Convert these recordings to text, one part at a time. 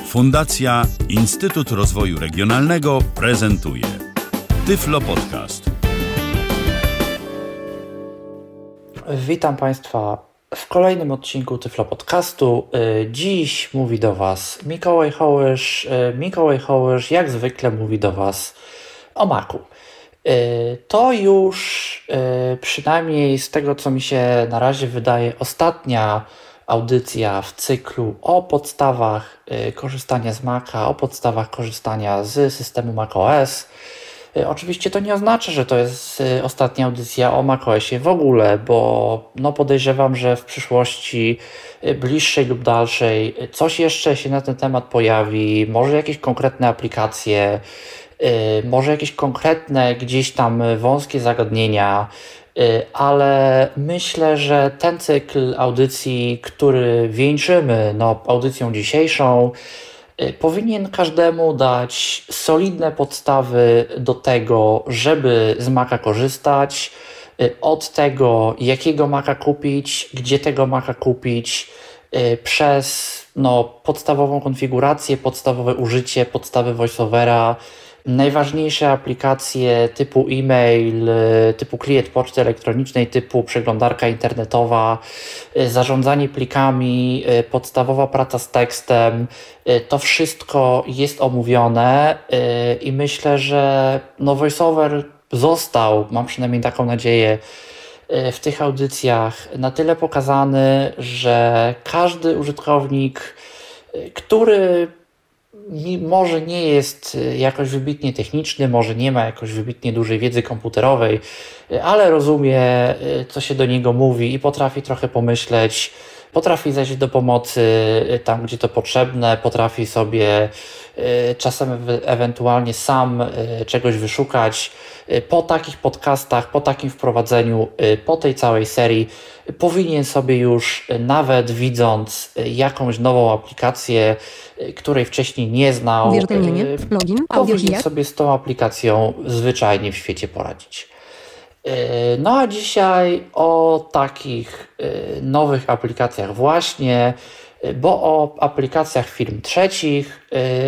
Fundacja Instytut Rozwoju Regionalnego prezentuje Tyflo Podcast. Witam Państwa w kolejnym odcinku Tyflo Podcastu. Dziś mówi do Was Mikołaj Hołysz. Mikołaj Hołysz jak zwykle mówi do Was o Macu. To już przynajmniej z tego, co mi się na razie wydaje, ostatnia audycja w cyklu o podstawach korzystania z Maca, o podstawach korzystania z systemu macOS. Oczywiście to nie oznacza, że to jest ostatnia audycja o macOSie w ogóle, bo podejrzewam, że w przyszłości bliższej lub dalszej coś jeszcze się na ten temat pojawi, może jakieś konkretne aplikacje, może jakieś konkretne gdzieś tam wąskie zagadnienia, ale myślę, że ten cykl audycji, który wieńczymy audycją dzisiejszą, powinien każdemu dać solidne podstawy do tego, żeby z Maca korzystać, od tego, jakiego Maca kupić, gdzie tego Maca kupić, przez podstawową konfigurację, podstawowe użycie, podstawy VoiceOvera, najważniejsze aplikacje typu e-mail, typu klient poczty elektronicznej, typu przeglądarka internetowa, zarządzanie plikami, podstawowa praca z tekstem. To wszystko jest omówione i myślę, że VoiceOver został, mam przynajmniej taką nadzieję, w tych audycjach na tyle pokazany, że każdy użytkownik, który może nie jest jakoś wybitnie techniczny, może nie ma jakoś wybitnie dużej wiedzy komputerowej, ale rozumie, co się do niego mówi i potrafi trochę pomyśleć, potrafi zajść do pomocy tam, gdzie to potrzebne, potrafi sobie czasem ewentualnie sam czegoś wyszukać. Po takich podcastach, po takim wprowadzeniu, po tej całej serii powinien sobie już, nawet widząc jakąś nową aplikację, której wcześniej nie znał, powinien sobie z tą aplikacją zwyczajnie w świecie poradzić. A dzisiaj o takich nowych aplikacjach właśnie, bo o aplikacjach firm trzecich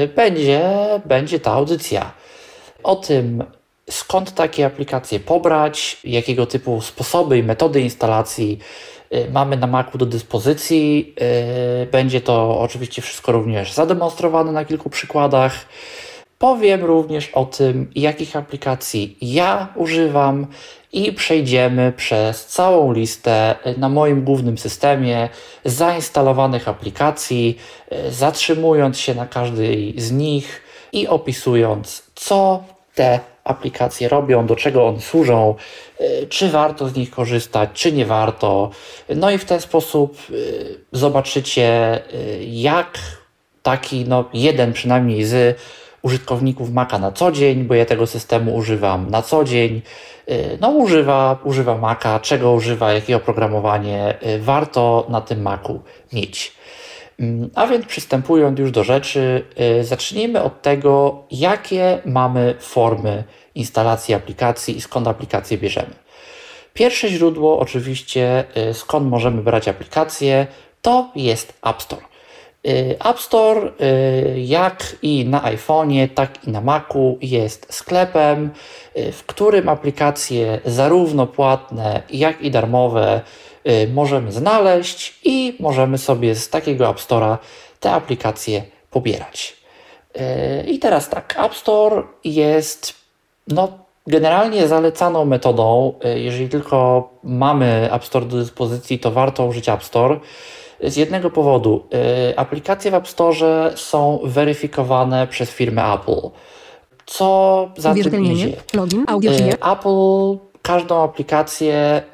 będzie ta audycja. O tym, skąd takie aplikacje pobrać, jakiego typu sposoby i metody instalacji mamy na Macu do dyspozycji. Będzie to oczywiście wszystko również zademonstrowane na kilku przykładach. Powiem również o tym, jakich aplikacji ja używam i przejdziemy przez całą listę na moim głównym systemie zainstalowanych aplikacji, zatrzymując się na każdej z nich i opisując, co te aplikacje robią, do czego one służą, czy warto z nich korzystać, czy nie warto. I w ten sposób zobaczycie, jak taki jeden przynajmniej z użytkowników Maca na co dzień, bo ja tego systemu używam na co dzień, używa Maca, czego używa, jakie oprogramowanie warto na tym Macu mieć. A więc przystępując już do rzeczy, zacznijmy od tego, jakie mamy formy instalacji aplikacji i skąd aplikacje bierzemy. Pierwsze źródło oczywiście, skąd możemy brać aplikacje, to jest App Store. App Store, jak i na iPhone'ie, tak i na Macu, jest sklepem, w którym aplikacje zarówno płatne, jak i darmowe możemy znaleźć i możemy sobie z takiego App Store'a te aplikacje pobierać. I teraz tak, App Store jest generalnie zalecaną metodą. Jeżeli tylko mamy App Store do dyspozycji, to warto użyć App Store. Z jednego powodu, aplikacje w App Store są weryfikowane przez firmę Apple. Co za tym idzie? Apple każdą aplikację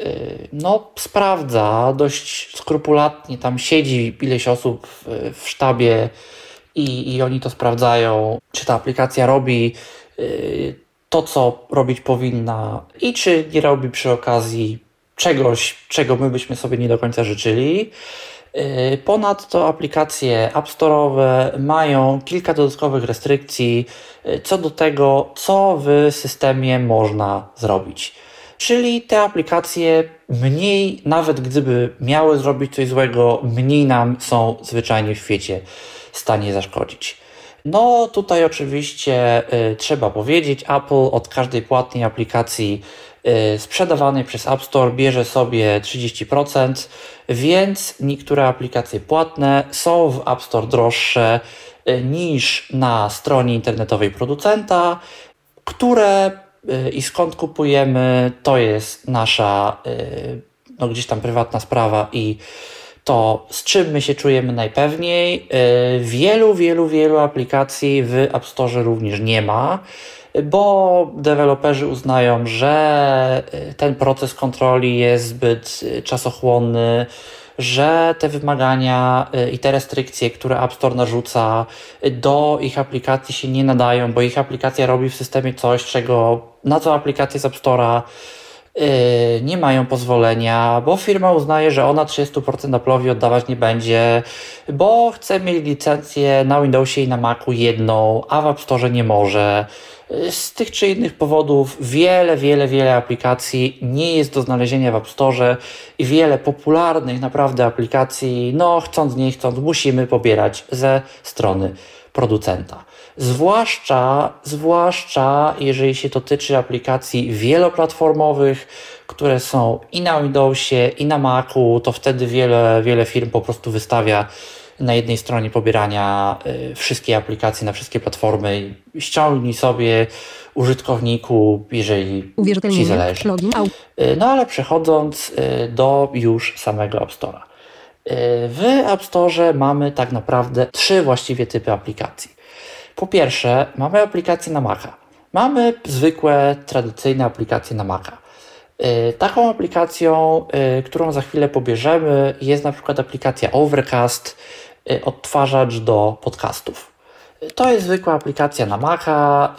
sprawdza dość skrupulatnie, tam siedzi ileś osób w sztabie i oni to sprawdzają, czy ta aplikacja robi to, co robić powinna i czy nie robi przy okazji czegoś, czego my byśmy sobie nie do końca życzyli. Ponadto aplikacje App Store'owe mają kilka dodatkowych restrykcji co do tego, co w systemie można zrobić. Czyli te aplikacje mniej, nawet gdyby miały zrobić coś złego, mniej nam są zwyczajnie w świecie w stanie zaszkodzić. No tutaj oczywiście trzeba powiedzieć, Apple od każdej płatnej aplikacji sprzedawanej przez App Store bierze sobie 30%, więc niektóre aplikacje płatne są w App Store droższe niż na stronie internetowej producenta, które i skąd kupujemy, to jest nasza gdzieś tam prywatna sprawa i to, z czym my się czujemy najpewniej. Wielu aplikacji w App Store również nie ma, bo deweloperzy uznają, że ten proces kontroli jest zbyt czasochłonny, że te wymagania i te restrykcje, które App Store narzuca, do ich aplikacji się nie nadają, bo ich aplikacja robi w systemie coś, na co aplikacje z App Store'a nie mają pozwolenia, bo firma uznaje, że ona 30% Apple'owi oddawać nie będzie, bo chce mieć licencję na Windowsie i na Macu jedną, a w App Store nie może. Z tych czy innych powodów wiele aplikacji nie jest do znalezienia w App Store i wiele popularnych naprawdę aplikacji, chcąc nie chcąc, musimy pobierać ze strony producenta. Zwłaszcza jeżeli się to tyczy aplikacji wieloplatformowych, które są i na Windowsie, i na Macu, to wtedy wiele firm po prostu wystawia na jednej stronie pobierania wszystkie aplikacje na wszystkie platformy. Ściągnij sobie, użytkowniku, jeżeli Ci zależy. Ale przechodząc do już samego App Store'a. W App Store mamy tak naprawdę 3 właściwie typy aplikacji. Po pierwsze, mamy aplikacje na Maca. Mamy zwykłe, tradycyjne aplikacje na Maca. Taką aplikacją, którą za chwilę pobierzemy, jest na przykład aplikacja Overcast, odtwarzacz do podcastów. To jest zwykła aplikacja na Maca,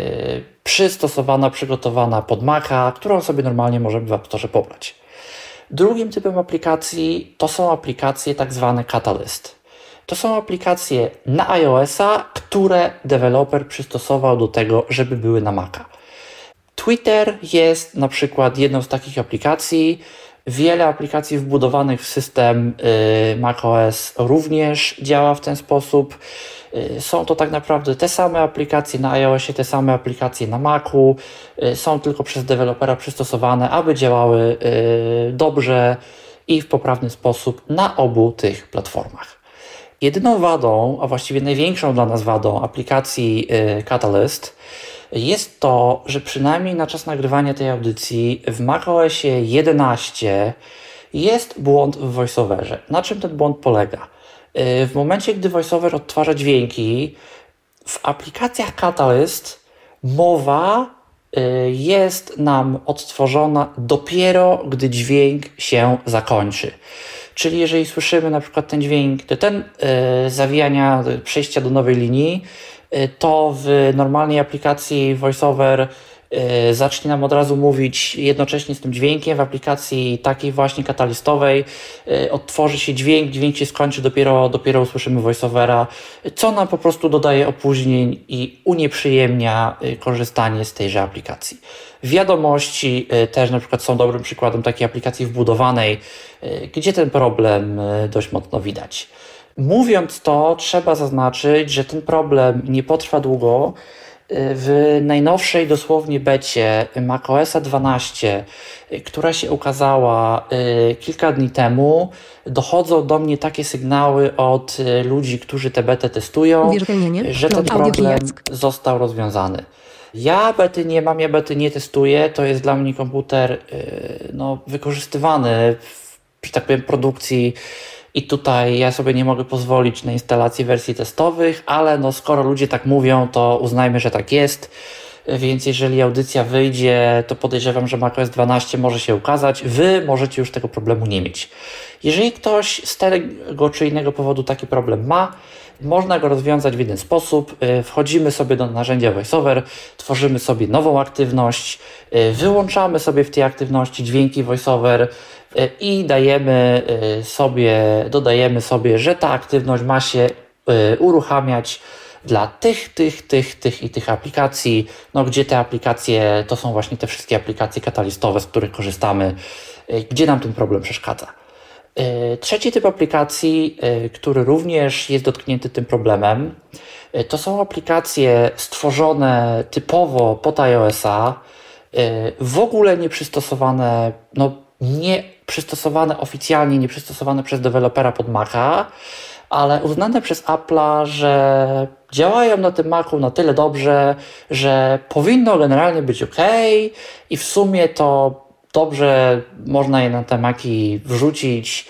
przygotowana pod Maca, którą sobie normalnie możemy w App Store pobrać. Drugim typem aplikacji to są aplikacje tak zwane Catalyst. To są aplikacje na iOS-a, które deweloper przystosował do tego, żeby były na Maca. Twitter jest na przykład jedną z takich aplikacji. Wiele aplikacji wbudowanych w system macOS również działa w ten sposób. Są to tak naprawdę te same aplikacje na iOSie, te same aplikacje na Macu. Są tylko przez dewelopera przystosowane, aby działały dobrze i w poprawny sposób na obu tych platformach. Jedyną wadą, a właściwie największą dla nas wadą aplikacji Catalyst jest to, że przynajmniej na czas nagrywania tej audycji w macOSie 11 jest błąd w VoiceOverze. Na czym ten błąd polega? W momencie, gdy VoiceOver odtwarza dźwięki, w aplikacjach Catalyst mowa jest nam odtworzona dopiero, gdy dźwięk się zakończy. Czyli jeżeli słyszymy na przykład ten dźwięk, zawijania, przejścia do nowej linii, to w normalnej aplikacji VoiceOver zacznie nam od razu mówić jednocześnie z tym dźwiękiem. W aplikacji takiej właśnie katalistowej odtworzy się dźwięk się skończy, dopiero usłyszymy VoiceOvera, co nam po prostu dodaje opóźnień i unieprzyjemnia korzystanie z tejże aplikacji. Wiadomości też na przykład są dobrym przykładem takiej aplikacji wbudowanej, gdzie ten problem dość mocno widać. Mówiąc to, trzeba zaznaczyć, że ten problem nie potrwa długo. W najnowszej dosłownie becie macOSa 12, która się ukazała kilka dni temu, dochodzą do mnie takie sygnały od ludzi, którzy tę betę testują, że ten problem został rozwiązany. Ja bety nie mam, ja bety nie testuję, to jest dla mnie komputer wykorzystywany w, tak powiem, produkcji i tutaj ja sobie nie mogę pozwolić na instalację wersji testowych, ale skoro ludzie tak mówią, to uznajmy, że tak jest, więc jeżeli audycja wyjdzie, to podejrzewam, że macOS 12 może się ukazać, Wy możecie już tego problemu nie mieć. Jeżeli ktoś z tego czy innego powodu taki problem ma, można go rozwiązać w jeden sposób. Wchodzimy sobie do narzędzia VoiceOver, tworzymy sobie nową aktywność, wyłączamy sobie w tej aktywności dźwięki VoiceOver i dodajemy sobie, że ta aktywność ma się uruchamiać dla tych i tych aplikacji, no gdzie te aplikacje to są właśnie te wszystkie aplikacje katalistowe, z których korzystamy, gdzie nam ten problem przeszkadza. Trzeci typ aplikacji, który również jest dotknięty tym problemem, to są aplikacje stworzone typowo pod iOS-a, w ogóle nie przystosowane, nie przystosowane oficjalnie, nie przystosowane przez dewelopera pod Maca, ale uznane przez Apple'a, że działają na tym Macu na tyle dobrze, że powinno generalnie być ok i w sumie to dobrze można je na te Maci wrzucić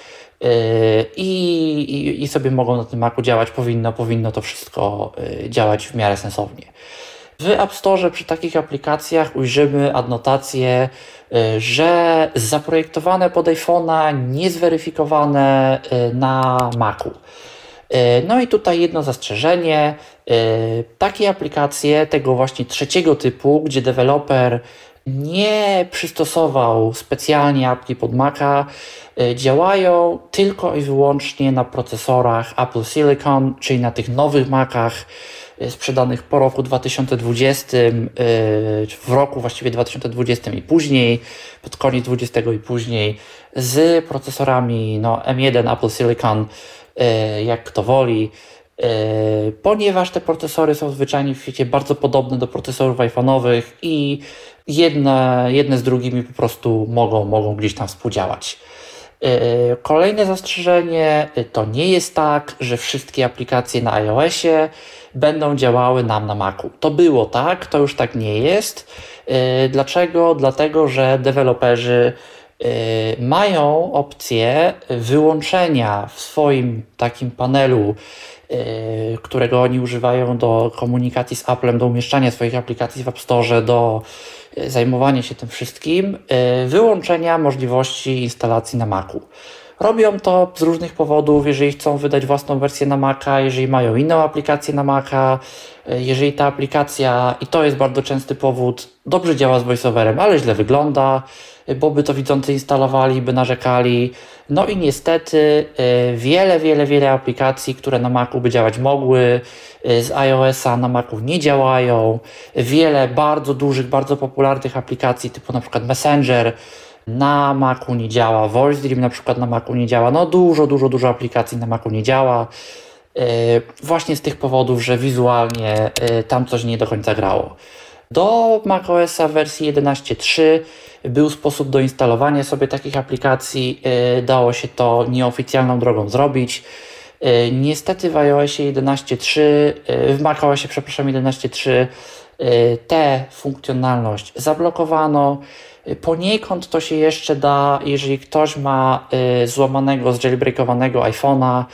i sobie mogą na tym Macu działać. Powinno to wszystko działać w miarę sensownie. W App Store przy takich aplikacjach ujrzymy adnotacje, że zaprojektowane pod iPhone'a, niezweryfikowane na Macu. No i tutaj jedno zastrzeżenie. Takie aplikacje tego właśnie trzeciego typu, gdzie deweloper nie przystosował specjalnie apki pod Maca, działają tylko i wyłącznie na procesorach Apple Silicon, czyli na tych nowych Macach sprzedanych po roku 2020, w roku właściwie 2020 i później, pod koniec 2020 i później, z procesorami M1 Apple Silicon, jak kto woli, ponieważ te procesory są zwyczajnie w świecie bardzo podobne do procesorów iPhone'owych i jedne z drugimi po prostu mogą gdzieś tam współdziałać. Kolejne zastrzeżenie, to nie jest tak, że wszystkie aplikacje na iOSie będą działały nam na Macu. To było tak, to już tak nie jest. Dlaczego? Dlatego, że deweloperzy mają opcję wyłączenia w swoim takim panelu, którego oni używają do komunikacji z Applem, do umieszczania swoich aplikacji w App Store, do zajmowania się tym wszystkim, wyłączenia możliwości instalacji na Macu. Robią to z różnych powodów, jeżeli chcą wydać własną wersję na Maca, jeżeli mają inną aplikację na Maca, jeżeli ta aplikacja, i to jest bardzo częsty powód, dobrze działa z VoiceOverem, ale źle wygląda, bo by to widzący instalowali, by narzekali. No i niestety wiele aplikacji, które na Macu by działać mogły, z iOS-a na Macu nie działają. Wiele bardzo dużych, bardzo popularnych aplikacji, typu na przykład Messenger, na Macu nie działa, VoiceDream na przykład na Macu nie działa, dużo aplikacji na Macu nie działa, właśnie z tych powodów, że wizualnie tam coś nie do końca grało. Do macOSa w wersji 11.3 był sposób do instalowania sobie takich aplikacji, dało się to nieoficjalną drogą zrobić. Niestety w iOSie 11.3, w macOSie 11.3 tę funkcjonalność zablokowano. Poniekąd to się jeszcze da, jeżeli ktoś ma złamanego, zjailbreakowanego iPhone'a.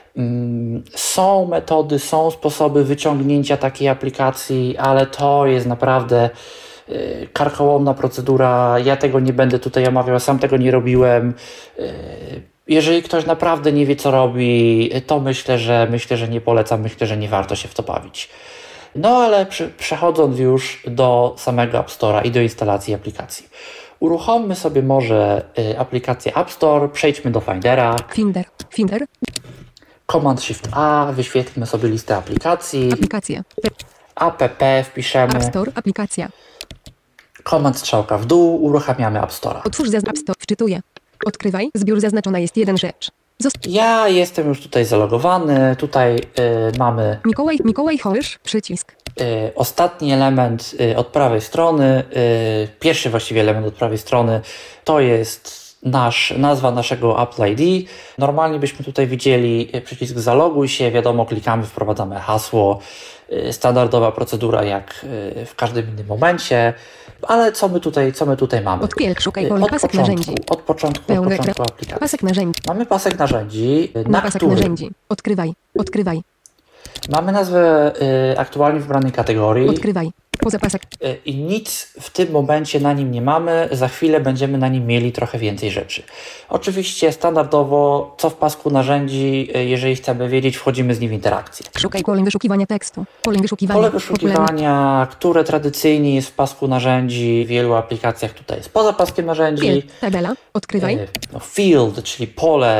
Są metody, są sposoby wyciągnięcia takiej aplikacji, ale to jest naprawdę karkołomna procedura. Ja tego nie będę tutaj omawiał, sam tego nie robiłem. Jeżeli ktoś naprawdę nie wie, co robi, to myślę, że nie polecam, myślę, że nie warto się w to bawić. No ale przechodząc już do samego App Store'a i do instalacji aplikacji. Uruchommy sobie może aplikację App Store, przejdźmy do Findera. Finder. Command-Shift-A, wyświetlmy sobie listę aplikacji. Aplikacje. App wpiszemy. App Store, aplikacja. Command strzałka w dół, uruchamiamy App Store'a. Otwórz App Store, wczytuję. Odkrywaj, zbiór zaznaczona jest jeden rzecz. Ja jestem już tutaj zalogowany, tutaj mamy Mikołaj Hołysz, przycisk. Ostatni element od prawej strony, pierwszy właściwie element od prawej strony, to jest nazwa naszego Apple ID. Normalnie byśmy tutaj widzieli przycisk zaloguj się, wiadomo, klikamy, wprowadzamy hasło, standardowa procedura jak w każdym innym momencie, ale co my tutaj mamy? Szukaj pole pasek narzędzi. Od początku aplikacji. Pasek narzędzi. Mamy pasek narzędzi, na pasek którym narzędzi. Odkrywaj. mamy nazwę aktualnie wybranej kategorii. Odkrywaj. Poza pasek. I nic w tym momencie na nim nie mamy. Za chwilę będziemy na nim mieli trochę więcej rzeczy. Oczywiście standardowo, co w pasku narzędzi, jeżeli chcemy wiedzieć, wchodzimy z nim w interakcję. Szukaj pole wyszukiwania tekstu. Pole wyszukiwania, które tradycyjnie jest w pasku narzędzi. W wielu aplikacjach tutaj jest poza paskiem narzędzi. Tabela. Odkrywaj. Field, czyli pole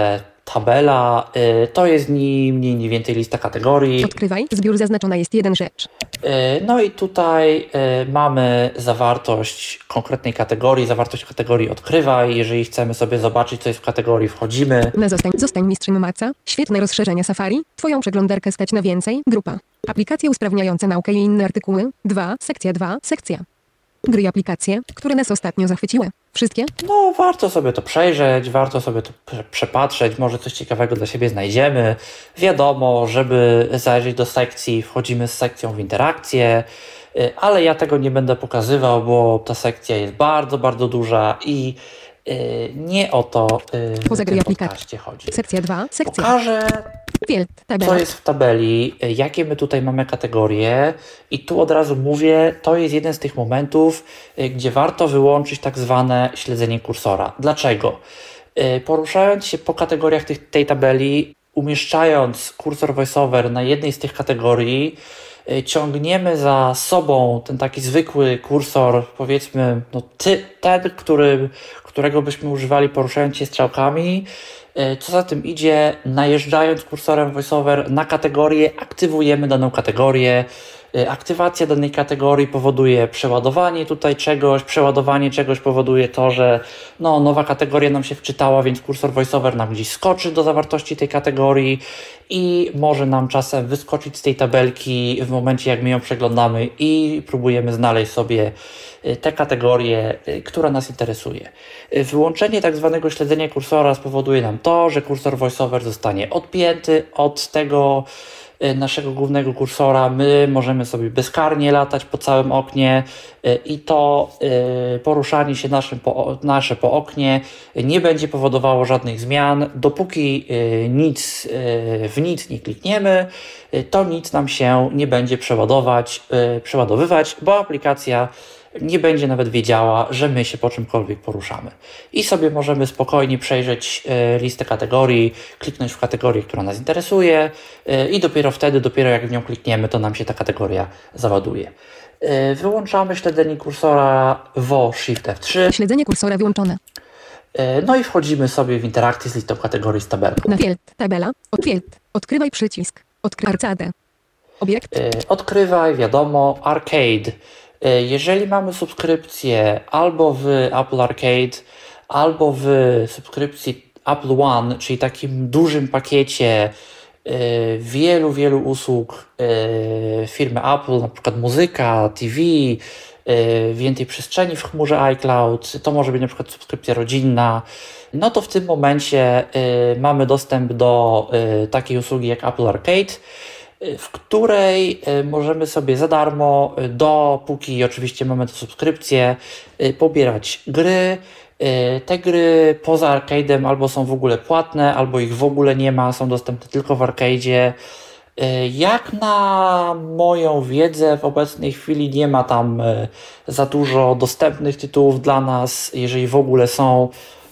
tabela, to jest ni mniej, ni więcej lista kategorii. Odkrywaj, zbiór zaznaczona jest 1 rzecz. No i tutaj mamy zawartość konkretnej kategorii, zawartość kategorii odkrywaj. Jeżeli chcemy sobie zobaczyć, co jest w kategorii, wchodzimy. Na zostań mistrzem Maca. Świetne rozszerzenia Safari. Twoją przeglądarkę stać na więcej. Grupa. Aplikacje usprawniające naukę i inne artykuły. 2. Sekcja 2. Sekcja. Gry i aplikacje, które nas ostatnio zachwyciły. Wszystkie? No, warto sobie to przejrzeć, warto sobie to przepatrzeć, może coś ciekawego dla siebie znajdziemy. Wiadomo, żeby zajrzeć do sekcji, wchodzimy z sekcją w interakcję, ale ja tego nie będę pokazywał, bo ta sekcja jest bardzo, bardzo duża i nie o to w tym podcaście chodzi. Sekcja 2, sekcja. Pokażę, tabela. co jest w tabeli, jakie my tutaj mamy kategorie i tu od razu mówię, to jest jeden z tych momentów, gdzie warto wyłączyć tak zwane śledzenie kursora. Dlaczego? Poruszając się po kategoriach tej tabeli, umieszczając kursor VoiceOver na jednej z tych kategorii, ciągniemy za sobą ten taki zwykły kursor, powiedzmy, no ten, którego byśmy używali poruszając się strzałkami. Co za tym idzie, najeżdżając kursorem VoiceOver na kategorię, aktywujemy daną kategorię. Aktywacja danej kategorii powoduje przeładowanie tutaj czegoś, przeładowanie czegoś powoduje to, że no, nowa kategoria nam się wczytała, więc kursor VoiceOver nam gdzieś skoczy do zawartości tej kategorii i może nam czasem wyskoczyć z tej tabelki w momencie, jak my ją przeglądamy i próbujemy znaleźć sobie tę kategorię, która nas interesuje. Wyłączenie tak zwanego śledzenia kursora spowoduje nam to, że kursor VoiceOver zostanie odpięty od tego naszego głównego kursora. My możemy sobie bezkarnie latać po całym oknie i to poruszanie się nasze po oknie nie będzie powodowało żadnych zmian. Dopóki w nic nie klikniemy, to nic nam się nie będzie przeładowywać, bo aplikacja nie będzie nawet wiedziała, że my się po czymkolwiek poruszamy. I sobie możemy spokojnie przejrzeć listę kategorii, kliknąć w kategorię, która nas interesuje i dopiero jak w nią klikniemy, to nam się ta kategoria załaduje. Wyłączamy śledzenie kursora Shift F3. Śledzenie kursora wyłączone. No i wchodzimy sobie w interakcję z listą kategorii z tabelką. Na tabela, odkrywaj przycisk, arcade, obiekt. Odkrywaj, wiadomo, arcade. Jeżeli mamy subskrypcję albo w Apple Arcade, albo w subskrypcji Apple One, czyli takim dużym pakiecie wielu usług firmy Apple, na przykład muzyka, TV, więcej przestrzeni w chmurze iCloud, to może być na przykład subskrypcja rodzinna, no to w tym momencie mamy dostęp do takiej usługi jak Apple Arcade, w której możemy sobie za darmo, dopóki oczywiście mamy tę subskrypcję, pobierać gry. Te gry poza arcade'em albo są w ogóle płatne, albo ich w ogóle nie ma, są dostępne tylko w arcade'zie. Jak na moją wiedzę, w obecnej chwili nie ma tam za dużo dostępnych tytułów dla nas, jeżeli w ogóle są,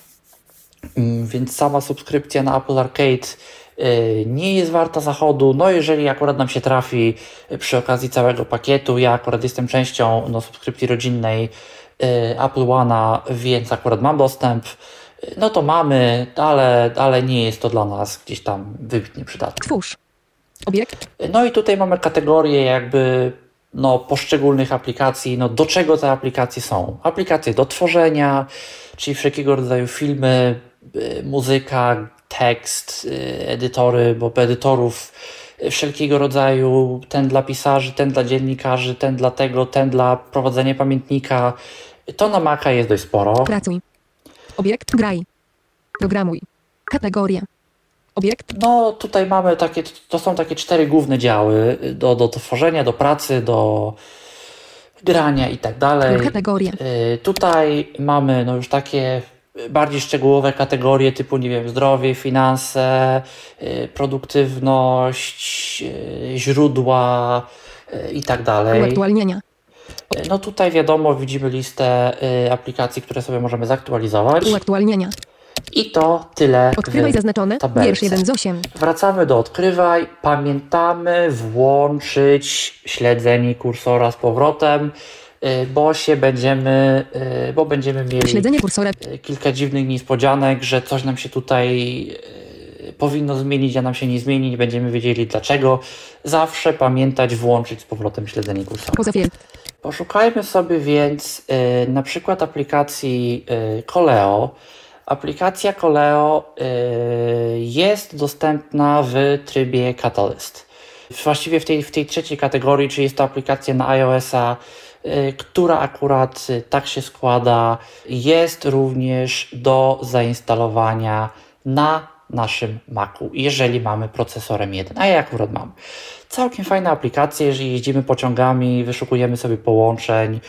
więc sama subskrypcja na Apple Arcade nie jest warta zachodu. No jeżeli akurat nam się trafi przy okazji całego pakietu, ja akurat jestem częścią subskrypcji rodzinnej Apple One'a, więc akurat mam dostęp, no to mamy, ale nie jest to dla nas gdzieś tam wybitnie przydatne. Twórz. Obiekt. No i tutaj mamy kategorie jakby poszczególnych aplikacji, do czego te aplikacje są. Aplikacje do tworzenia, czyli wszelkiego rodzaju filmy, muzyka, tekst, edytory, bo edytorów wszelkiego rodzaju, ten dla pisarzy, ten dla dziennikarzy, ten dla tego, ten dla prowadzenia pamiętnika. To na Maca jest dość sporo. Pracuj. Obiekt. Graj. Programuj. Kategoria. Obiekt. No tutaj mamy to są takie 4 główne działy do tworzenia, do pracy, do grania i tak dalej. Kategoria. Tutaj mamy już takie bardziej szczegółowe kategorie typu, nie wiem, zdrowie, finanse, produktywność, źródła i tak dalej. Uaktualnienia. No tutaj wiadomo, widzimy listę aplikacji, które sobie możemy zaktualizować. Uaktualnienia. I to tyle. Odkrywaj zaznaczone. Wiersz 1 z 8. Wracamy do odkrywaj. Pamiętamy włączyć śledzenie kursora z powrotem, bo będziemy mieli śledzenie kursora. Kilka dziwnych niespodzianek, że coś nam się tutaj powinno zmienić, a nam się nie zmieni, nie będziemy wiedzieli dlaczego. Zawsze pamiętać, włączyć z powrotem śledzenie kursora. Poszukajmy sobie więc na przykład aplikacji Koleo. Aplikacja Koleo jest dostępna w trybie Catalyst. Właściwie w tej trzeciej kategorii, czyli jest to aplikacja na iOS-a, która akurat tak się składa, jest również do zainstalowania na naszym Macu, jeżeli mamy procesor M1, a ja akurat mam. Całkiem fajna aplikacja, jeżeli jeździmy pociągami, wyszukujemy sobie połączeń,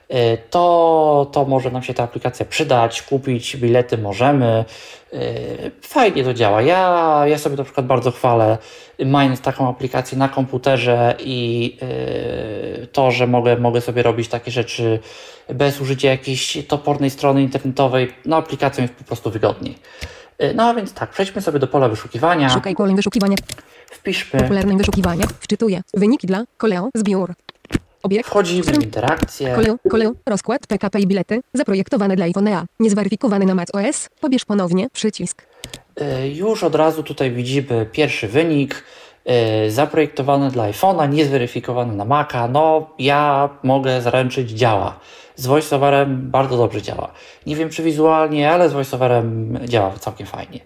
to może nam się ta aplikacja przydać, kupić bilety możemy. Fajnie to działa. Ja sobie na przykład bardzo chwalę, mając taką aplikację na komputerze i to, że mogę sobie robić takie rzeczy bez użycia jakiejś topornej strony internetowej. No, aplikacją jest po prostu wygodniej. No a więc tak, przejdźmy sobie do pola wyszukiwania. Szukaj pole wyszukiwania. Wpiszmy. Popularne wyszukiwania. Wczytuję. Wyniki dla Koleo. Zbiór. Obiekt. Wchodzimy w interakcję. Koleo. Rozkład PKP i bilety. Zaprojektowane dla iPhone'a. Niezweryfikowany na macOS. Pobierz ponownie. Przycisk. Już od razu tutaj widzimy pierwszy wynik. Zaprojektowany dla iPhone'a, niezweryfikowany na Maca. No, ja mogę zaręczyć, działa. Z VoiceOverem bardzo dobrze działa. Nie wiem czy wizualnie, ale z VoiceOverem działa całkiem fajnie.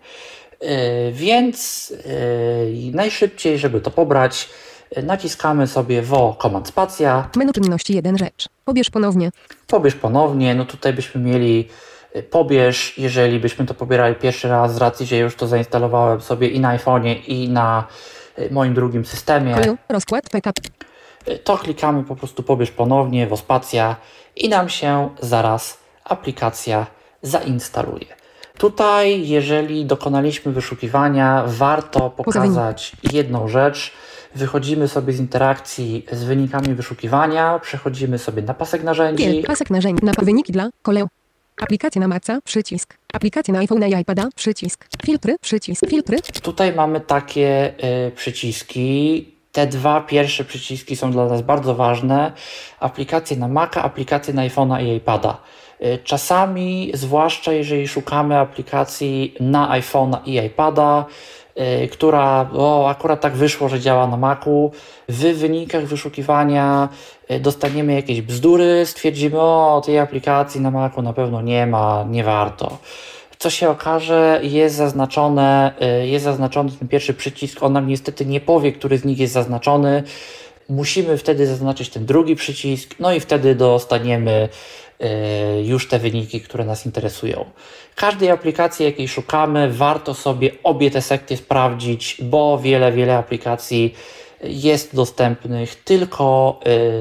Więc najszybciej, żeby to pobrać, naciskamy sobie Command Spacja. Menu czynności 1 rzecz. Pobierz ponownie. Pobierz ponownie. No tutaj byśmy mieli pobierz, jeżeli byśmy to pobierali pierwszy raz, z racji, że już to zainstalowałem sobie i na iPhone'ie, i na moim drugim systemie. Rozkład PKP. To klikamy po prostu pobierz ponownie, Spacja i nam się zaraz aplikacja zainstaluje. Tutaj, jeżeli dokonaliśmy wyszukiwania, warto pokazać jedną rzecz. Wychodzimy sobie z interakcji z wynikami wyszukiwania, przechodzimy sobie na pasek narzędzi. Pasek narzędzi. Na wyniki dla Koleo. Aplikacja na Maca, przycisk. Aplikacja na iPhone i iPada, przycisk. Filtry, przycisk. Filtry. Tutaj mamy takie przyciski. Te dwa pierwsze przyciski są dla nas bardzo ważne. Aplikacje na Maca, aplikacje na iPhone'a i iPada. Czasami, zwłaszcza jeżeli szukamy aplikacji na iPhone'a i iPada, która akurat tak wyszło, że działa na Macu, w wynikach wyszukiwania dostaniemy jakieś bzdury, stwierdzimy, tej aplikacji na Macu na pewno nie ma, nie warto. Co się okaże, jest zaznaczony ten pierwszy przycisk, on nam niestety nie powie, który z nich jest zaznaczony. Musimy wtedy zaznaczyć ten drugi przycisk, no i wtedy dostaniemy już te wyniki, które nas interesują. Każdej aplikacji, jakiej szukamy, warto sobie obie te sekcje sprawdzić, bo wiele aplikacji jest dostępnych tylko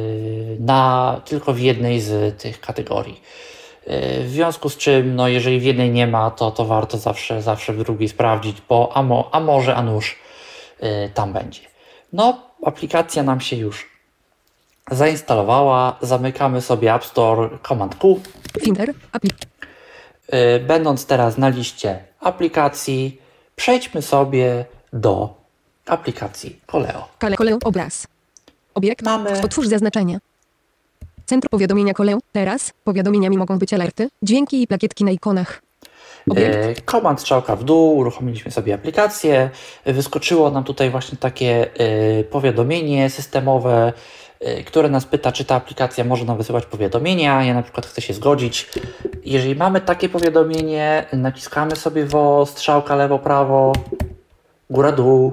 w jednej z tych kategorii. W związku z czym, no jeżeli w jednej nie ma, to warto zawsze w drugiej sprawdzić, bo a może, a nuż tam będzie. No, aplikacja nam się już zainstalowała. Zamykamy sobie App Store, Command Q. Finder, Będąc teraz na liście aplikacji, przejdźmy sobie do aplikacji Koleo. Koleo, obraz. Obiekt. Mamy. Otwórz zaznaczenia. Centrum powiadomienia Koleo. Teraz powiadomieniami mogą być alerty, dźwięki i plakietki na ikonach. Komand strzałka w dół, uruchomiliśmy sobie aplikację. Wyskoczyło nam tutaj właśnie takie powiadomienie systemowe, które nas pyta, czy ta aplikacja może nam wysyłać powiadomienia. Ja na przykład chcę się zgodzić. Jeżeli mamy takie powiadomienie, naciskamy sobie strzałka lewo, prawo, góra, dół.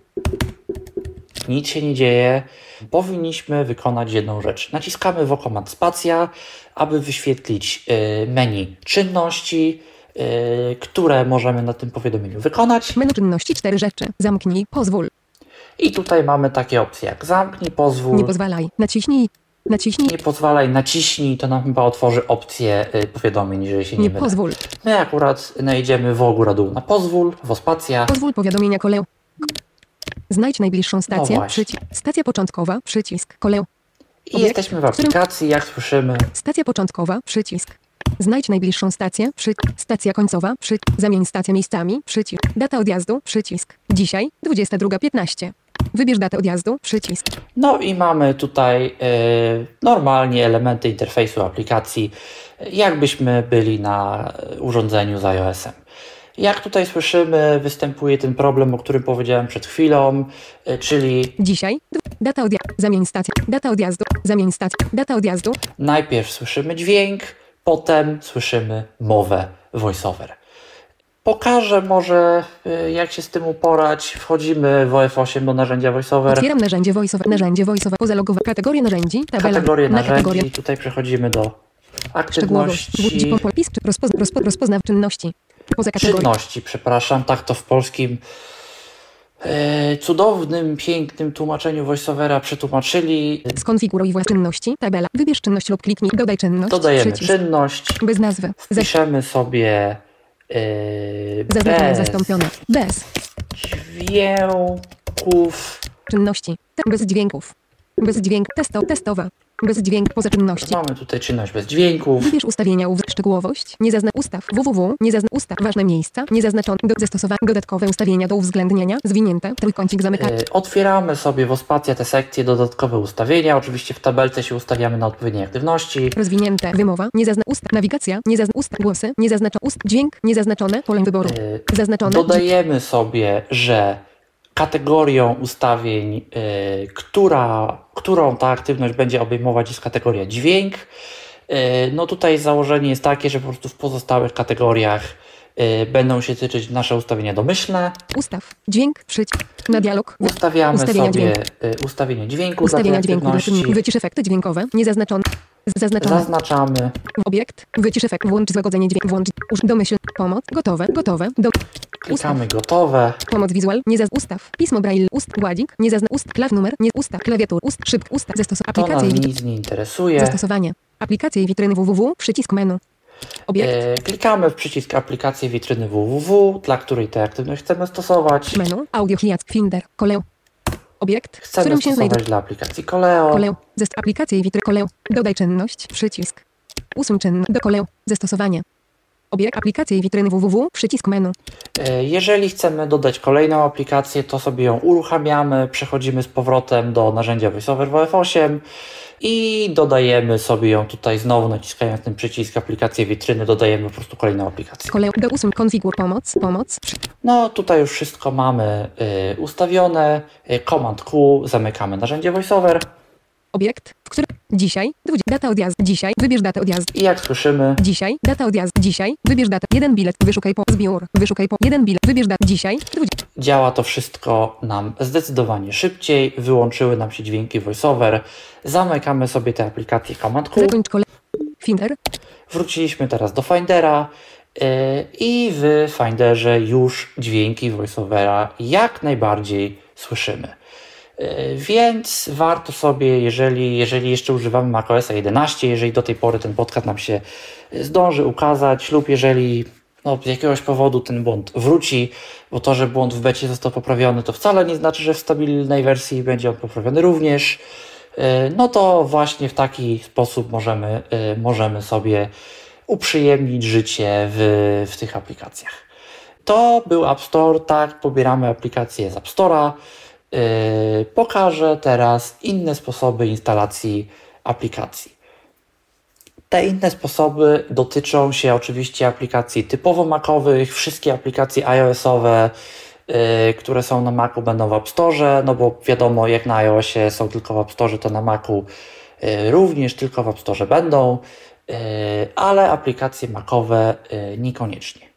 Nic się nie dzieje. Powinniśmy wykonać jedną rzecz. Naciskamy Command Spacja, aby wyświetlić menu czynności, które możemy na tym powiadomieniu wykonać. Menu czynności 4 rzeczy. Zamknij, pozwól. I tutaj mamy takie opcje jak zamknij, pozwól. Nie pozwalaj, naciśnij. Nie pozwalaj, naciśnij, to nam chyba otworzy opcję powiadomień, jeżeli się nie mylę. Pozwól. My akurat znajdziemy góra, dół na pozwól, Spacja. Pozwól powiadomienia Koleo. Znajdź najbliższą stację, No przycisk. Stacja początkowa, przycisk, Koleo. I jesteśmy w aplikacji, jak słyszymy. Stacja początkowa, przycisk. Znajdź najbliższą stację, stacja końcowa, zamień stacje miejscami, przycisk. Data odjazdu, przycisk. Dzisiaj, 22:15. Wybierz datę odjazdu, przycisk. No i mamy tutaj normalnie elementy interfejsu aplikacji, jakbyśmy byli na urządzeniu z iOS-em. Jak tutaj słyszymy, występuje ten problem, o którym powiedziałem przed chwilą, czyli Dzisiaj. Data odjazdu. Zamień stację. Data odjazdu. Zamień stację. Data odjazdu. najpierw słyszymy dźwięk, potem słyszymy mowę voiceover. Pokażę może, jak się z tym uporać. Wchodzimy w OF8 do narzędzia voiceover. Otwieram narzędzie voiceover. Narzędzie voiceover. Pozalogowa. Kategorie narzędzi. Tabela. Kategorię Na narzędzi. kategorię. Tutaj przechodzimy do Szczegółowość. aktywności. Popis. Rozpoznaw czynności. Poza kategorią. Czynności, przepraszam, tak to w polskim cudownym, pięknym tłumaczeniu voiceovera przetłumaczyli. Skonfiguruj własne czynności. Tabela. Wybierz czynność lub kliknij. Dodaj czynność. Dodajemy Przycisk. czynność, Bez nazwy. wpiszemy sobie Zaznaczone. bez Zastąpione. Bez. dźwięków. Czynności. Bez dźwięków. Bez dźwięk. Testowa. Bez dźwięk. Poza czynności. Mamy tutaj czynność bez dźwięków. Wybierz ustawienia. Szczegółowość. Nie zaznacz ustaw. www. Nie zaznacz ustaw. Ważne miejsca. Nie zaznaczone. Zastosowanie. Dodatkowe ustawienia do uwzględnienia. Zwinięte. Trójkącik zamykania. Otwieramy sobie w Ospatia te sekcje, dodatkowe ustawienia. Oczywiście w tabelce się ustawiamy na odpowiedniej aktywności. Rozwinięte. Wymowa. Nie zaznacz ustaw. Nawigacja. Nie zaznacz ustaw. Głosy. Nie zaznacz dźwięk. Niezaznaczone. Pole wyboru. Zaznaczone. Dodajemy sobie, że kategorią ustawień, którą ta aktywność będzie obejmować, jest kategoria dźwięk. No tutaj założenie jest takie, że po prostu w pozostałych kategoriach będą się tyczyć nasze ustawienia domyślne. Ustaw. Dźwięk. Na dialog. Ustawiamy Ustawienia sobie dźwięku. ustawienie dźwięku Ustawienia dla tej dźwięku. aktywności. Wycisz efekty dźwiękowe. Niezaznaczone. Zaznaczone. Zaznaczamy. Obiekt. Wycisz efekt. Włącz złagodzenie dźwięku. Włącz. Domyśl. Pomoc. Gotowe. Klikamy gotowe. Pomoc wizual. Nie ustaw. Pismo braille. Gładzik. Nie klaw numer. Nie ustaw. Klawiatur. Szyb. Zastosowanie. To Aplikacje nas i nic nie interesuje. zastosowanie. Aplikacje i witryny www. Przycisk menu. Obiekt. Klikamy w przycisk aplikację witryny www, dla której tę aktywność chcemy stosować. Menu. Audio Hiac. Finder. Koleo. Obiekt. W Chcemy którym się stosować znajduje. dla aplikacji Koleo. Koleo. Aplikacje i witryny. Koleo. Dodaj czynność. Przycisk. Usuń czynność. Do Koleo. Zastosowanie. Obiekt. Aplikacje i witryny www. Przycisk menu. Jeżeli chcemy dodać kolejną aplikację, to sobie ją uruchamiamy, przechodzimy z powrotem do narzędzia VoiceOver w OF8 i dodajemy sobie ją tutaj znowu, naciskając ten przycisk aplikację witryny, dodajemy po prostu kolejną aplikację. Koleo. Do usuń. Konfigur. Pomoc. No tutaj już wszystko mamy ustawione. Command Q, zamykamy narzędzie VoiceOver Obiekt. W którym. Dzisiaj. Data odjazdu. Dzisiaj. Wybierz datę odjazdu. i jak słyszymy, Dzisiaj. Data odjazdu. Dzisiaj. Wybierz datę. Jeden bilet. Wyszukaj po zbiór. Wyszukaj po jeden bilet. Wybierz datę. Dzisiaj. działa to wszystko nam zdecydowanie szybciej, wyłączyły nam się dźwięki VoiceOver, zamykamy sobie tę aplikację Command Q, Zakończ kole. Finder. wróciliśmy teraz do Findera i w Finderze już dźwięki VoiceOvera jak najbardziej słyszymy. Więc warto sobie, jeżeli jeszcze używamy macOS 11, jeżeli do tej pory ten podcast nam się zdąży ukazać lub jeżeli z jakiegoś powodu ten błąd wróci, bo to, że błąd w becie został poprawiony, to wcale nie znaczy, że w stabilnej wersji będzie on poprawiony również, no to właśnie w taki sposób możemy sobie uprzyjemnić życie w tych aplikacjach. To był App Store, tak, pobieramy aplikacje z App Store'a. Pokażę teraz inne sposoby instalacji aplikacji. Te inne sposoby dotyczą się oczywiście aplikacji typowo macowych, wszystkie aplikacje iOS-owe, które są na Macu, będą w App Store, no bo wiadomo, jak na iOSie są tylko w App Store, to na Macu również tylko w App Store będą, ale aplikacje macowe niekoniecznie.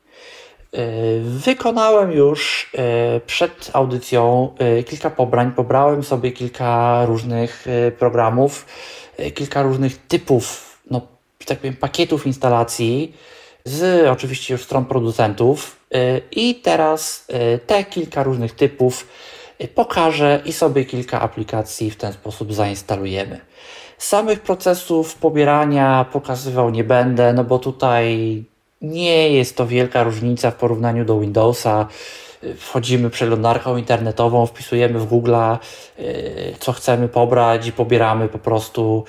Wykonałem już przed audycją kilka pobrań, pobrałem sobie kilka różnych programów, kilka różnych typów, że tak powiem, pakietów instalacji z oczywiście już stron producentów i teraz te kilka różnych typów pokażę i sobie kilka aplikacji w ten sposób zainstalujemy. Samych procesów pobierania pokazywał nie będę, no bo tutaj nie jest to wielka różnica w porównaniu do Windowsa. Wchodzimy przeglądarką internetową, wpisujemy w Google'a, co chcemy pobrać i pobieramy po prostu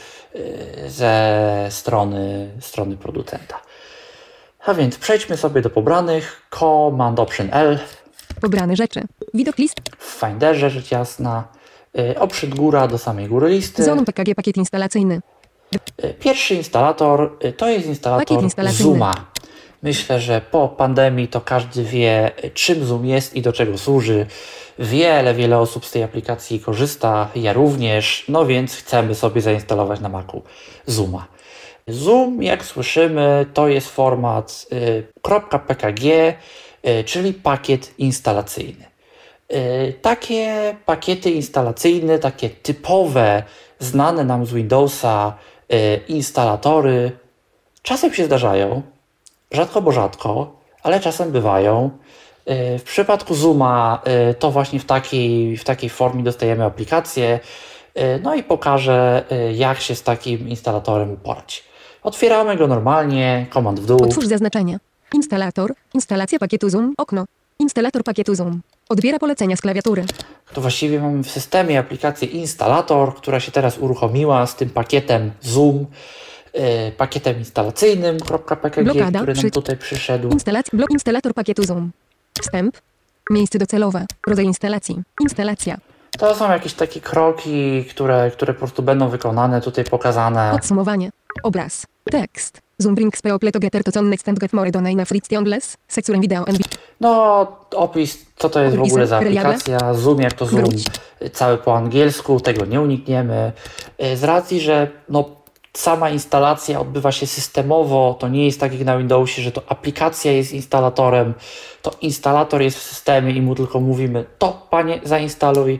ze strony producenta. A więc przejdźmy sobie do pobranych. Command Option L. Pobrane rzeczy. Widok list. W Finderze rzecz jasna. Option góra do samej góry listy. Zone PKG pakiet instalacyjny. Pierwszy instalator to jest instalator Pakiet instalacyjny. Zooma. Myślę, że po pandemii to każdy wie, czym Zoom jest i do czego służy. Wiele osób z tej aplikacji korzysta, ja również, no więc chcemy sobie zainstalować na Macu Zooma. Zoom, jak słyszymy, to jest format .pkg, czyli pakiet instalacyjny. Takie pakiety instalacyjne, takie typowe, znane nam z Windowsa instalatory czasem się zdarzają, rzadko bo rzadko, ale czasem bywają. W przypadku Zooma to właśnie w takiej formie dostajemy aplikację, no i pokażę, jak się z takim instalatorem uporać. Otwieramy go normalnie, komand w dół. Otwórz zaznaczenie. Instalator, instalacja pakietu Zoom, okno. Instalator pakietu Zoom. Odbiera polecenia z klawiatury. To właściwie mamy w systemie aplikację instalator, która się teraz uruchomiła z tym pakietem Zoom, pakietem instalacyjnym .pkg, Blokada, który nam tutaj przyszedł. Blok instalator pakietu Zoom. Wstęp. Miejsce docelowe. Rodzaj instalacji. Instalacja. To są jakieś takie kroki, które po prostu będą wykonane, tutaj pokazane. Podsumowanie. Obraz. Tekst. Zoom brings people together to connect and get more done in a frictionless, secure video and No, opis, co to jest w ogóle za aplikacja, Zoom, jak to Zoom, cały po angielsku, tego nie unikniemy. Z racji, że sama instalacja odbywa się systemowo, to nie jest tak jak na Windowsie, że to aplikacja jest instalatorem, to instalator jest w systemie i mu tylko mówimy, to panie zainstaluj,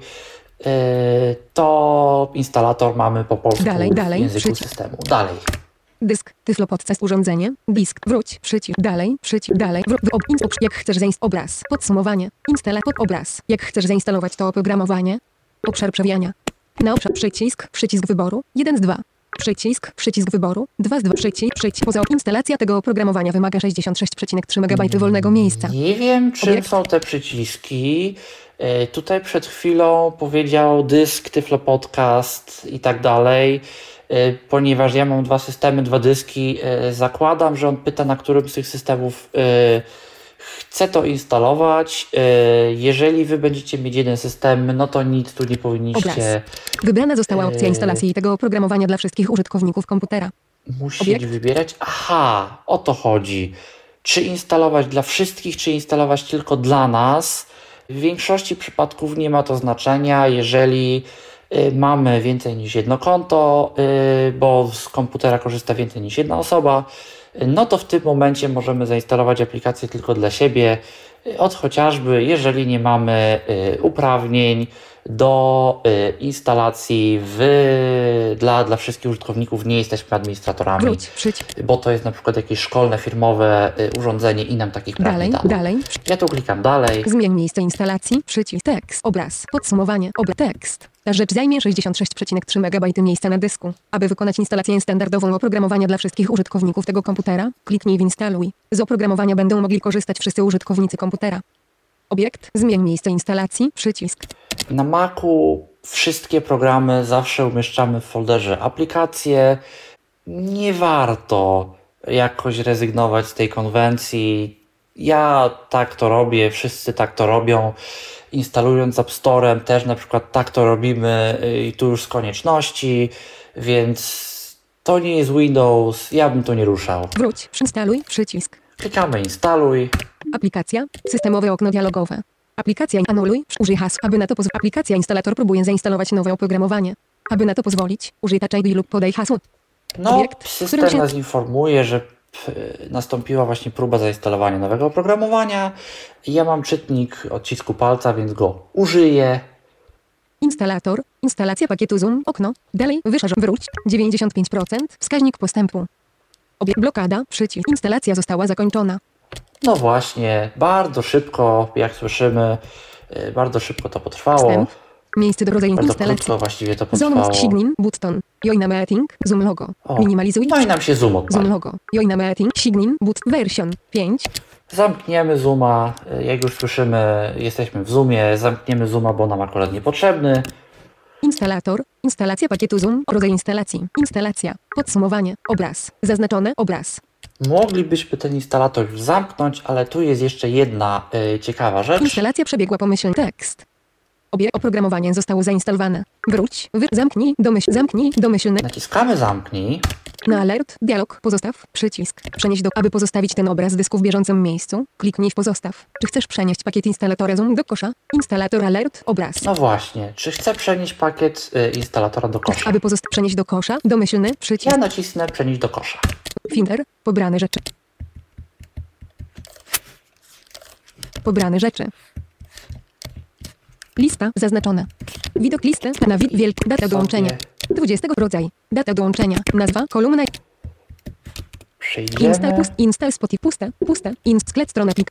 to instalator mamy po polsku w języku systemu. Dalej. Dysk, Tyflo Podcast, urządzenie, disk, wróć, przycisk, dalej, jak chcesz zainstalować obraz, podsumowanie, obraz, jak chcesz zainstalować to oprogramowanie, obszar przewijania, na obszar przycisk wyboru, 1 z 2, przycisk wyboru, 2 z 2, poza instalacja tego oprogramowania wymaga 66,3 MB wolnego miejsca. Nie wiem, czym są te przyciski. Tutaj przed chwilą powiedział dysk, Tyflo Podcast i tak dalej. Ponieważ ja mam 2 systemy, 2 dyski, zakładam, że on pyta, na którym z tych systemów chce to instalować. Jeżeli wy będziecie mieć jeden system, no to nic tu nie powinniście... Obraz. Wybrana została opcja instalacji tego oprogramowania dla wszystkich użytkowników komputera. Musieli wybierać? Aha, o to chodzi. Czy instalować dla wszystkich, czy instalować tylko dla nas? W większości przypadków nie ma to znaczenia, jeżeli mamy więcej niż jedno konto, bo z komputera korzysta więcej niż jedna osoba, no to w tym momencie możemy zainstalować aplikację tylko dla siebie, chociażby jeżeli nie mamy uprawnień do instalacji dla wszystkich użytkowników, nie jesteśmy administratorami, bo to jest na przykład jakieś szkolne, firmowe urządzenie i nam takich praw nie dało. Ja tu klikam dalej. Zmień miejsce instalacji, przycisk, tekst, obraz, podsumowanie, tekst. Ta rzecz zajmie 66,3 MB miejsca na dysku. Aby wykonać instalację standardową oprogramowania dla wszystkich użytkowników tego komputera, kliknij w instaluj. Z oprogramowania będą mogli korzystać wszyscy użytkownicy komputera. Obiekt, zmień miejsce instalacji, przycisk. Na Macu wszystkie programy zawsze umieszczamy w folderze aplikacje. Nie warto jakoś rezygnować z tej konwencji. Ja tak to robię, wszyscy tak to robią. Instalując App Store'em też na przykład tak to robimy i tu już z konieczności, więc to nie jest Windows, ja bym to nie ruszał. Wróć, instaluj, przycisk. Klikamy instaluj. Aplikacja, systemowe okno dialogowe. Aplikacja anuluj, użyj hasła, aby na to pozwolić. Aplikacja instalator próbuje zainstalować nowe oprogramowanie. Aby na to pozwolić, użyj Touch ID lub podaj hasło. System nas informuje, że nastąpiła właśnie próba zainstalowania nowego oprogramowania. Ja mam czytnik odcisku palca, więc go użyję. Instalator, instalacja pakietu Zoom, okno, dalej, wyszarz, wróć, 95%, wskaźnik postępu. Blokada, przycisk, instalacja została zakończona. No właśnie, bardzo szybko, jak słyszymy, bardzo szybko to potrwało. Wstęp. Miejsce do rodzaju bardzo instalacji. Krótko właściwie to potrwało. Zoom Signin, button, Join Meeting, Zoom logo, minimalizuj. No i nam się Zoom odpalił. Zoom logo, Join Meeting, Signin, version 5. Zamkniemy Zooma, jak już słyszymy, jesteśmy w Zoomie, zamkniemy Zooma, bo nam akurat niepotrzebny. Instalator, instalacja pakietu Zoom, rodzaj instalacji, instalacja, podsumowanie, obraz, zaznaczone, obraz. Moglibyśmy ten instalator już zamknąć, ale tu jest jeszcze jedna ciekawa rzecz. Instalacja przebiegła pomyślny tekst. Oprogramowanie zostało zainstalowane. Wróć, zamknij, domyślne. Naciskamy zamknij. Na alert, dialog, pozostaw, przycisk. Przenieść aby pozostawić ten obraz dysku w bieżącym miejscu, kliknij w pozostaw. Czy chcesz przenieść pakiet instalatora Zoom do kosza? Instalator alert, obraz. No właśnie, czy chcę przenieść pakiet instalatora do kosza? Aby przenieść do kosza, domyślny, przycisk. Ja nacisnę przenieść do kosza. Finder, pobrane rzeczy. Pobrane rzeczy. Lista zaznaczona. Widok listy na data dołączenia. 20 rodzaj. Data dołączenia. Nazwa, kolumna. Przyjdziemy. Install Spotify. Puste. Sklet strona plik.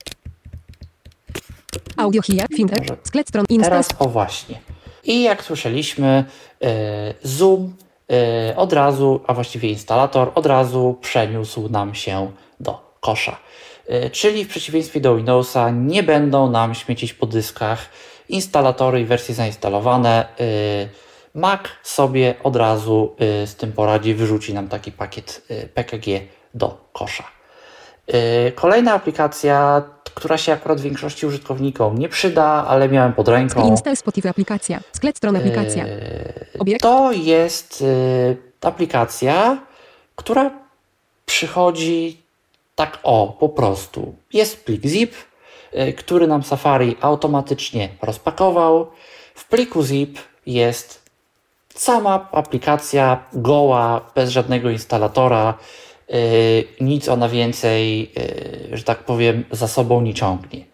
Audio hija. Finder. Sklet stron. Teraz o właśnie. I jak słyszeliśmy, Zoom od razu, a właściwie instalator od razu przeniósł nam się do kosza. Czyli w przeciwieństwie do Windowsa nie będą nam śmiecić po dyskach instalatory i wersje zainstalowane. Mac sobie od razu z tym poradzi, wyrzuci nam taki pakiet PKG do kosza. Kolejna aplikacja, która się akurat większości użytkownikom nie przyda, ale miałem pod ręką. Install Spotify aplikacja. Sklet stron aplikacja. Obiekt. To jest aplikacja, która przychodzi tak po prostu. Jest plik zip, który nam Safari automatycznie rozpakował. W pliku zip jest sama aplikacja goła, bez żadnego instalatora. Nic ona więcej, że tak powiem, za sobą nie ciągnie.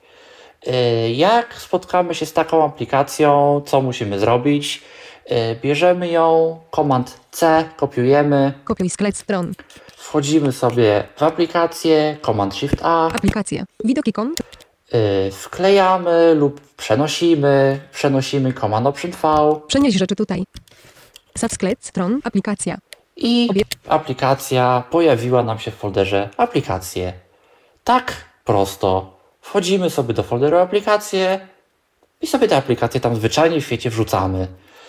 Jak spotkamy się z taką aplikacją, co musimy zrobić? Bierzemy ją, Command C, kopiujemy. Kopiuj sklet stron. Wchodzimy sobie w aplikację, Command Shift A. Aplikacje. Widok ikon. Wklejamy lub przenosimy Command Option V. Przenieś rzeczy tutaj. Sklet stron, aplikacja. I aplikacja pojawiła nam się w folderze aplikacje. Tak prosto. Wchodzimy sobie do folderu aplikacje i sobie te aplikacje tam zwyczajnie w świecie wrzucamy.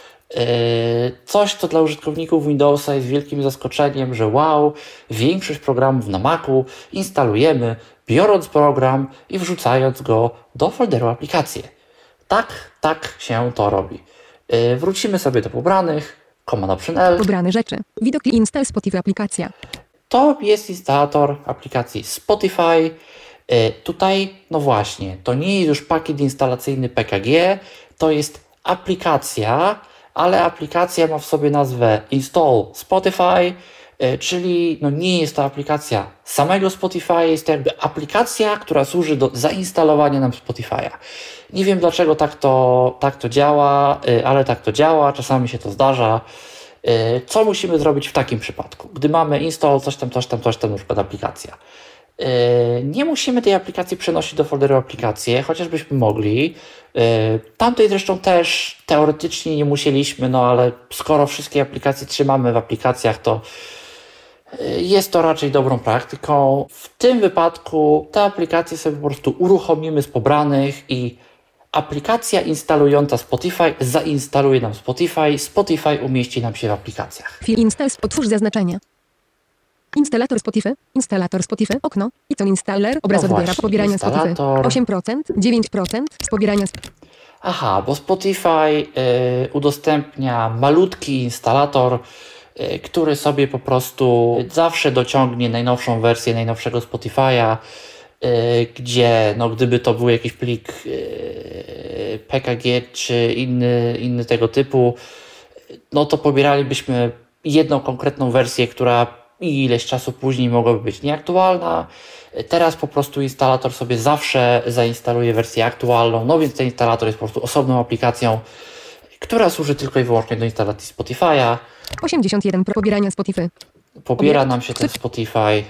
Coś, co dla użytkowników Windowsa jest wielkim zaskoczeniem, że wow, większość programów na Macu instalujemy, biorąc program i wrzucając go do folderu aplikacje. Tak się to robi. Wrócimy sobie do pobranych, Command Option L. Pobrane rzeczy. Widok Install Spotify aplikacja. To jest instalator aplikacji Spotify. Tutaj, no właśnie, to nie jest już pakiet instalacyjny PKG, to jest aplikacja, ale aplikacja ma w sobie nazwę Install Spotify, czyli no nie jest to aplikacja samego Spotify, jest to jakby aplikacja, która służy do zainstalowania nam Spotify'a. Nie wiem dlaczego tak to działa, ale tak to działa, czasami się to zdarza. Co musimy zrobić w takim przypadku? Gdy mamy install, coś tam, na przykład aplikacja. Nie musimy tej aplikacji przenosić do folderu aplikacje, chociażbyśmy mogli. Tamtej zresztą też teoretycznie nie musieliśmy, no ale skoro wszystkie aplikacje trzymamy w aplikacjach, to jest to raczej dobrą praktyką. W tym wypadku te aplikacje sobie po prostu uruchomimy z pobranych i aplikacja instalująca Spotify zainstaluje nam Spotify. Spotify umieści nam się w aplikacjach. Otwórz zaznaczenie. Instalator Spotify, okno, iCon Installer, obraz odbiera, pobierania Spotify, 8%, 9% z pobierania. Aha, bo Spotify udostępnia malutki instalator, który sobie po prostu zawsze dociągnie najnowszą wersję najnowszego Spotify'a, gdzie no, gdyby to był jakiś plik PKG czy inny tego typu, no to pobieralibyśmy jedną konkretną wersję, która ileś czasu później mogłaby być nieaktualna. Teraz po prostu instalator sobie zawsze zainstaluje wersję aktualną, no więc ten instalator jest po prostu osobną aplikacją, która służy tylko i wyłącznie do instalacji Spotify'a. 81% pobierania Spotify. Pobiera nam się ten Spotify.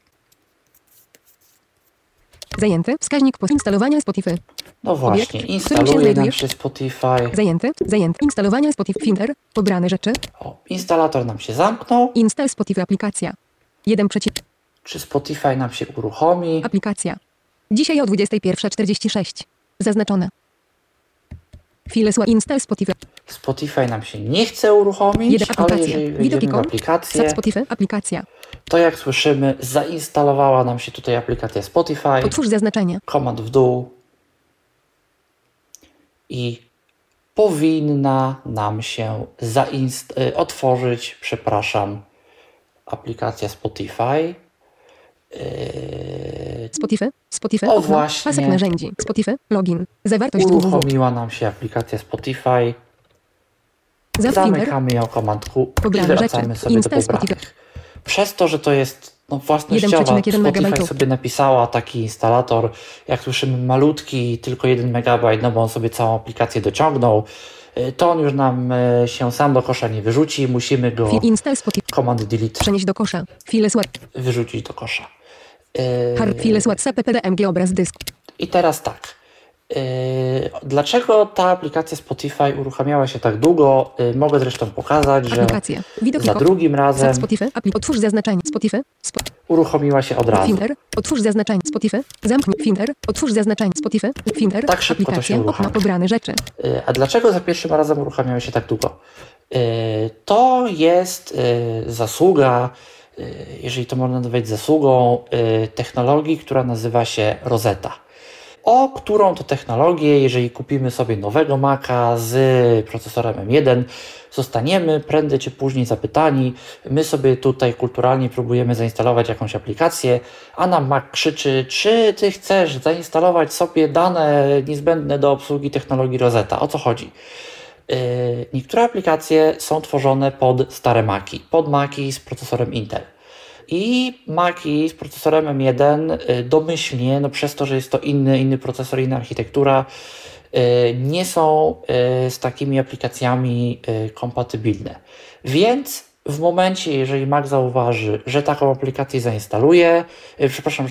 Zajęty. Wskaźnik instalowania Spotify. No właśnie, instaluje nam się Spotify. Zajęty. Instalowania Spotify. Finder. Pobrane rzeczy. O, instalator nam się zamknął. Install Spotify aplikacja. 1. Czy Spotify nam się uruchomi? Aplikacja. Dzisiaj o 21:46. Zaznaczone. Install Spotify. Spotify nam się nie chce uruchomić, ale jeżeli wejdziemy w aplikację, Spotify aplikacja. to jak słyszymy, zainstalowała nam się tutaj aplikacja Spotify. Otwórz zaznaczenie. Komand w dół. I powinna nam się otworzyć, aplikacja Spotify. Spotify, O, okno, właśnie. pasek narzędzi, Spotify, login, zawartość www, Uruchomiła nam się aplikacja Spotify. Finder, Zamykamy ją komandką i Pobrane wracamy rzeczy. sobie do Install pobranych. Przez to, że to jest własnościowa, 1,1 Spotify megabajtów. sobie napisała taki instalator, jak słyszymy malutki, tylko 1 megabajt, no bo on sobie całą aplikację dociągnął, to on już nam się sam do kosza nie wyrzuci, musimy go install Spotify, command delete przenieść do kosza, files wyrzucić do kosza. files WhatsApp, PDMG, obraz dysk, I teraz tak. Dlaczego ta aplikacja Spotify uruchamiała się tak długo? Mogę zresztą pokazać, że aplikacje, widok za drugim razem Spotify, otwórz zaznaczenie, Spotify, uruchomiła się od razu. Finder, otwórz zaznaczenie, Spotify, zamknij, Finder, otwórz zaznaczenie, Spotify, Finder, Tak szybko to się aplikacja, okno, uruchamia. pobrane rzeczy, A dlaczego za pierwszym razem uruchamiały się tak długo? To jest zasługa, jeżeli to można nazwać zasługą, technologii, która nazywa się Rosetta. O którą to technologię, jeżeli kupimy sobie nowego Maca z procesorem M1, zostaniemy prędzej czy później zapytani. My sobie tutaj kulturalnie próbujemy zainstalować jakąś aplikację, a nam Mac krzyczy, czy ty chcesz zainstalować sobie dane niezbędne do obsługi technologii Rosetta. O co chodzi? Niektóre aplikacje są tworzone pod stare Maci, pod Maci z procesorem Intel. I Maci z procesorem M1 domyślnie, no przez to, że jest to inny procesor, inna architektura, nie są z takimi aplikacjami kompatybilne. Więc w momencie, jeżeli Mac zauważy, że taką aplikację zainstaluje, że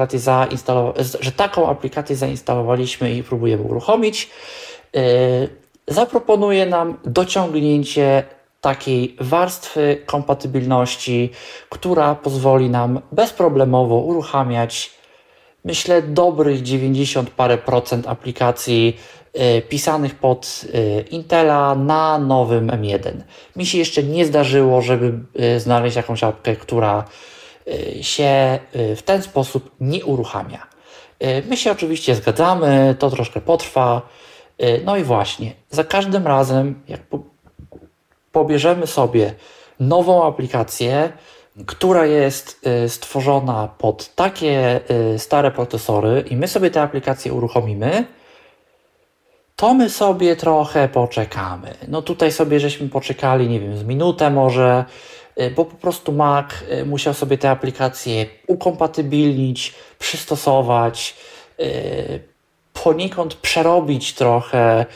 taką aplikację zainstalowaliśmy i próbujemy uruchomić, zaproponuje nam dociągnięcie takiej warstwy kompatybilności, która pozwoli nam bezproblemowo uruchamiać, myślę, dobrych 90 parę procent aplikacji pisanych pod Intela na nowym M1. Mi się jeszcze nie zdarzyło, żeby znaleźć jakąś apkę, która się w ten sposób nie uruchamia. My się oczywiście zgadzamy, to troszkę potrwa. No i właśnie, za każdym razem, jak pobierzemy sobie nową aplikację, która jest stworzona pod takie stare procesory i my sobie tę aplikację uruchomimy, to my sobie trochę poczekamy. No tutaj sobie żeśmy poczekali, nie wiem, z minutę może, bo po prostu Mac musiał sobie tę aplikację ukompatybilnić, przystosować, poniekąd przerobić trochę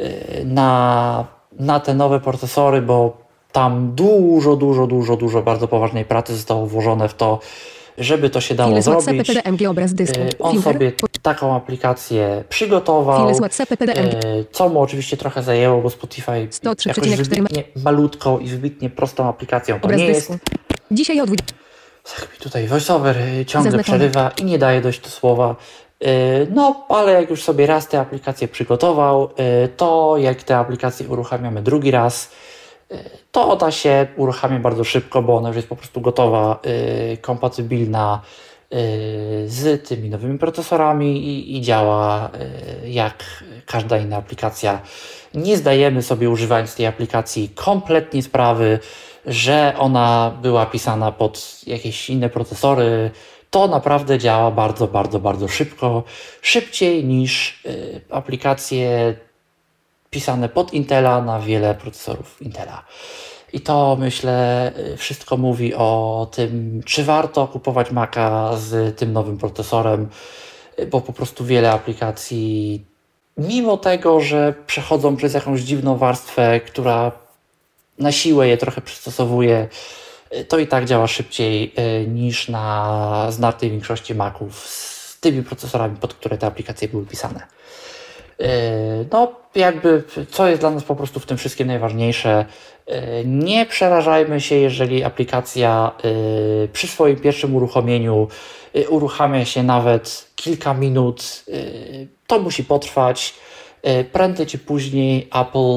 na te nowe procesory, bo tam dużo bardzo poważnej pracy zostało włożone w to, żeby to się dało zrobić. PDMG, obraz dysku, On sobie taką aplikację przygotował, co mu oczywiście trochę zajęło, bo Spotify jakoś wybitnie malutką i wybitnie prostą aplikacją to nie jest. Dzisiaj o 20. Tak mi tutaj voiceover ciągle przerywa i nie daje dojść do słowa. No, ale jak już sobie raz tę aplikację przygotował, to jak tę aplikację uruchamiamy drugi raz, to ona się uruchamia bardzo szybko, bo ona już jest po prostu gotowa, kompatybilna z tymi nowymi procesorami i działa jak każda inna aplikacja. Nie zdajemy sobie, używając tej aplikacji, kompletnie sprawy, że ona była pisana pod jakieś inne procesory. To naprawdę działa bardzo szybko, szybciej niż aplikacje pisane pod Intela na wiele procesorów Intela. I to, myślę, wszystko mówi o tym, czy warto kupować Maca z tym nowym procesorem, bo po prostu wiele aplikacji, mimo tego, że przechodzą przez jakąś dziwną warstwę, która na siłę je trochę przystosowuje, to i tak działa szybciej niż na znacznej większości Maców z tymi procesorami, pod które te aplikacje były pisane. No, jakby, co jest dla nas po prostu w tym wszystkim najważniejsze, nie przerażajmy się, jeżeli aplikacja przy swoim pierwszym uruchomieniu uruchamia się nawet kilka minut, to musi potrwać. Prędzej czy później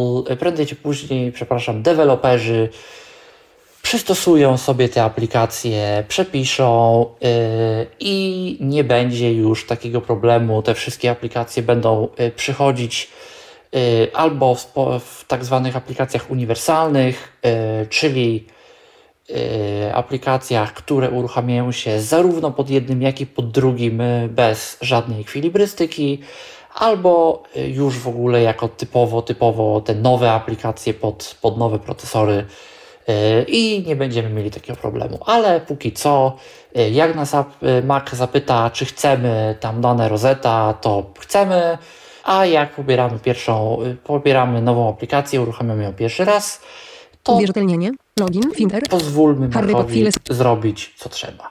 deweloperzy przystosują sobie te aplikacje, przepiszą i nie będzie już takiego problemu. Te wszystkie aplikacje będą przychodzić albo w tak zwanych aplikacjach uniwersalnych, czyli aplikacjach, które uruchamiają się zarówno pod jednym, jak i pod drugim bez żadnej ekwilibrystyki, albo już w ogóle jako typowo te nowe aplikacje pod nowe procesory i nie będziemy mieli takiego problemu. Ale póki co, jak nas Mac zapyta, czy chcemy tam dane Rosetta, to chcemy, a jak pobieramy nową aplikację, uruchamiamy ją pierwszy raz, to Uwierzytelnienie. Login. Finder. pozwólmy Harry Macowi Potter. zrobić, co trzeba.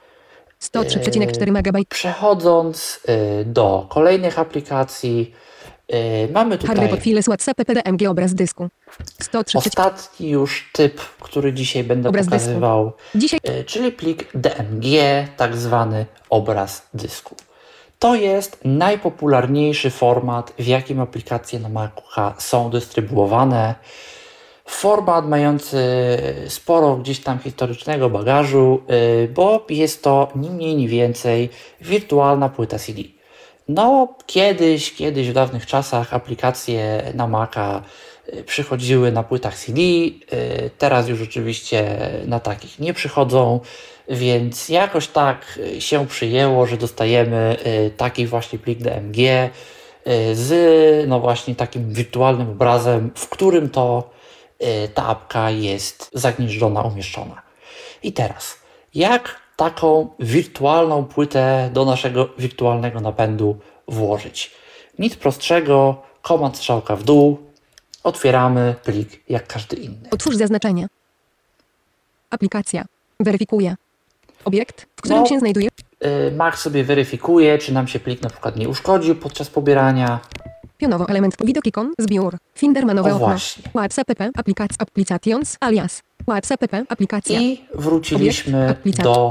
103,4 MB. Przechodząc do kolejnych aplikacji, mamy Harry tutaj Potter. WhatsApp. PDMG. Obraz dysku. 103. ostatni już typ, który dzisiaj będę Obraz dysku. pokazywał, Dzisiaj czyli plik DMG, tak zwany obraz dysku. To jest najpopularniejszy format, w jakim aplikacje na Maca są dystrybuowane. Format mający sporo gdzieś tam historycznego bagażu, bo jest to ni mniej, ni więcej wirtualna płyta CD. No, kiedyś w dawnych czasach aplikacje na Maca przychodziły na płytach CD, teraz już oczywiście na takich nie przychodzą, więc jakoś tak się przyjęło, że dostajemy taki właśnie plik DMG z no właśnie takim wirtualnym obrazem, w którym to ta apka jest zagnieżdżona, umieszczona. I teraz, jak taką wirtualną płytę do naszego wirtualnego napędu włożyć? Nic prostszego, komand strzałka w dół, otwieramy plik jak każdy inny. otwórz zaznaczenie. Aplikacja. Weryfikuje. Obiekt, w którym się znajduje. Mac sobie weryfikuje, czy nam się plik na przykład nie uszkodził podczas pobierania. Pionowo element. Widok ikon. Zbiór. Finder ma nowe O okno. właśnie. WhatsApp. Applications. Alias. WhatsApp. Aplikacja. I wróciliśmy Obiekt,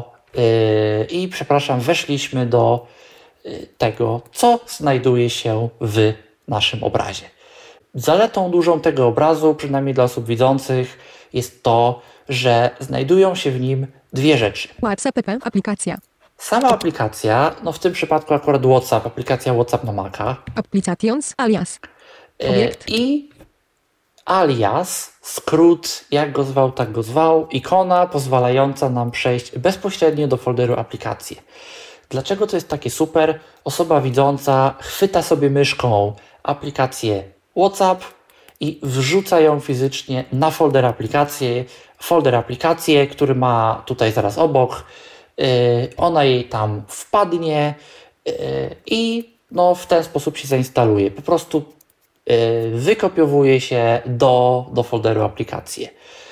aplikacja. weszliśmy do tego, co znajduje się w naszym obrazie. Zaletą dużą tego obrazu, przynajmniej dla osób widzących, jest to, że znajdują się w nim dwie rzeczy. WhatsApp. Aplikacja. Sama aplikacja, no w tym przypadku akurat WhatsApp, aplikacja WhatsApp na Maca, Applications. Alias. Obiekt. i alias, skrót, jak go zwał, tak go zwał, ikona pozwalająca nam przejść bezpośrednio do folderu aplikacje. Dlaczego to jest takie super? Osoba widząca chwyta sobie myszką aplikację WhatsApp i wrzuca ją fizycznie na folder aplikacje, który ma tutaj zaraz obok. Ona jej tam wpadnie i no, w ten sposób się zainstaluje. Po prostu wykopiowuje się do folderu aplikacje.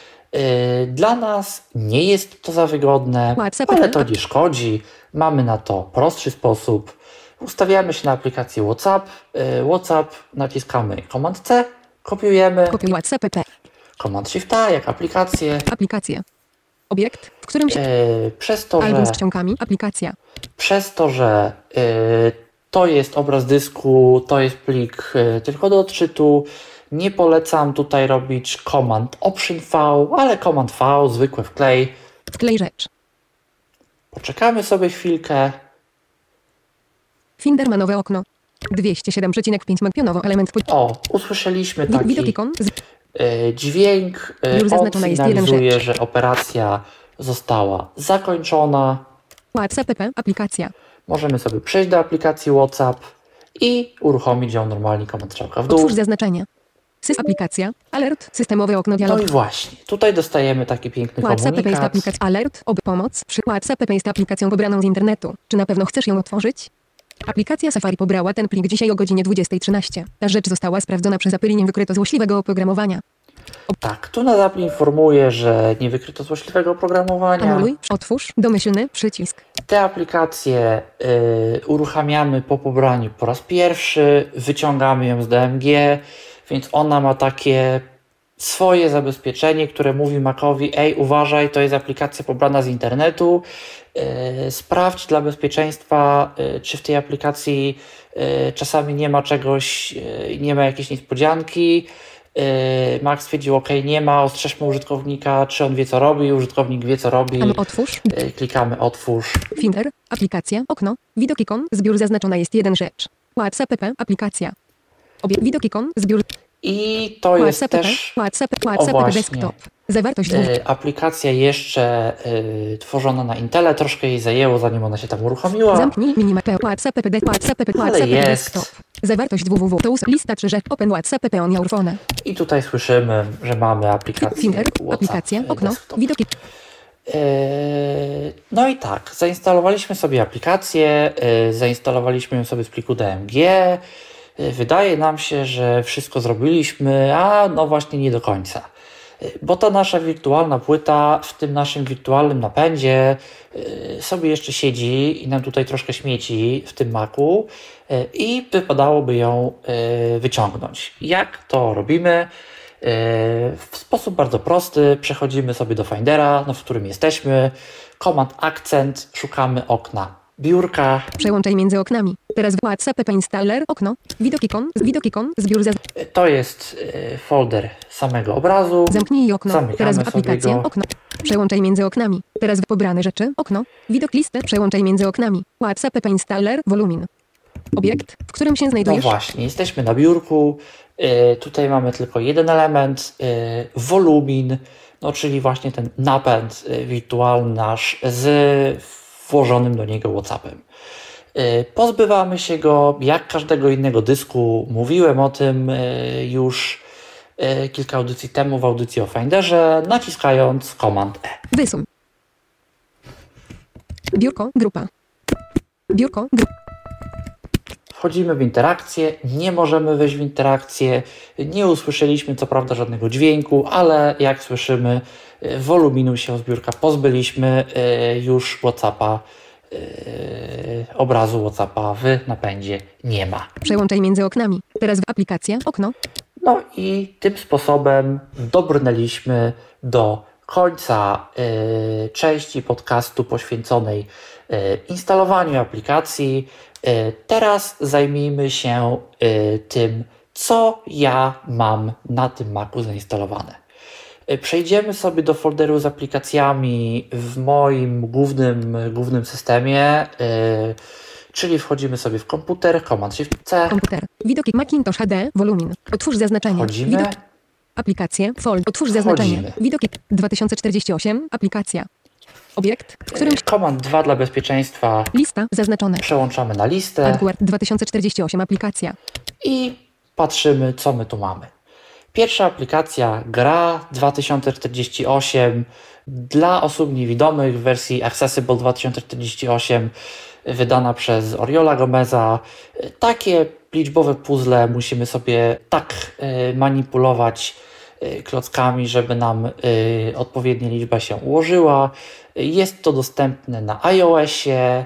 Dla nas nie jest to za wygodne, WhatsApp. ale to nie szkodzi. Mamy na to prostszy sposób. Ustawiamy się na aplikację WhatsApp, naciskamy Command C, kopiujemy, Kopiuj WhatsApp. Command Shift A jak aplikację. Aplikacja. Obiekt, w którym się. Przez Album z książkami. Aplikacja. to, że to jest obraz dysku, to jest plik tylko do odczytu, nie polecam tutaj robić Command Option V, ale Command V, zwykłe wklej. Wklej rzecz. Poczekamy sobie chwilkę. Finder ma nowe okno. 207,5 MB. Pionowo element. O, usłyszeliśmy Widok taki ikon. dźwięk. Już On zaznaczona jest jeden sygnalizuje, że operacja została zakończona. WhatsApp. Aplikacja. Możemy sobie przejść do aplikacji WhatsApp i uruchomić ją normalnie, komand strzałka w dół. Otwórz zaznaczenie. Aplikacja. Alert. Systemowe okno No dialogu. i właśnie, tutaj dostajemy taki piękny WhatsApp jest komunikat. aplikacja. Alert. Pomoc. WhatsApp jest aplikacją pobraną z internetu. Czy na pewno chcesz ją otworzyć? Aplikacja Safari pobrała ten plik dzisiaj o godzinie 20:13. Ta rzecz została sprawdzona przez Apple i nie wykryto złośliwego oprogramowania. Tak, tu nas Apple informuje, że nie wykryto złośliwego oprogramowania. Anuluj. Otwórz. Domyślny. Przycisk. Te aplikacje uruchamiamy po pobraniu po raz pierwszy, wyciągamy ją z DMG, więc ona ma takie swoje zabezpieczenie, które mówi Macowi: ej, uważaj, to jest aplikacja pobrana z internetu, sprawdź dla bezpieczeństwa, czy w tej aplikacji czasami nie ma czegoś, nie ma jakiejś niespodzianki. Mac stwierdził: OK, nie ma, ostrzeżmy użytkownika, czy on wie co robi, użytkownik wie co robi. Otwórz. Klikamy otwórz. Finder. Aplikacja. Okno. Widok ikon. Zbiór zaznaczona jest jeden rzecz. WhatsApp. Aplikacja. Widok ikon. Zbiór. I to jest WhatsApp, też WhatsApp właśnie, desktop. Zawartość dwóch. aplikacja jeszcze tworzona na Intele. Troszkę jej zajęło, zanim ona się tam uruchomiła. Zamknij minimapę. WhatsApp jest. desktop. Zawartość www. To lista 3 rzecz. Open WhatsApp on your phone. I tutaj słyszymy, że mamy aplikację Finger. WhatsApp Aplikacja. Okno. desktop. Widoki. No i tak, zainstalowaliśmy sobie aplikację, zainstalowaliśmy ją sobie z pliku DMG. Wydaje nam się, że wszystko zrobiliśmy, a no właśnie nie do końca. Bo ta nasza wirtualna płyta w tym naszym wirtualnym napędzie sobie jeszcze siedzi i nam tutaj troszkę śmieci w tym Macu i wypadałoby ją wyciągnąć. Jak to robimy? W sposób bardzo prosty przechodzimy sobie do Findera, w którym jesteśmy, Command Accent, szukamy okna biurka. Przełączaj między oknami. Teraz WhatsApp installer. Okno. Widok ikon. Zbiór To jest folder samego obrazu. Zamknij okno. Zamykamy Teraz w sobie aplikację. go. Okno. Przełączaj między oknami. Teraz w pobrane rzeczy. Okno. Widok listy. Przełączaj między oknami. WhatsApp installer. Wolumin. Obiekt, w którym się No znajdujesz. właśnie, jesteśmy na biurku. Tutaj mamy tylko jeden element, wolumin, no czyli właśnie ten napęd wirtualny nasz z włożonym do niego WhatsAppem. Pozbywamy się go jak każdego innego dysku. Mówiłem o tym już kilka audycji temu w audycji o Finderze, naciskając Command E. Wysuń. Biurko. Grupa. Biurko. Wchodzimy w interakcję, nie możemy wejść w interakcję, nie usłyszeliśmy co prawda żadnego dźwięku, ale jak słyszymy, woluminu się z biurka pozbyliśmy, już WhatsAppa, obrazu WhatsAppa w napędzie nie ma. Przełączaj między oknami. Teraz w aplikację. Okno. No i tym sposobem dobrnęliśmy do końca części podcastu poświęconej instalowaniu aplikacji. Teraz zajmijmy się tym, co ja mam na tym Macu zainstalowane. Przejdziemy sobie do folderu z aplikacjami w moim głównym systemie, czyli wchodzimy sobie w komputer, Command Shift C. Komputer. Widok Macintosh HD. Wolumin. Otwórz zaznaczenie. Wchodzimy. Widok. Aplikacje. Otwórz zaznaczenie. Wchodzimy. Widok 2048. Aplikacja. Obiekt, w którym Command 2 dla bezpieczeństwa. lista zaznaczone. Przełączamy na listę AdWord 2048. Aplikacja. i patrzymy, co my tu mamy. Pierwsza aplikacja, gra 2048 dla osób niewidomych w wersji Accessible 2048, wydana przez Oriola Gomeza. Takie liczbowe puzzle musimy sobie tak manipulować klockami, żeby nam odpowiednia liczba się ułożyła. Jest to dostępne na iOSie.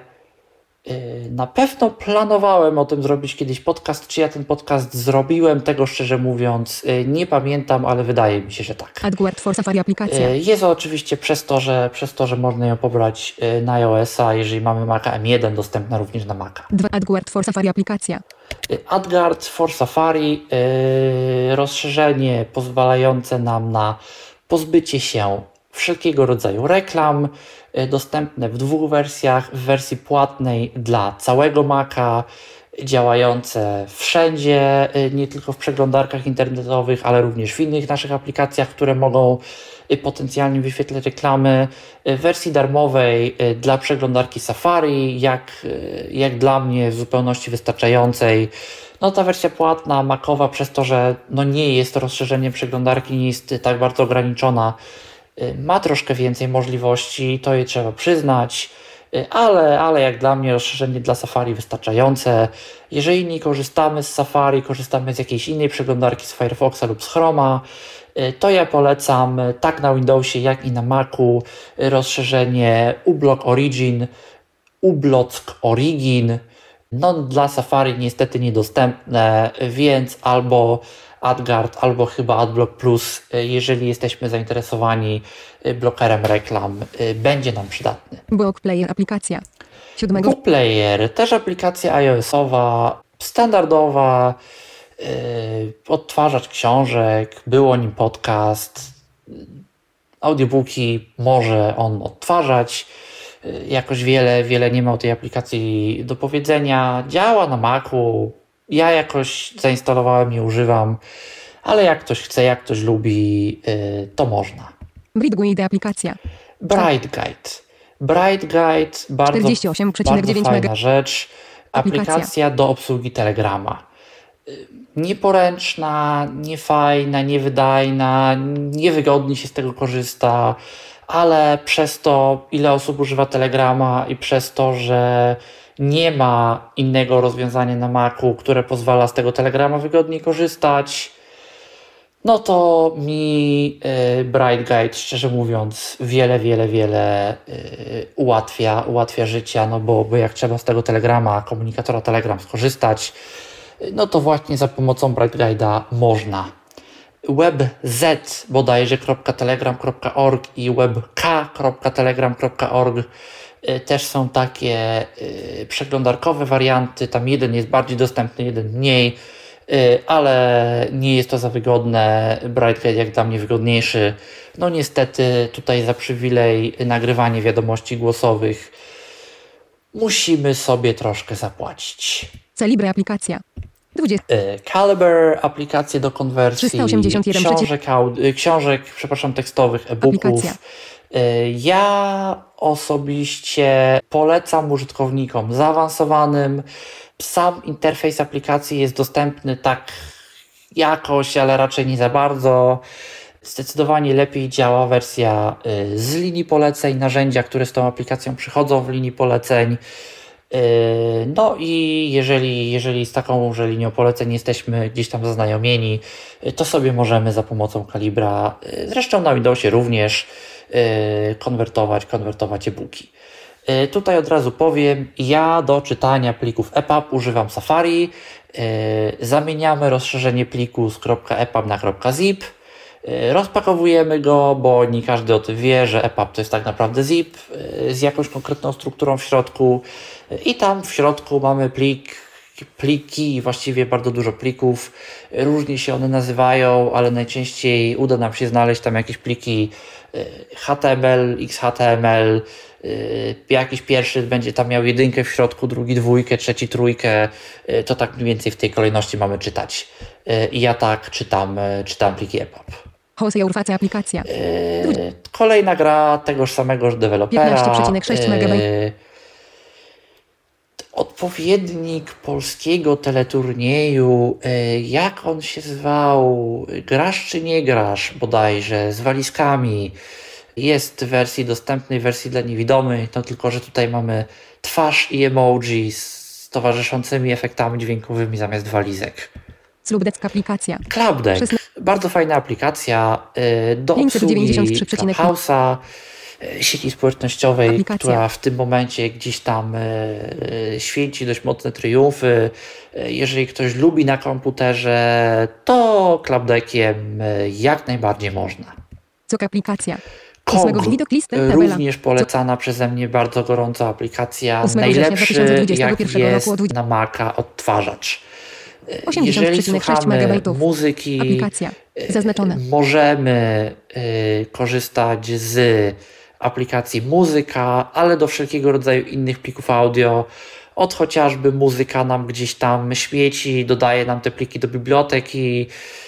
Na pewno planowałem o tym zrobić kiedyś podcast. Czy ja ten podcast zrobiłem? Tego szczerze mówiąc nie pamiętam, ale wydaje mi się, że tak. AdWord for Safari aplikacja. Jest oczywiście przez to, że można ją pobrać na iOS-a, jeżeli mamy Maca M1, dostępna również na Maca. AdWord for Safari aplikacja. AdGuard for Safari, rozszerzenie pozwalające nam na pozbycie się wszelkiego rodzaju reklam, dostępne w dwóch wersjach, w wersji płatnej dla całego Maca, działające wszędzie, nie tylko w przeglądarkach internetowych, ale również w innych naszych aplikacjach, które mogą potencjalnie wyświetlać reklamy, w wersji darmowej dla przeglądarki Safari, jak dla mnie w zupełności wystarczającej. No ta wersja płatna, macowa, przez to, że nie jest rozszerzeniem przeglądarki, nie jest tak bardzo ograniczona, ma troszkę więcej możliwości, to je trzeba przyznać, ale jak dla mnie rozszerzenie dla Safari wystarczające. Jeżeli nie korzystamy z Safari, korzystamy z jakiejś innej przeglądarki, z Firefoxa lub z Chroma, to ja polecam tak na Windowsie, jak i na Macu rozszerzenie uBlock Origin, uBlock Origin. Dla Safari niestety niedostępne, więc albo AdGuard, albo chyba AdBlock Plus, jeżeli jesteśmy zainteresowani blokerem reklam, będzie nam przydatny. Book Player aplikacja. 7. Book Player, też aplikacja iOS-owa, standardowa, odtwarzacz książek, był o nim podcast, audiobooki może on odtwarzać. Jakoś wiele nie ma o tej aplikacji do powiedzenia. Działa na Macu. Ja jakoś zainstalowałem i używam, ale jak ktoś chce, jak ktoś lubi, to można. Bright Guide aplikacja. Bright Guide, bardzo 48,9 fajna rzecz. Aplikacja do obsługi Telegrama. Nieporęczna, niefajna, niewydajna, niewygodnie się z tego korzysta, ale przez to, ile osób używa Telegrama i przez to, że nie ma innego rozwiązania na Macu, które pozwala z tego Telegrama wygodnie korzystać, no to mi Bright Guide, szczerze mówiąc, wiele ułatwia życie, no bo jak trzeba z tego Telegrama, komunikatora Telegram skorzystać, no to właśnie za pomocą Bright Guide'a można. WebZ bodajże .telegram.org i webk.telegram.org też są takie przeglądarkowe warianty. Tam jeden jest bardziej dostępny, jeden mniej, ale nie jest to za wygodne. Bright Guide jak dla mnie wygodniejszy. No niestety tutaj za przywilej nagrywanie wiadomości głosowych musimy sobie troszkę zapłacić. Calibre aplikacja. 20. Calibre, aplikacje do konwersji 381 książek, tekstowych, e-booków. Ja osobiście polecam użytkownikom zaawansowanym. Sam interfejs aplikacji jest dostępny tak jakoś, ale raczej nie za bardzo. Zdecydowanie lepiej działa wersja z linii poleceń, narzędzia, które z tą aplikacją przychodzą w linii poleceń. No i jeżeli z taką linią poleceń jesteśmy gdzieś tam zaznajomieni, to sobie możemy za pomocą Calibra, zresztą na Windowsie również, konwertować e-booki. Tutaj od razu powiem, ja do czytania plików EPUB używam Safari, zamieniamy rozszerzenie pliku z .epub na .zip, rozpakowujemy go, bo nie każdy o tym wie, że EPUB to jest tak naprawdę zip z jakąś konkretną strukturą w środku i tam w środku mamy pliki, właściwie bardzo dużo plików, różnie się one nazywają, ale najczęściej uda nam się znaleźć tam jakieś pliki HTML, XHTML, jakiś pierwszy będzie tam miał jedynkę w środku, drugi dwójkę, trzeci trójkę, to tak mniej więcej w tej kolejności mamy czytać. I ja tak czytam pliki EPUB. Hosea Urfacja aplikacja. Kolejna gra tegoż samego dewelopera. 15,6 MB. Odpowiednik polskiego teleturnieju, jak on się zwał? Grasz czy nie grasz bodajże, z walizkami. Jest w wersji dostępnej, w wersji dla niewidomych, no tylko, że tutaj mamy twarz i emoji z towarzyszącymi efektami dźwiękowymi zamiast walizek. Clubdeck aplikacja. Clubdeck, bardzo fajna aplikacja do obsługi Clubhouse'a, sieci społecznościowej, która w tym momencie gdzieś tam święci dość mocne triumfy. Jeżeli ktoś lubi na komputerze, to Clubdeckiem jak najbardziej można. Cok aplikacja. Również polecana przeze mnie bardzo gorąco aplikacja. Najlepszy jak jest na Maca odtwarzacz. Jeżeli słuchamy muzyki, aplikacja. Zaznaczone. Możemy korzystać z aplikacji Muzyka, ale do wszelkiego rodzaju innych plików audio, od chociażby Muzyka nam gdzieś tam śmieci, dodaje nam te pliki do biblioteki.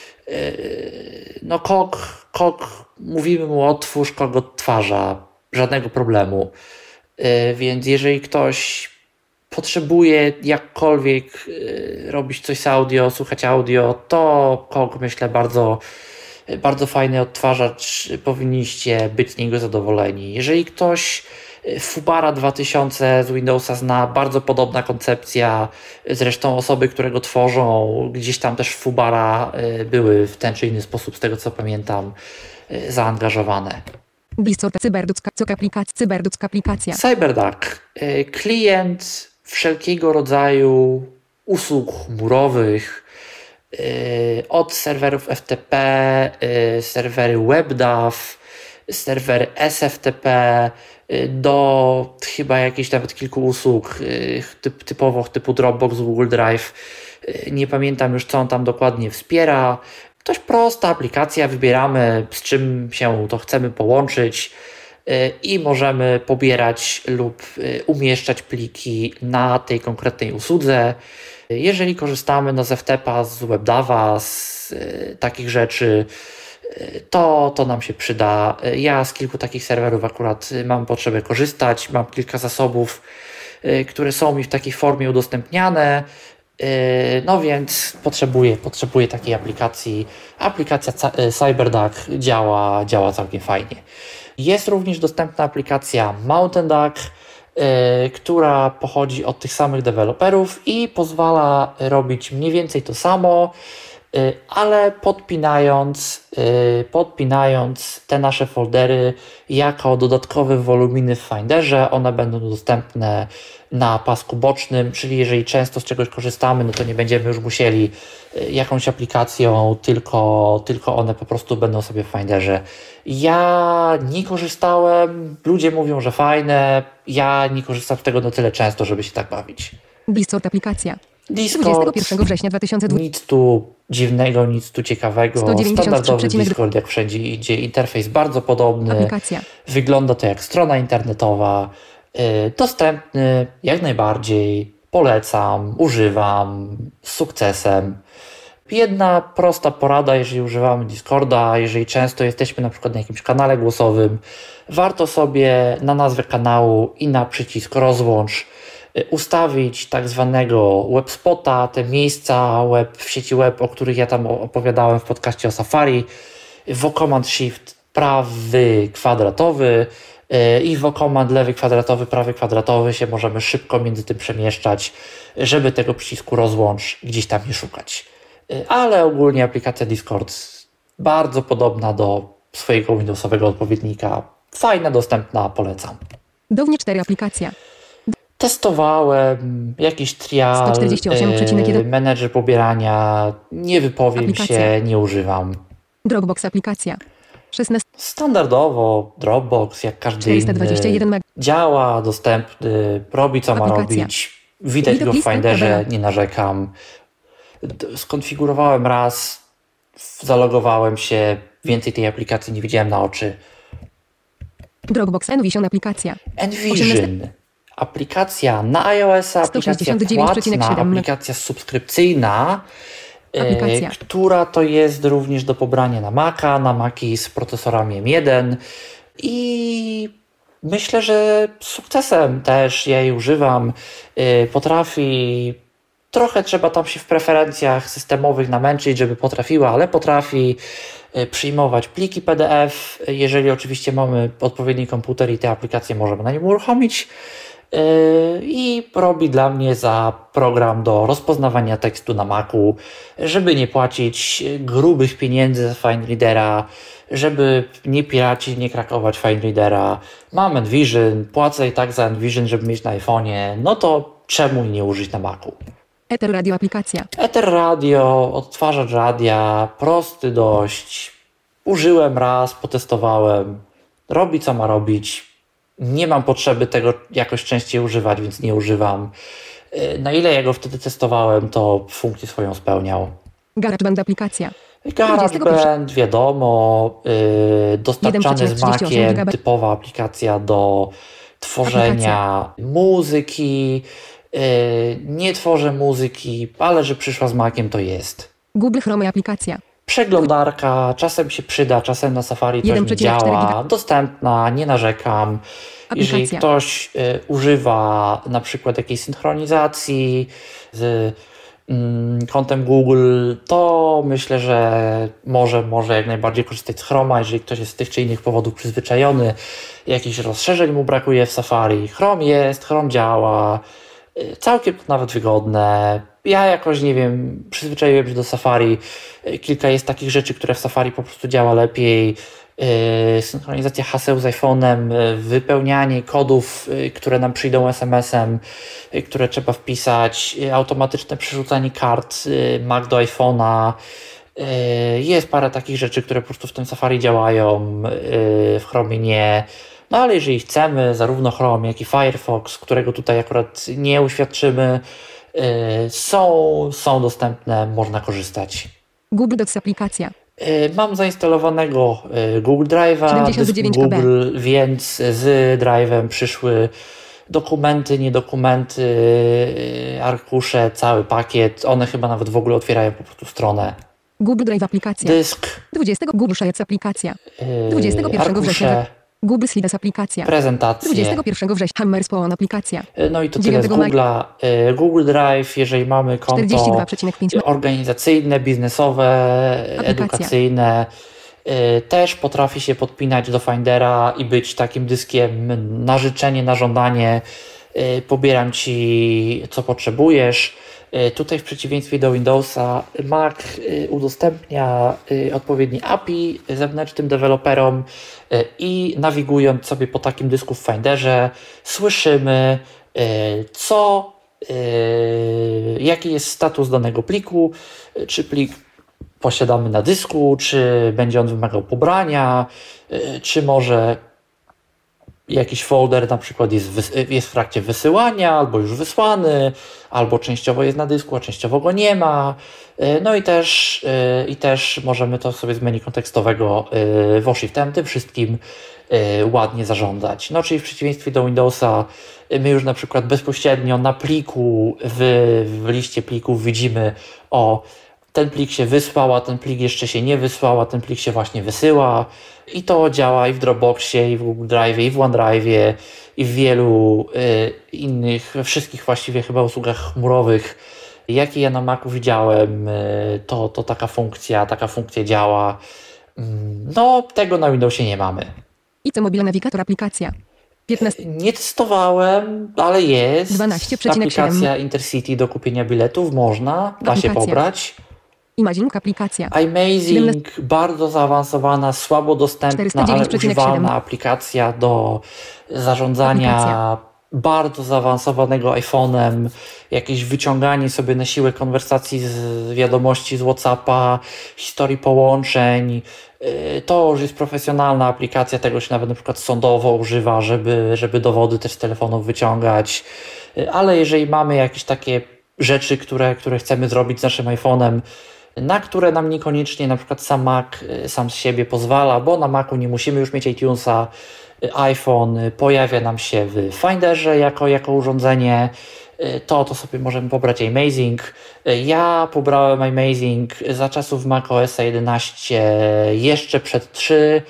No Kok, mówimy mu otwórz, Kok odtwarza, żadnego problemu. Więc jeżeli ktoś potrzebuje jakkolwiek robić coś z audio, słuchać audio, to Kok, myślę, bardzo fajny odtwarzacz, powinniście być z niego zadowoleni. Jeżeli ktoś Fubara 2000 z Windowsa zna, bardzo podobna koncepcja, zresztą osoby, które go tworzą, gdzieś tam też w Fubara były w ten czy inny sposób, z tego co pamiętam, zaangażowane. Cyberduck aplikacja. CyberDuck, klient wszelkiego rodzaju usług chmurowych, od serwerów FTP, serwery WebDAV, serwery SFTP, do chyba jakichś nawet kilku usług typowo typu Dropbox, Google Drive. Nie pamiętam już, co on tam dokładnie wspiera. Dość prosta aplikacja, wybieramy, z czym się to chcemy połączyć i możemy pobierać lub umieszczać pliki na tej konkretnej usłudze. Jeżeli korzystamy z FTP-a, z WebDAV-a, z takich rzeczy, to nam się przyda. Ja z kilku takich serwerów akurat mam potrzebę korzystać. Mam kilka zasobów, które są mi w takiej formie udostępniane. No więc potrzebuję takiej aplikacji. Aplikacja CyberDuck działa całkiem fajnie. Jest również dostępna aplikacja Mountain Duck, która pochodzi od tych samych deweloperów i pozwala robić mniej więcej to samo, ale podpinając te nasze foldery jako dodatkowe woluminy w Finderze. One będą dostępne na pasku bocznym, czyli jeżeli często z czegoś korzystamy, no to nie będziemy już musieli jakąś aplikacją, tylko one po prostu będą sobie w Finderze. Ja nie korzystałem, ludzie mówią, że fajne, ja nie korzystam z tego na tyle często, żeby się tak bawić. Discord aplikacja. Discord, 21 września 2020. nic tu dziwnego, nic tu ciekawego. 193,2. Standardowy Discord jak wszędzie idzie, interfejs bardzo podobny. Aplikacja. Wygląda to jak strona internetowa. Dostępny jak najbardziej. Polecam, używam z sukcesem. Jedna prosta porada, jeżeli używamy Discorda, jeżeli często jesteśmy na przykład na jakimś kanale głosowym, warto sobie na nazwę kanału i na przycisk ustawić tak zwanego webspota, te miejsca w sieci web, o których ja tam opowiadałem w podcaście o Safari, Command Shift prawy kwadratowy i Command lewy kwadratowy, prawy kwadratowy się możemy szybko między tym przemieszczać, żeby tego przycisku rozłącz gdzieś tam nie szukać. Ale ogólnie aplikacja Discord bardzo podobna do swojego Windowsowego odpowiednika. Fajna, dostępna, polecam. Downie 4 aplikacja. Testowałem jakiś trial, 148,1. menedżer pobierania, nie wypowiem Aplikacja. się, nie używam. Dropbox aplikacja. 16. Standardowo Dropbox, jak każdy 421 inny, MB. działa, dostępny, robi co ma Aplikacja. robić. Widać Widok go w listy Finderze, PBA. nie narzekam. Skonfigurowałem raz, zalogowałem się, więcej tej aplikacji nie widziałem na oczy. Dropbox Envision aplikacja. Envision. Aplikacja na iOS-a, aplikacja 169,7 płatna, aplikacja subskrypcyjna, Aplikacja. która to jest również do pobrania na Maca, na Maci z procesorami M1 i myślę, że z sukcesem też ja jej używam. Potrafi, trochę trzeba tam się w preferencjach systemowych namęczyć, żeby potrafiła, ale potrafi przyjmować pliki PDF. Jeżeli oczywiście mamy odpowiedni komputer i te aplikacje możemy na nim uruchomić. I robi dla mnie za program do rozpoznawania tekstu na Macu, żeby nie płacić grubych pieniędzy za FineReadera, żeby nie piracić, nie krakować FineReadera. Mam Envision, płacę i tak za Envision, żeby mieć na iPhone'ie, no to czemu nie użyć na Macu? Ether Radio aplikacja. Ether Radio, odtwarzacz radia, prosty dość. Użyłem raz, potestowałem, robi co ma robić. Nie mam potrzeby tego jakoś częściej używać, więc nie używam. Na ile ja go wtedy testowałem, to funkcję swoją spełniał. GarageBand aplikacja. GarageBand, wiadomo, dostarczany z 1,38 Maciem, GB. typowa aplikacja do tworzenia muzyki. Nie tworzę muzyki, ale że przyszła z Maciem, to jest. Google Chrome aplikacja. Przeglądarka, czasem się przyda, czasem na Safari coś nie 1,4 działa, giga. dostępna, nie narzekam. Jeżeli Aplikacja. ktoś używa na przykład jakiejś synchronizacji z kontem Google, to myślę, że może jak najbardziej korzystać z Chroma, jeżeli ktoś jest z tych czy innych powodów przyzwyczajony, jakichś rozszerzeń mu brakuje w Safari. Chrome jest, Chrome działa, całkiem to nawet wygodne. Ja jakoś, nie wiem, przyzwyczaiłem się do Safari. Kilka jest takich rzeczy, które w Safari po prostu działa lepiej. Synchronizacja haseł z iPhone'em, wypełnianie kodów, które nam przyjdą SMS-em, które trzeba wpisać, automatyczne przerzucanie kart Mac do iPhone'a. Jest parę takich rzeczy, które po prostu w tym Safari działają, w Chromie nie. No ale jeżeli chcemy, zarówno Chrome, jak i Firefox, którego tutaj akurat nie uświadczymy, są dostępne, można korzystać. Google Docs aplikacja. Mam zainstalowanego Google Drive'a, dysk 79 KB. Google, więc z Drive'em przyszły dokumenty, niedokumenty, arkusze, cały pakiet. One chyba nawet w ogóle otwierają po prostu stronę. Google Drive aplikacja. Dysk, 20 Google Sheets aplikacja. 21 września. arkusze, Google Slides aplikacja. prezentacje. 21 września. Hammerspawn aplikacja. No i to tyle z 9 maja. Google'a. Google Drive, jeżeli mamy konto 42,5 organizacyjne, biznesowe, Aplikacja. edukacyjne, też potrafi się podpinać do Findera i być takim dyskiem na życzenie, na żądanie. Pobieram Ci, co potrzebujesz. Tutaj w przeciwieństwie do Windowsa, Mac udostępnia odpowiednie API zewnętrznym deweloperom i nawigując sobie po takim dysku w Finderze, słyszymy, jaki jest status danego pliku, czy plik posiadamy na dysku, czy będzie on wymagał pobrania, czy może jakiś folder na przykład jest w trakcie wysyłania, albo już wysłany, albo częściowo jest na dysku, a częściowo go nie ma. No i też możemy to sobie z menu kontekstowego w Shiftem tym wszystkim ładnie zarządzać. No, czyli w przeciwieństwie do Windowsa my już na przykład bezpośrednio na pliku w liście plików widzimy, ten plik się wysłał, a ten plik jeszcze się nie wysłał, a ten plik się właśnie wysyła. I to działa i w Dropboxie, i w Google Drive, i w OneDrive, i w wielu innych, we wszystkich właściwie chyba usługach chmurowych, jakie ja na Macu widziałem, to taka funkcja działa. No, tego na Windowsie nie mamy. IC Mobile Navigator aplikacja. 15. Nie testowałem, ale jest. 12,7. Aplikacja Intercity do kupienia biletów, da się Aplikacja. pobrać. Imaging aplikacja. iMazing, bardzo zaawansowana, słabo dostępna, ale 409,7. używana aplikacja do zarządzania Aplikacja. bardzo zaawansowanego iPhone'em, jakieś wyciąganie sobie na siłę konwersacji z wiadomości z WhatsAppa, historii połączeń. To już jest profesjonalna aplikacja, tego się nawet na przykład sądowo używa, żeby dowody też z telefonów wyciągać. Ale jeżeli mamy jakieś takie rzeczy, które chcemy zrobić z naszym iPhone'em, na które nam niekoniecznie na przykład sam Mac sam z siebie pozwala, bo na Macu nie musimy już mieć iTunesa, iPhone pojawia nam się w Finderze jako urządzenie, to sobie możemy pobrać iMazing. Ja pobrałem iMazing za czasów macOS 11 jeszcze przed 3,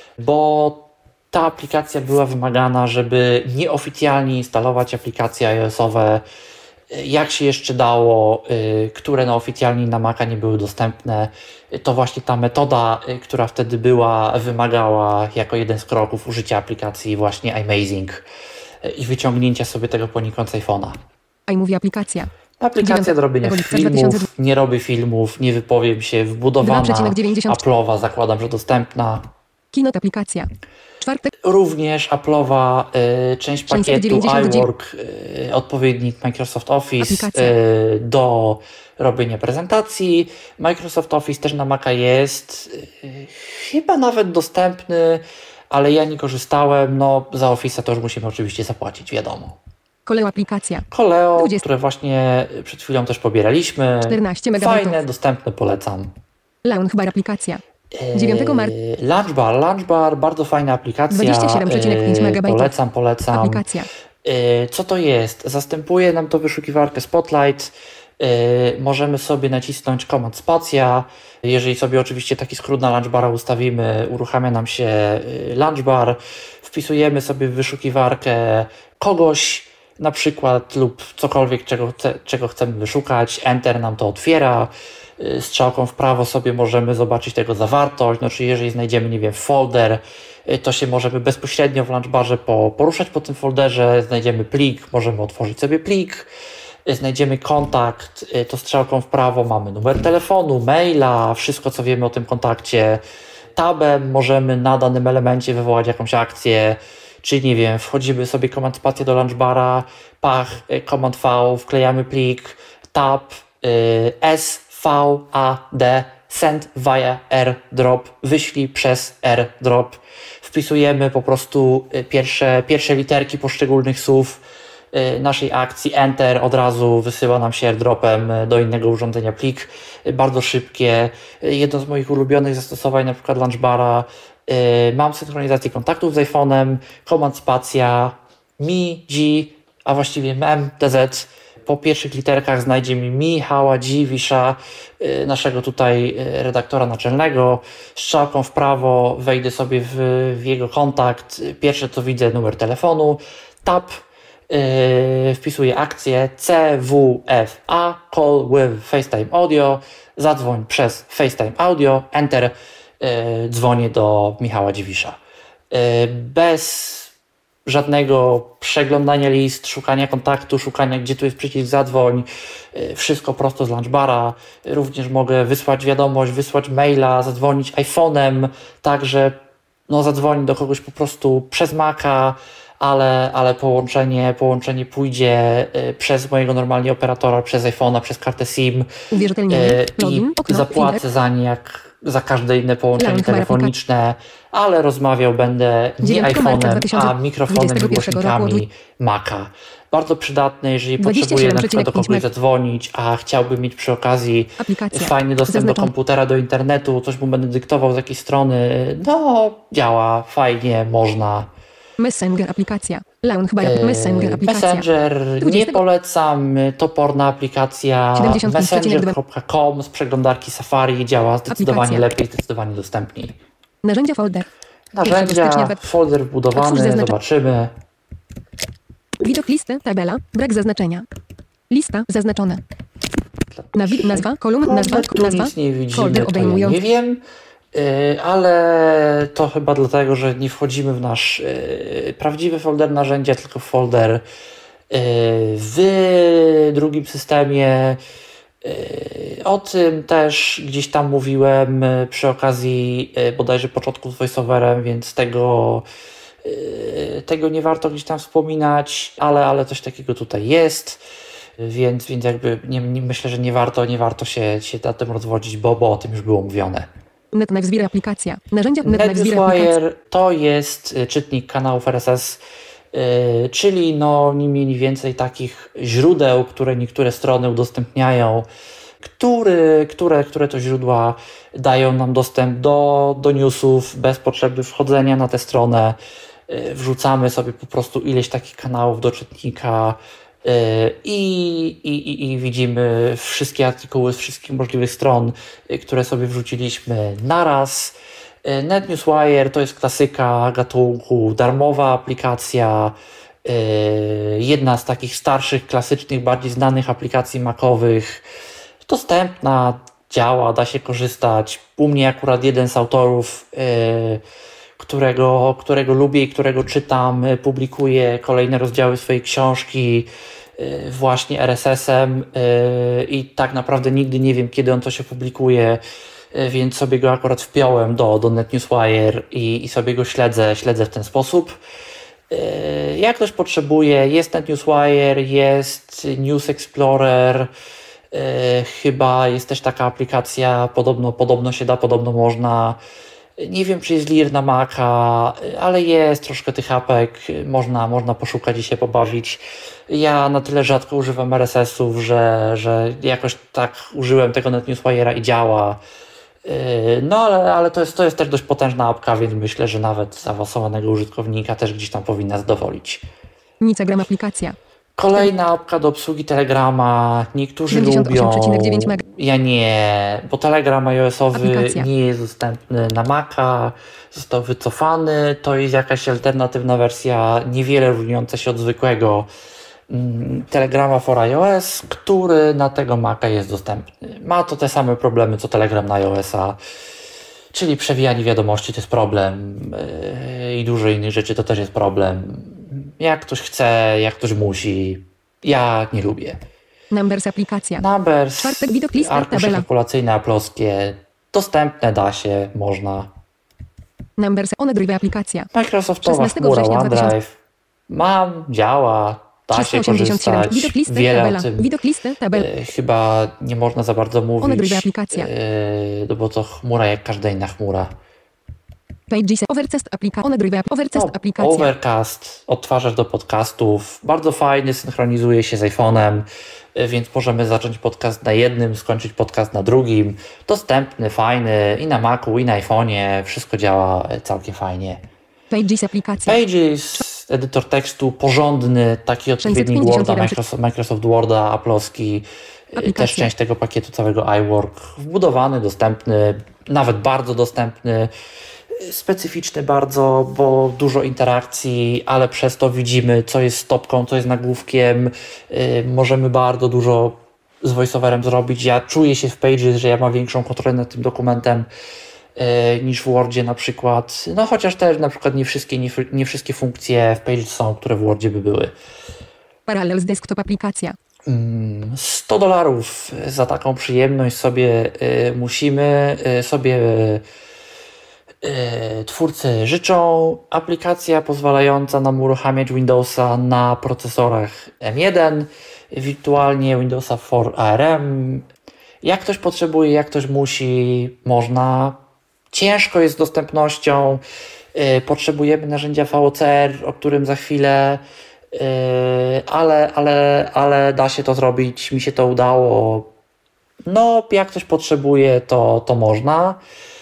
bo ta aplikacja była wymagana, żeby nieoficjalnie instalować aplikacje iOS-owe, jak się jeszcze dało, które oficjalnie na Maca nie były dostępne. To właśnie ta metoda, która wtedy była, wymagała jako jeden z kroków użycia aplikacji właśnie iMazing i wyciągnięcia sobie tego poniekąd z iPhone'a. iMovie aplikacja. Aplikacja do robienia 9 filmów, nie robię filmów, nie wypowiem się, wbudowana, 2,90. Apple'owa, zakładam, że dostępna. Keynote aplikacja. 4. Również Apple'owa część pakietu 699. iWork, odpowiednik Microsoft Office Aplikacja. do robienia prezentacji. Microsoft Office też na Maca jest chyba nawet dostępny, ale ja nie korzystałem. No, za Office'a to już musimy oczywiście zapłacić, wiadomo. Koleo aplikacja. Koleo, 20. które właśnie przed chwilą też pobieraliśmy. 14 MB. Fajne, dostępne, polecam. Launchbar aplikacja. 9 marca. Launchbar, bardzo fajna aplikacja. 27,5 MB. Polecam. Aplikacja. Co to jest? Zastępuje nam to wyszukiwarkę Spotlight. Możemy sobie nacisnąć Command Spacja. Jeżeli sobie oczywiście taki skrót na Launchbara ustawimy, uruchamia nam się Launchbar. Wpisujemy sobie w wyszukiwarkę kogoś na przykład lub cokolwiek, czego chcemy wyszukać. Enter nam to otwiera. Strzałką w prawo sobie możemy zobaczyć tego zawartość. No, czyli jeżeli znajdziemy, nie wiem, folder, to się możemy bezpośrednio w Launchbarze poruszać po tym folderze. Znajdziemy plik, możemy otworzyć sobie plik. Znajdziemy kontakt, to strzałką w prawo mamy numer telefonu, maila, wszystko co wiemy o tym kontakcie. Tabem możemy na danym elemencie wywołać jakąś akcję, czyli nie wiem, wchodzimy sobie Command Spacja do Launchbara, Command V, wklejamy plik, tab, SVAD, send via AirDrop, wyślij przez AirDrop. Wpisujemy po prostu pierwsze literki poszczególnych słów naszej akcji, Enter, od razu wysyła nam się AirDropem do innego urządzenia plik. Bardzo szybkie. Jedno z moich ulubionych zastosowań, na przykład Launchbara, mam synchronizację kontaktów z iPhone'em, Command Spacja, Mi, G, a właściwie mem, DZ. Po pierwszych literkach znajdzie mi Michała Dziwisza, naszego tutaj redaktora naczelnego. Strzałką w prawo wejdę sobie w jego kontakt. Pierwsze co widzę numer telefonu. Tab, wpisuję akcję CWFA, call with FaceTime Audio. Zadzwoń przez FaceTime Audio, Enter. Dzwonię do Michała Dziwisza. Bez żadnego przeglądania list, szukania kontaktu, szukania gdzie tu jest przycisk zadzwoń, wszystko prosto z lunchbara. Również mogę wysłać wiadomość, wysłać maila, zadzwonić iPhone'em, także zadzwonić do kogoś po prostu przez Maca, ale połączenie pójdzie przez mojego normalnie operatora, przez iPhone'a, przez kartę SIM i zapłacę za nie jak za każde inne połączenie telefoniczne, ale rozmawiał będę nie iPhone'em, a mikrofonem i głośnikami Maca. Bardzo przydatne, jeżeli potrzebuję na przykład do kogoś zadzwonić, a chciałbym mieć przy okazji fajny dostęp do komputera, do internetu, coś mu będę dyktował z jakiejś strony, działa fajnie, można. Messenger aplikacja. Messenger aplikacja. Messenger nie polecam, toporna aplikacja. Messenger.com z przeglądarki Safari działa zdecydowanie lepiej, zdecydowanie dostępniej. Narzędzia folder. Narzędzia, folder wbudowany, zobaczymy. Widok listy, tabela, brak zaznaczenia. Lista zaznaczona. Nazwa, kolumn, nazwa. Nic nie widzimy, to ja nie wiem. Ale to chyba dlatego, że nie wchodzimy w nasz prawdziwy folder narzędzia, tylko w folder w drugim systemie. O tym też gdzieś tam mówiłem przy okazji bodajże początku z VoiceOverem, więc tego nie warto gdzieś tam wspominać, ale coś takiego tutaj jest. Więc jakby myślę, że nie warto się na tym rozwodzić, bo o tym już było mówione. NetNewsWire aplikacja. Narzędzia NetNewsWire to jest czytnik kanałów RSS, czyli nie mniej więcej takich źródeł, które niektóre strony udostępniają, które to źródła dają nam dostęp do newsów bez potrzeby wchodzenia na tę stronę. Wrzucamy sobie po prostu ileś takich kanałów do czytnika i widzimy wszystkie artykuły z wszystkich możliwych stron, które sobie wrzuciliśmy naraz. NetNewsWire to jest klasyka gatunku, darmowa aplikacja, jedna z takich starszych, klasycznych, bardziej znanych aplikacji macowych, dostępna, działa, da się korzystać. U mnie akurat jeden z autorów, którego lubię i którego czytam, publikuje kolejne rozdziały swojej książki właśnie RSS-em i tak naprawdę nigdy nie wiem, kiedy on to się publikuje, więc sobie go akurat wpiąłem do NetNewsWire i sobie go śledzę w ten sposób. Jak ktoś potrzebuje, jest NetNewsWire, jest News Explorer, chyba jest też taka aplikacja, podobno się da, podobno można. Nie wiem, czy jest Lear na Maca, ale jest troszkę tych apek, można poszukać i się pobawić. Ja na tyle rzadko używam RSS-ów, że jakoś tak użyłem tego NetNewsWire'a i działa. Ale to jest też dość potężna apka, więc myślę, że nawet zaawansowanego użytkownika też gdzieś tam powinna zadowolić. Nicegram aplikacja. Kolejna apka do obsługi Telegrama. Niektórzy lubią, ja nie, bo Telegram iOS-owy nie jest dostępny na Maca, został wycofany. To jest jakaś alternatywna wersja, niewiele różniąca się od zwykłego Telegrama for iOS, który na tego Maca jest dostępny. Ma to te same problemy co Telegram na iOS-a, czyli przewijanie wiadomości to jest problem i dużo innych rzeczy to też jest problem. Jak ktoś chce, jak ktoś musi. Ja nie lubię. Numbers aplikacja. Numbers, czwartek, widok, lista, arkusze tabela. kalkulacyjne, aploskie. Dostępne, da się, można. Numbers, OneDrive aplikacja. Microsoftowa chmura, OneDrive. Mam, działa, da się korzystać. Widok listy, wiele tabela. o tym. Widok listy, tabela. Chyba nie można za bardzo mówić. OneDrive aplikacja. Bo to chmura jak każda inna chmura. Pages, Overcast aplikacja. OneDrive, Overcast aplikacja. Overcast, odtwarzacz do podcastów. Bardzo fajny, synchronizuje się z iPhone'em, więc możemy zacząć podcast na jednym, skończyć podcast na drugim. Dostępny, fajny i na Macu, i na iPhone'ie. Wszystko działa całkiem fajnie. Pages aplikacja. Pages edytor tekstu porządny, taki odpowiednik 650 Worda, RAM. Microsoft Worda, Apple'owski, też część tego pakietu całego iWork, wbudowany, dostępny, nawet bardzo dostępny, specyficzny bardzo, bo dużo interakcji, ale przez to widzimy, co jest stopką, co jest nagłówkiem, możemy bardzo dużo z VoiceOverem zrobić. Ja czuję się w Pages, że ja mam większą kontrolę nad tym dokumentem niż w Wordzie na przykład. No chociaż też na przykład nie wszystkie funkcje w Pages są, które w Wordzie by były. Parallels Desktop aplikacja. $100 za taką przyjemność sobie musimy sobie twórcy życzą. Aplikacja pozwalająca nam uruchamiać Windowsa na procesorach M1, wirtualnie Windowsa 4 ARM. Jak ktoś potrzebuje, jak ktoś musi, można. Ciężko jest z dostępnością. Potrzebujemy narzędzia VOCR, o którym za chwilę, ale da się to zrobić. Mi się to udało. No, jak ktoś potrzebuje, to można.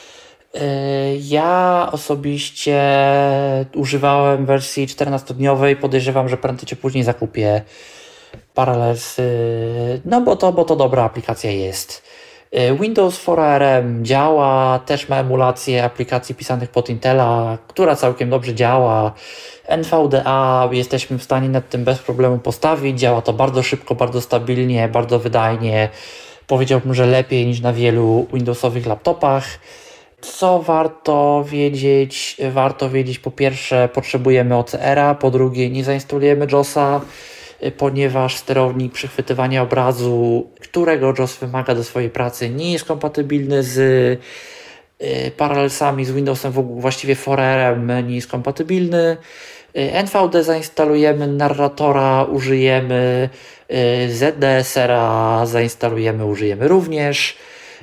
Ja osobiście używałem wersji 14-dniowej. Podejrzewam, że prędzej czy później zakupię Parallels, no bo to dobra aplikacja jest. Windows 4 ARM działa, też ma emulację aplikacji pisanych pod Intela, która całkiem dobrze działa. NVDA jesteśmy w stanie nad tym bez problemu postawić, działa to bardzo szybko, bardzo stabilnie, bardzo wydajnie. Powiedziałbym, że lepiej niż na wielu Windowsowych laptopach. Co warto wiedzieć? Warto wiedzieć, po pierwsze, potrzebujemy OCR-a, po drugie, nie zainstalujemy JOS-a, ponieważ sterownik przechwytywania obrazu, którego JOS wymaga do swojej pracy, nie jest kompatybilny z Parallelsami, z Windowsem, właściwie 4RM nie jest kompatybilny. NVD zainstalujemy, narratora użyjemy, ZDSR-a zainstalujemy, użyjemy również,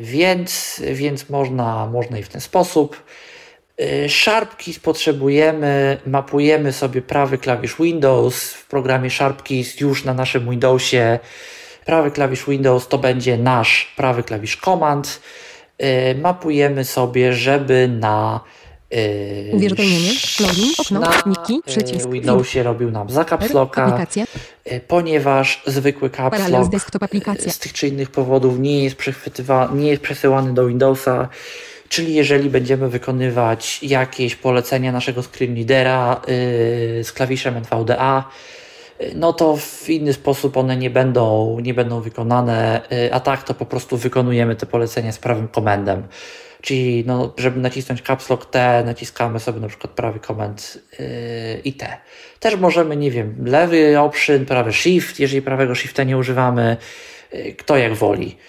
więc można i w ten sposób. SharpKeys potrzebujemy, mapujemy sobie prawy klawisz Windows w programie SharpKeys już na naszym Windowsie. Prawy klawisz Windows to będzie nasz prawy klawisz Command. Mapujemy sobie, żeby na Uwierzytelnienie, login, okno, niki, przycisk, Windowsie robił nam za caps locka, ponieważ zwykły caps lock z tych czy innych powodów nie jest przesyłany do Windowsa. Czyli jeżeli będziemy wykonywać jakieś polecenia naszego screenreadera z klawiszem NVDA, no to w inny sposób one nie będą wykonane, a tak to po prostu wykonujemy te polecenia z prawym komendem. Czyli no, żeby nacisnąć caps lock T, naciskamy sobie na przykład prawy komend i T. Też możemy, nie wiem, lewy option, prawy shift, jeżeli prawego shifta nie używamy, kto jak woli.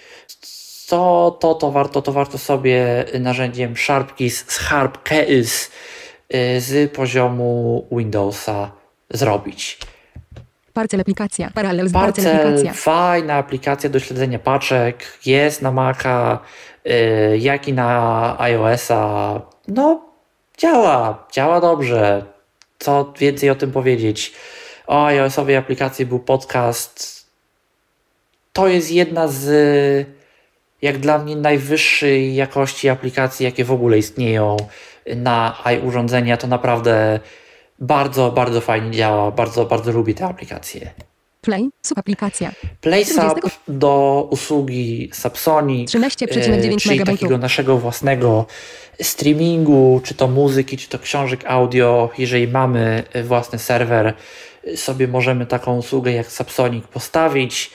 To warto sobie narzędziem SharpKeys z HarpKeys z poziomu Windowsa zrobić. Parcel aplikacja, Parallels Parcel, aplikacja. fajna aplikacja do śledzenia paczek, jest na Maca, jak i na iOS-a. No, działa dobrze. Co więcej o tym powiedzieć? O iOS-owej aplikacji był podcast. To jest jedna z, jak dla mnie, najwyższej jakości aplikacji, jakie w ogóle istnieją na urządzenia. To naprawdę bardzo, bardzo fajnie działa. Bardzo, bardzo lubię tę aplikację. Play, subaplikacja. PlaySub do usługi Subsonic, 13,9 czyli MB. takiego naszego własnego streamingu, czy to muzyki, czy to książek audio. Jeżeli mamy własny serwer, sobie możemy taką usługę jak Subsonic postawić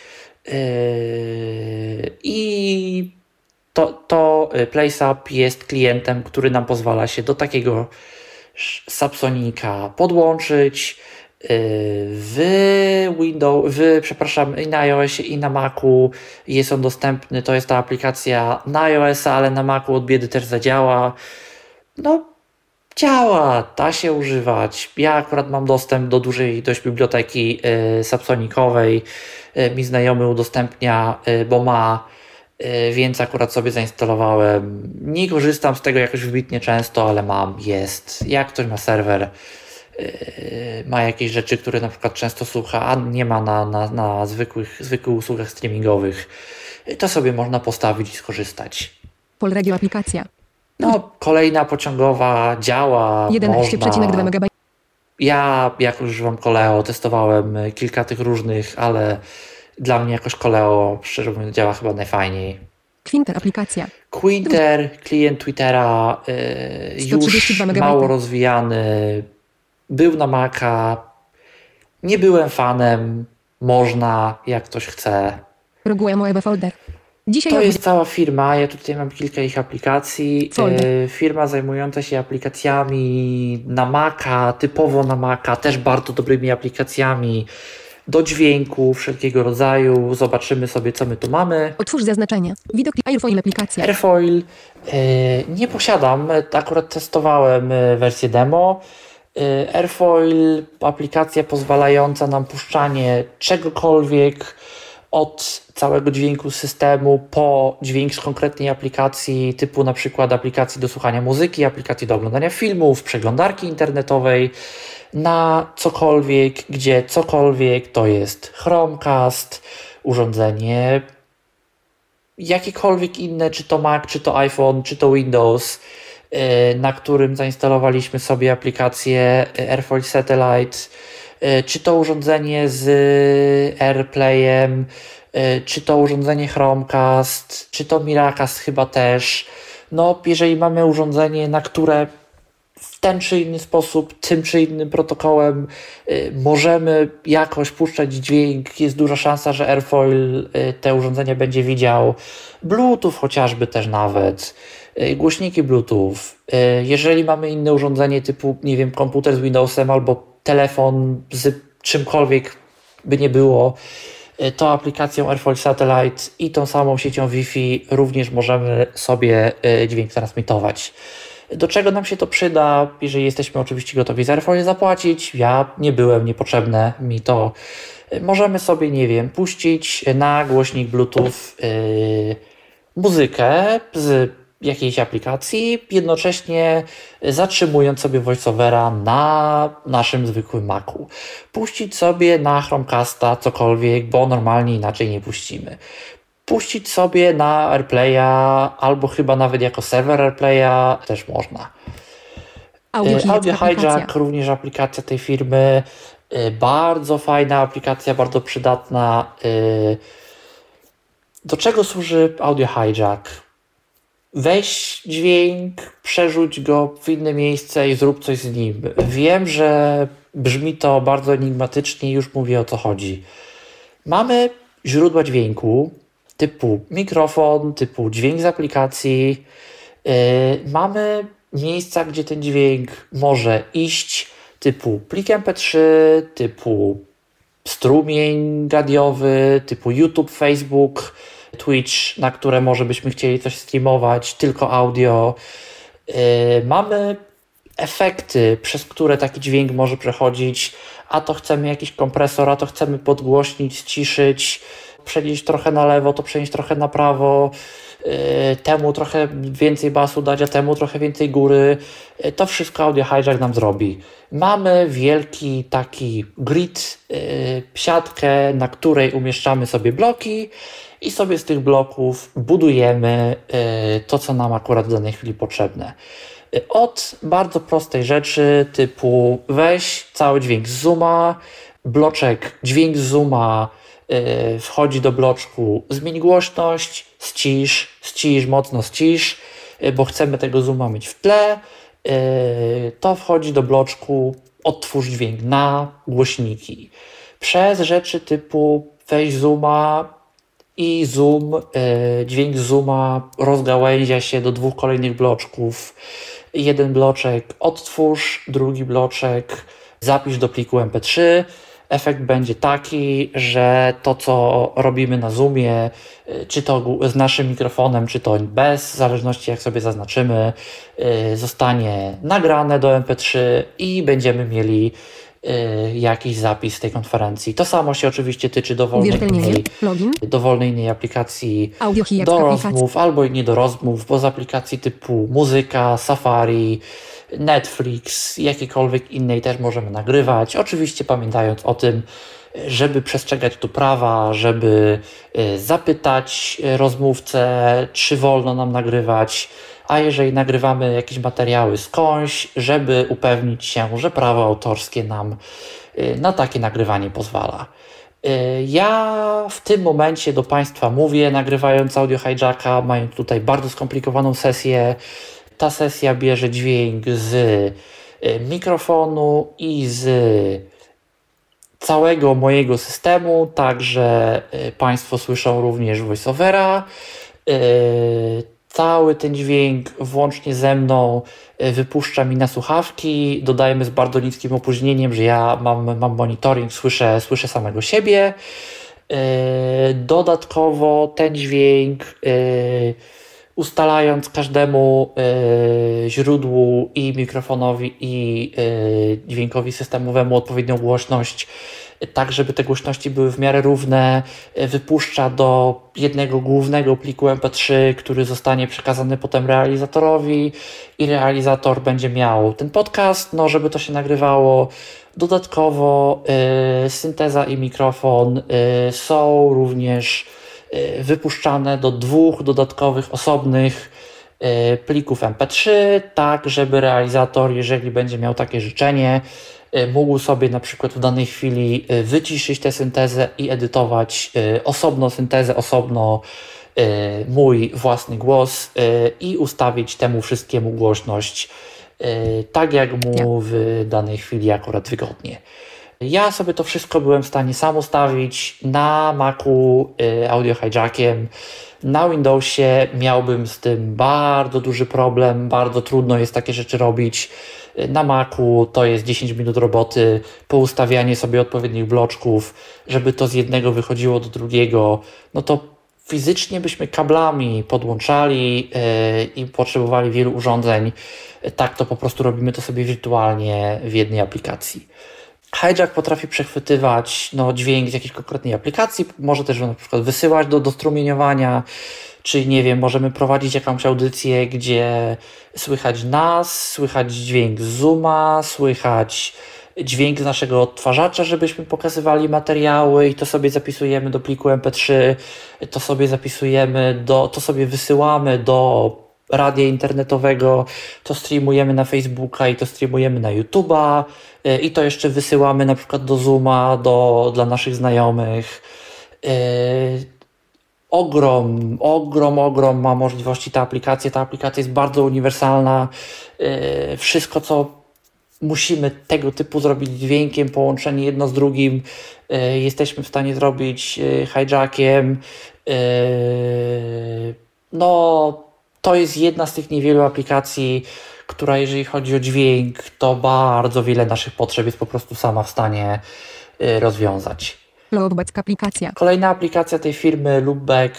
i to PlaySub jest klientem, który nam pozwala się do takiego Subsonica podłączyć i na iOSie, i na Macu jest on dostępny. To jest ta aplikacja na iOS-a, ale na Macu od biedy też zadziała. No, działa, da się używać. Ja akurat mam dostęp do dużej dość biblioteki subsonicowej. Mi znajomy udostępnia, bo ma, więc akurat sobie zainstalowałem. Nie korzystam z tego jakoś wybitnie często, ale jest. Jak ktoś ma serwer, ma jakieś rzeczy, które na przykład często słucha, a nie ma na zwykłych usługach streamingowych, to sobie można postawić i skorzystać. Polregio aplikacja. No, kolejna pociągowa, działa, 11,2 można. MB. Ja jakoś używam Koleo, testowałem kilka tych różnych, ale dla mnie jakoś Koleo, szczerze mówiąc, działa chyba najfajniej. Quinter aplikacja. Quinter, klient Twittera, już 132 MB. mało rozwijany, był na Maca, nie byłem fanem, można, jak ktoś chce. Roguemo Moebe Folder. Dzisiaj To jest cała firma, ja tutaj mam kilka ich aplikacji. Folder. Firma zajmująca się aplikacjami na Maca, typowo na Maca, też bardzo dobrymi aplikacjami do dźwięku wszelkiego rodzaju. Zobaczymy sobie, co my tu mamy. Otwórz zaznaczenia. Widok Airfoil aplikacja. Airfoil nie posiadam, akurat testowałem wersję demo. Airfoil, aplikacja pozwalająca nam puszczanie czegokolwiek od całego dźwięku systemu po dźwięk z konkretnej aplikacji, typu na przykład aplikacji do słuchania muzyki, aplikacji do oglądania filmów, przeglądarki internetowej, na cokolwiek, gdzie cokolwiek to jest Chromecast, urządzenie jakiekolwiek inne, czy to Mac, czy to iPhone, czy to Windows, na którym zainstalowaliśmy sobie aplikację Airfoil Satellite, czy to urządzenie z AirPlayem, czy to urządzenie Chromecast, czy to Miracast chyba też. No, jeżeli mamy urządzenie, na które w ten czy inny sposób, tym czy innym protokołem możemy jakoś puszczać dźwięk, jest duża szansa, że Airfoil te urządzenia będzie widział. Bluetooth chociażby też nawet, głośniki Bluetooth. Jeżeli mamy inne urządzenie typu, nie wiem, komputer z Windowsem albo telefon z czymkolwiek by nie było, to aplikacją Airfoil Satellite i tą samą siecią Wi-Fi również możemy sobie dźwięk transmitować. Do czego nam się to przyda, jeżeli jesteśmy oczywiście gotowi za Airfoil zapłacić? Ja nie byłem, niepotrzebne mi to. Możemy sobie, nie wiem, puścić na głośnik Bluetooth muzykę z jakiejś aplikacji, jednocześnie zatrzymując sobie voiceovera na naszym zwykłym Macu. Puścić sobie na Chromecasta cokolwiek, bo normalnie inaczej nie puścimy. Puścić sobie na AirPlaya, albo chyba nawet jako serwer AirPlaya też można. Audio Hijack, również aplikacja tej firmy. Bardzo fajna aplikacja, bardzo przydatna. Do czego służy Audio Hijack? Weź dźwięk, przerzuć go w inne miejsce i zrób coś z nim. Wiem, że brzmi to bardzo enigmatycznie, już mówię, o co chodzi. Mamy źródła dźwięku typu mikrofon, typu dźwięk z aplikacji. Mamy miejsca, gdzie ten dźwięk może iść, typu plik MP3, typu strumień radiowy, typu YouTube, Facebook, Twitch, na które może byśmy chcieli coś streamować, tylko audio. Mamy efekty, przez które taki dźwięk może przechodzić, a to chcemy jakiś kompresor, a to chcemy podgłośnić, ściszyć, przenieść trochę na lewo, to przenieść trochę na prawo, temu trochę więcej basu dać, a temu trochę więcej góry. To wszystko Audio Hijack nam zrobi. Mamy wielki taki grid, siatkę, na której umieszczamy sobie bloki i sobie z tych bloków budujemy to, co nam akurat w danej chwili potrzebne. Od bardzo prostej rzeczy typu weź cały dźwięk z Zooma, bloczek dźwięk z Zooma wchodzi do bloczku, zmień głośność, ścisz, mocno ścisz, bo chcemy tego Zooma mieć w tle. To wchodzi do bloczku, odtwórz dźwięk na głośniki. Przez rzeczy typu weź Zooma i Zoom, dźwięk Zooma rozgałęzia się do dwóch kolejnych bloczków. Jeden bloczek odtwórz, drugi bloczek zapisz do pliku MP3. Efekt będzie taki, że to, co robimy na Zoomie, czy to z naszym mikrofonem, czy to bez, w zależności jak sobie zaznaczymy, zostanie nagrane do MP3 i będziemy mieli jakiś zapis tej konferencji. To samo się oczywiście tyczy dowolnej innej aplikacji do rozmów, albo i nie do rozmów, bo z aplikacji typu muzyka, Safari, Netflix, jakiejkolwiek innej też możemy nagrywać. Oczywiście pamiętając o tym, żeby przestrzegać tu prawa, żeby zapytać rozmówcę, czy wolno nam nagrywać, a jeżeli nagrywamy jakieś materiały skądś, żeby upewnić się, że prawo autorskie nam na takie nagrywanie pozwala. Ja w tym momencie do Państwa mówię, nagrywając Audio Hijacka, mając tutaj bardzo skomplikowaną sesję. Ta sesja bierze dźwięk z mikrofonu i z całego mojego systemu, także Państwo słyszą również voiceovera. Cały ten dźwięk włącznie ze mną wypuszcza mi na słuchawki. Dodajmy z bardzo niskim opóźnieniem, że ja mam monitoring, słyszę samego siebie. Dodatkowo ten dźwięk, ustalając każdemu źródłu i mikrofonowi i dźwiękowi systemowemu odpowiednią głośność, tak żeby te głośności były w miarę równe, wypuszcza do jednego głównego pliku MP3, który zostanie przekazany potem realizatorowi i realizator będzie miał ten podcast, żeby to się nagrywało. Dodatkowo synteza i mikrofon są również wypuszczane do 2 dodatkowych, osobnych plików MP3, tak żeby realizator, jeżeli będzie miał takie życzenie, mógł sobie na przykład w danej chwili wyciszyć tę syntezę i edytować osobno syntezę, osobno mój własny głos i ustawić temu wszystkiemu głośność tak, jak mu w danej chwili akurat wygodnie. Ja sobie to wszystko byłem w stanie sam ustawić na Macu Audio Hijackiem. Na Windowsie miałbym z tym bardzo duży problem, bardzo trudno jest takie rzeczy robić. Na Macu to jest 10 minut roboty, poustawianie sobie odpowiednich bloczków, żeby to z jednego wychodziło do drugiego, to fizycznie byśmy kablami podłączali i potrzebowali wielu urządzeń. Tak to po prostu robimy to sobie wirtualnie w jednej aplikacji. Hijack potrafi przechwytywać dźwięk z jakiejś konkretnej aplikacji, może też na przykład wysyłać do strumieniowania, czy nie wiem, możemy prowadzić jakąś audycję, gdzie słychać nas, słychać dźwięk z Zooma, słychać dźwięk z naszego odtwarzacza, żebyśmy pokazywali materiały i to sobie zapisujemy do pliku MP3, to sobie wysyłamy do radia internetowego, to streamujemy na Facebooka i to streamujemy na YouTube'a i to jeszcze wysyłamy na przykład do Zooma, dla naszych znajomych. Ogrom ma możliwości ta aplikacja. Ta aplikacja jest bardzo uniwersalna. Wszystko, co musimy tego typu zrobić dźwiękiem, połączenie jedno z drugim, jesteśmy w stanie zrobić hijackiem. To jest jedna z tych niewielu aplikacji, która jeżeli chodzi o dźwięk, to bardzo wiele naszych potrzeb jest po prostu sama w stanie rozwiązać. Loopback aplikacja. Kolejna aplikacja tej firmy Loopback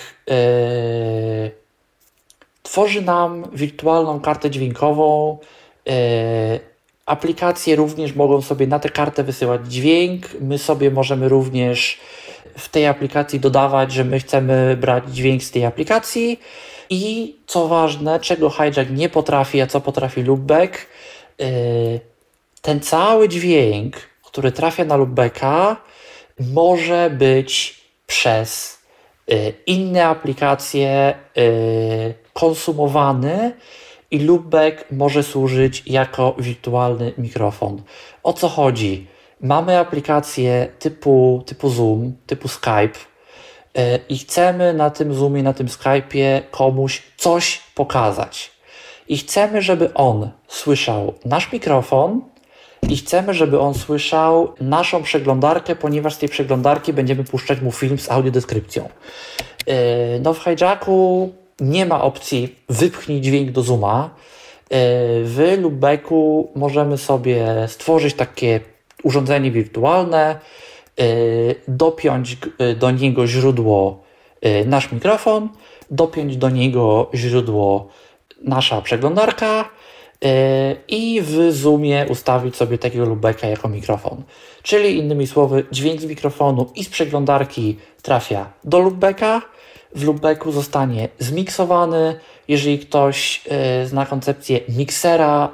tworzy nam wirtualną kartę dźwiękową. Aplikacje również mogą sobie na tę kartę wysyłać dźwięk. My sobie możemy również w tej aplikacji dodawać, że my chcemy brać dźwięk z tej aplikacji. I co ważne, czego Hijack nie potrafi, a co potrafi Loopback, ten cały dźwięk, który trafia na Loopbacka, może być przez inne aplikacje konsumowany i Loopback może służyć jako wirtualny mikrofon. O co chodzi? Mamy aplikacje typu Zoom, typu Skype i chcemy na tym Zoomie, na tym Skype'ie komuś coś pokazać. I chcemy, żeby on słyszał nasz mikrofon i chcemy, żeby on słyszał naszą przeglądarkę, ponieważ z tej przeglądarki będziemy puszczać mu film z audiodeskrypcją. W Hijacku nie ma opcji wypchnij dźwięk do Zooma. W Loopbacku możemy sobie stworzyć takie urządzenie wirtualne, dopiąć do niego źródło nasz mikrofon, dopiąć do niego źródło nasza przeglądarka i w Zoomie ustawić sobie takiego Loopbacka jako mikrofon. Czyli innymi słowy, dźwięk z mikrofonu i z przeglądarki trafia do Loopbacka, w Loopbacku zostanie zmiksowany. Jeżeli ktoś zna koncepcję miksera,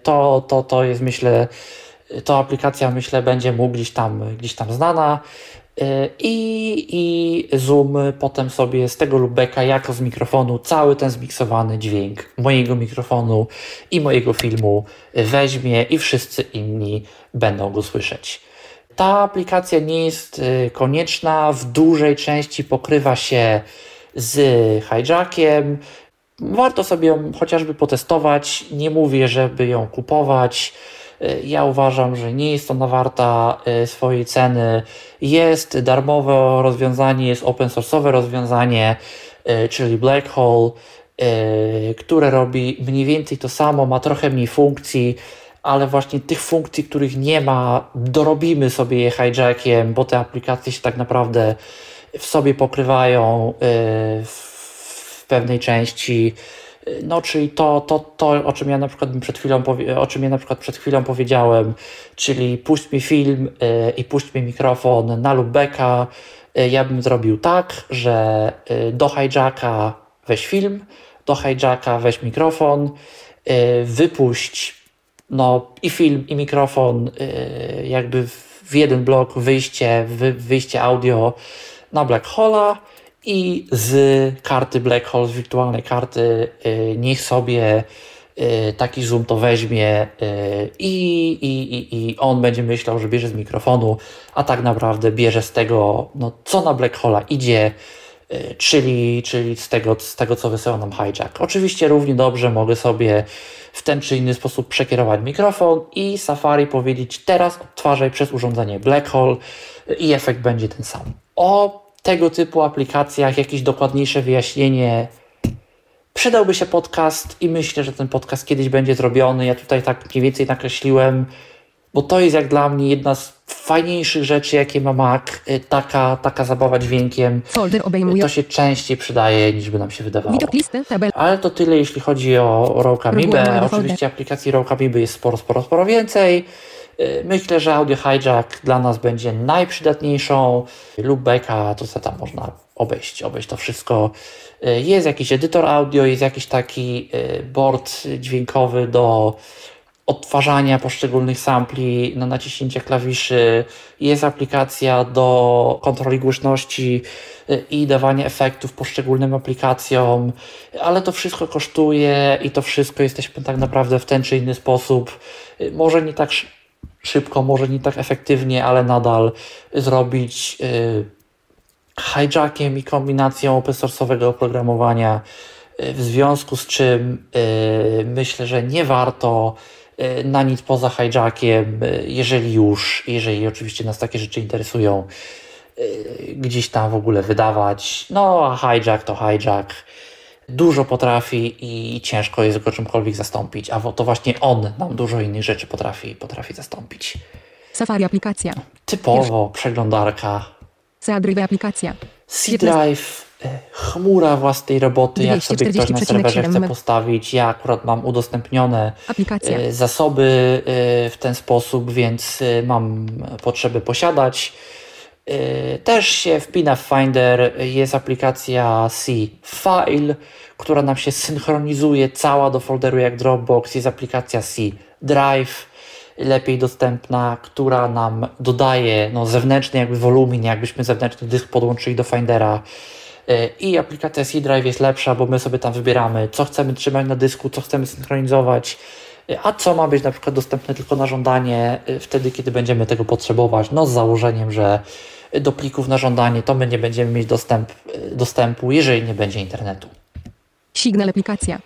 to jest, myślę, to aplikacja, myślę, będzie mu gdzieś tam znana. i Zoom potem sobie z tego loopbacka jako z mikrofonu cały ten zmiksowany dźwięk mojego mikrofonu i mojego filmu weźmie i wszyscy inni będą go słyszeć. Ta aplikacja nie jest konieczna, w dużej części pokrywa się z hijackiem. Warto sobie ją chociażby potestować, nie mówię, żeby ją kupować. Ja uważam, że nie jest ona warta swojej ceny. Jest darmowe rozwiązanie, jest open source'owe rozwiązanie, czyli Black Hole, które robi mniej więcej to samo, ma trochę mniej funkcji, ale właśnie tych funkcji, których nie ma, dorobimy sobie je hijackiem, bo te aplikacje się tak naprawdę w sobie pokrywają w pewnej części. No, czyli to, o czym ja na przykład przed chwilą powiedziałem, czyli puść mi film i puść mi mikrofon na loopbacka, ja bym zrobił tak, że do hijacka weź film, do hijacka weź mikrofon, wypuść i film, i mikrofon jakby w jeden blok, wyjście audio na Black Hole'a i z karty Black Hole, z wirtualnej karty niech sobie taki Zoom to weźmie i on będzie myślał, że bierze z mikrofonu, a tak naprawdę bierze z tego, co na Black Hole'a idzie, czyli z tego, co wysyła nam hijack. Oczywiście równie dobrze mogę sobie w ten czy inny sposób przekierować mikrofon i Safari powiedzieć: teraz odtwarzaj przez urządzenie Black Hole i efekt będzie ten sam. O tego typu aplikacjach jakieś dokładniejsze wyjaśnienie przydałby się podcast i myślę, że ten podcast kiedyś będzie zrobiony. Ja tutaj tak mniej więcej nakreśliłem, bo to jest jak dla mnie jedna z fajniejszych rzeczy, jakie ma Mac, taka zabawa dźwiękiem. Folder obejmuje. To się częściej przydaje, niż by nam się wydawało. Widok listy, tabel. Ale to tyle, jeśli chodzi o Rockamibę. Oczywiście aplikacji Rockamiby jest sporo więcej. Myślę, że Audio Hijack dla nas będzie najprzydatniejszą. Loopbacka to tam można obejść to wszystko. Jest jakiś edytor audio, jest jakiś taki board dźwiękowy do odtwarzania poszczególnych sampli na naciśnięcie klawiszy. Jest aplikacja do kontroli głośności i dawania efektów poszczególnym aplikacjom, ale to wszystko kosztuje i to wszystko jesteśmy tak naprawdę w ten czy inny sposób, może nie tak szybko, może nie tak efektywnie, ale nadal zrobić hijackiem i kombinacją open source'owego oprogramowania, w związku z czym myślę, że nie warto na nic poza hijackiem, jeżeli oczywiście nas takie rzeczy interesują, gdzieś tam w ogóle wydawać. A hijack to hijack. Dużo potrafi i ciężko jest go czymkolwiek zastąpić, a to właśnie on nam dużo innych rzeczy potrafi zastąpić. Safari aplikacja. Typowo przeglądarka. C Drive aplikacja. C Drive, chmura własnej roboty, jak sobie ktoś na serwerze chce postawić. Ja akurat mam udostępnione zasoby w ten sposób, więc mam potrzeby posiadać. Też się wpina w Finder, jest aplikacja C-File, która nam się synchronizuje cała do folderu jak Dropbox. Jest aplikacja C-Drive, lepiej dostępna, która nam dodaje zewnętrzny jakby wolumin, jakbyśmy zewnętrzny dysk podłączyli do Findera. I aplikacja C-Drive jest lepsza, bo my sobie tam wybieramy, co chcemy trzymać na dysku, co chcemy synchronizować, a co ma być na przykład dostępne tylko na żądanie wtedy, kiedy będziemy tego potrzebować. Z założeniem, że do plików na żądanie to my nie będziemy mieć dostępu, jeżeli nie będzie internetu. Signal aplikacja.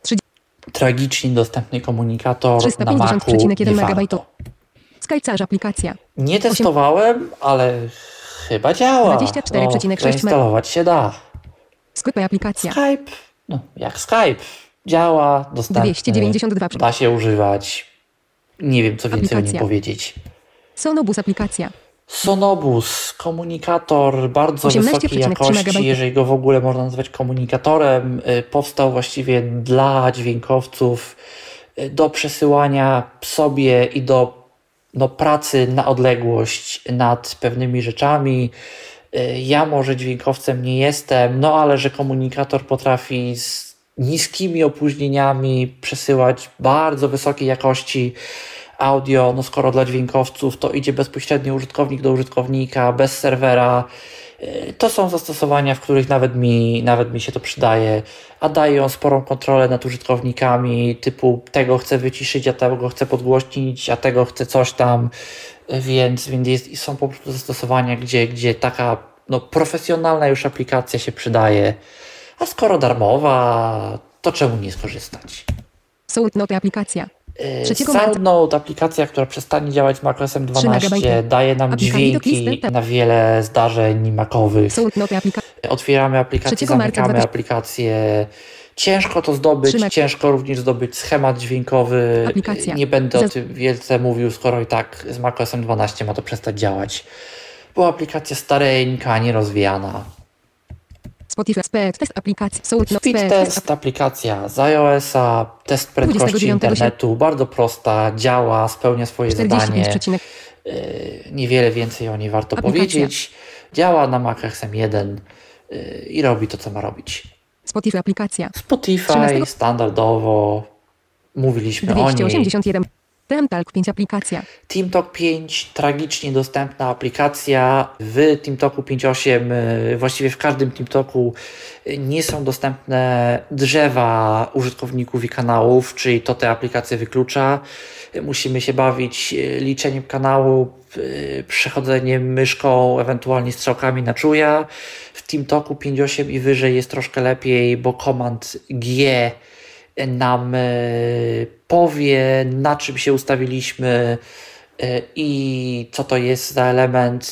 Tragicznie dostępny komunikator na Macu, nie warto. Skycarz aplikacja. Nie testowałem, ale chyba działa. 24,6 zainstalować się da. Skype aplikacja. Skype, jak Skype. Działa, dostępny, 292. Da się używać. Nie wiem, co więcej o nim powiedzieć. Sonobus aplikacja. Sonobus, komunikator bardzo wysokiej jakości, jeżeli go w ogóle można nazwać komunikatorem. Powstał właściwie dla dźwiękowców do przesyłania sobie i do pracy na odległość nad pewnymi rzeczami. Ja może dźwiękowcem nie jestem, ale że komunikator potrafi z niskimi opóźnieniami przesyłać bardzo wysokiej jakości audio, no skoro dla dźwiękowców to idzie bezpośrednio użytkownik do użytkownika, bez serwera. To są zastosowania, w których nawet mi się to przydaje, a dają sporą kontrolę nad użytkownikami, typu tego chcę wyciszyć, a tego chcę podgłośnić, a tego chcę coś tam, więc są po prostu zastosowania, gdzie taka profesjonalna już aplikacja się przydaje, a skoro darmowa, to czemu nie skorzystać? SoundNote aplikacja. 3 marca. SoundNote, aplikacja, która przestanie działać z macOSem 12, daje nam dźwięki na wiele zdarzeń macowych. Otwieramy aplikację, zamykamy aplikację. Ciężko to zdobyć, ciężko również zdobyć schemat dźwiękowy. Aplikacja. Nie będę o tym wielce mówił, skoro i tak z macOSem 12 ma to przestać działać. Była aplikacja stareńka, nierozwijana. Spotify Speed Test aplikacja. Speed Test aplikacja z iOS-a, test prędkości internetu, bardzo prosta, działa, spełnia swoje zadanie. Niewiele więcej o niej warto powiedzieć. Działa na Macach M1 i robi to, co ma robić. Spotify aplikacja. Spotify standardowo, mówiliśmy o niej. 281. TeamTalk 5 aplikacja. TeamTalk 5, tragicznie dostępna aplikacja. W TeamTalku 5.8, właściwie w każdym TeamTalku nie są dostępne drzewa użytkowników i kanałów, czyli to te aplikacje wyklucza. Musimy się bawić liczeniem kanału, przechodzeniem myszką, ewentualnie strzałkami na czuja. W TeamTalku 5.8 i wyżej jest troszkę lepiej, bo komand G nam powie, na czym się ustawiliśmy i co to jest za element,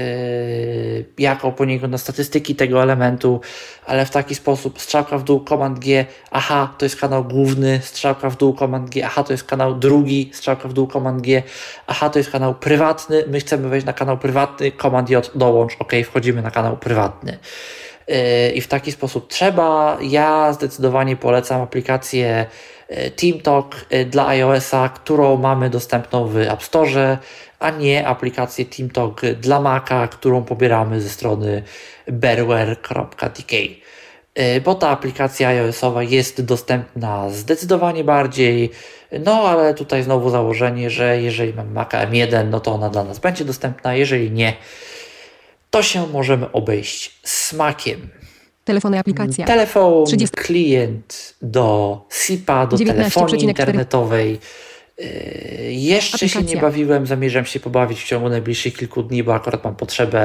jaką poniekąd statystyki tego elementu, ale w taki sposób: strzałka w dół, komand G, aha, to jest kanał główny, strzałka w dół, komand G, aha, to jest kanał drugi, strzałka w dół, komand G, aha, to jest kanał prywatny, my chcemy wejść na kanał prywatny, komand J, dołącz, ok, wchodzimy na kanał prywatny. I w taki sposób trzeba. Ja zdecydowanie polecam aplikację TeamTalk dla iOS-a, którą mamy dostępną w App Store, a nie aplikację TeamTalk dla Maca, którą pobieramy ze strony bearware.tk. Bo ta aplikacja iOS-owa jest dostępna zdecydowanie bardziej, ale tutaj znowu założenie, że jeżeli mamy Maca M1, no to ona dla nas będzie dostępna, jeżeli nie, to się możemy obejść smakiem. Telefony aplikacja. Telefon, klient do SIP-a, do telefonii internetowej. Jeszcze aplikacja. Się nie bawiłem, zamierzam się pobawić w ciągu najbliższych kilku dni, bo akurat mam potrzebę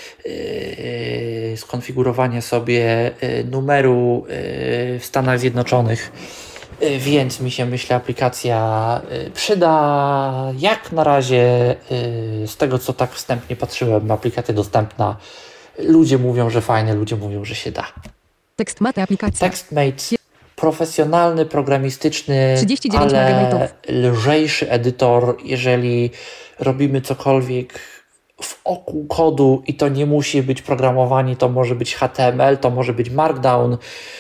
skonfigurowania sobie numeru w Stanach Zjednoczonych, więc mi się, myślę, aplikacja przyda. Jak na razie, z tego co tak wstępnie patrzyłem, aplikacja dostępna. Ludzie mówią, że fajne, ludzie mówią, że się da. TextMate aplikacja. TextMate, profesjonalny, programistyczny, ale lżejszy edytor. Jeżeli robimy cokolwiek w oku kodu i to nie musi być programowanie, to może być HTML, to może być Markdown.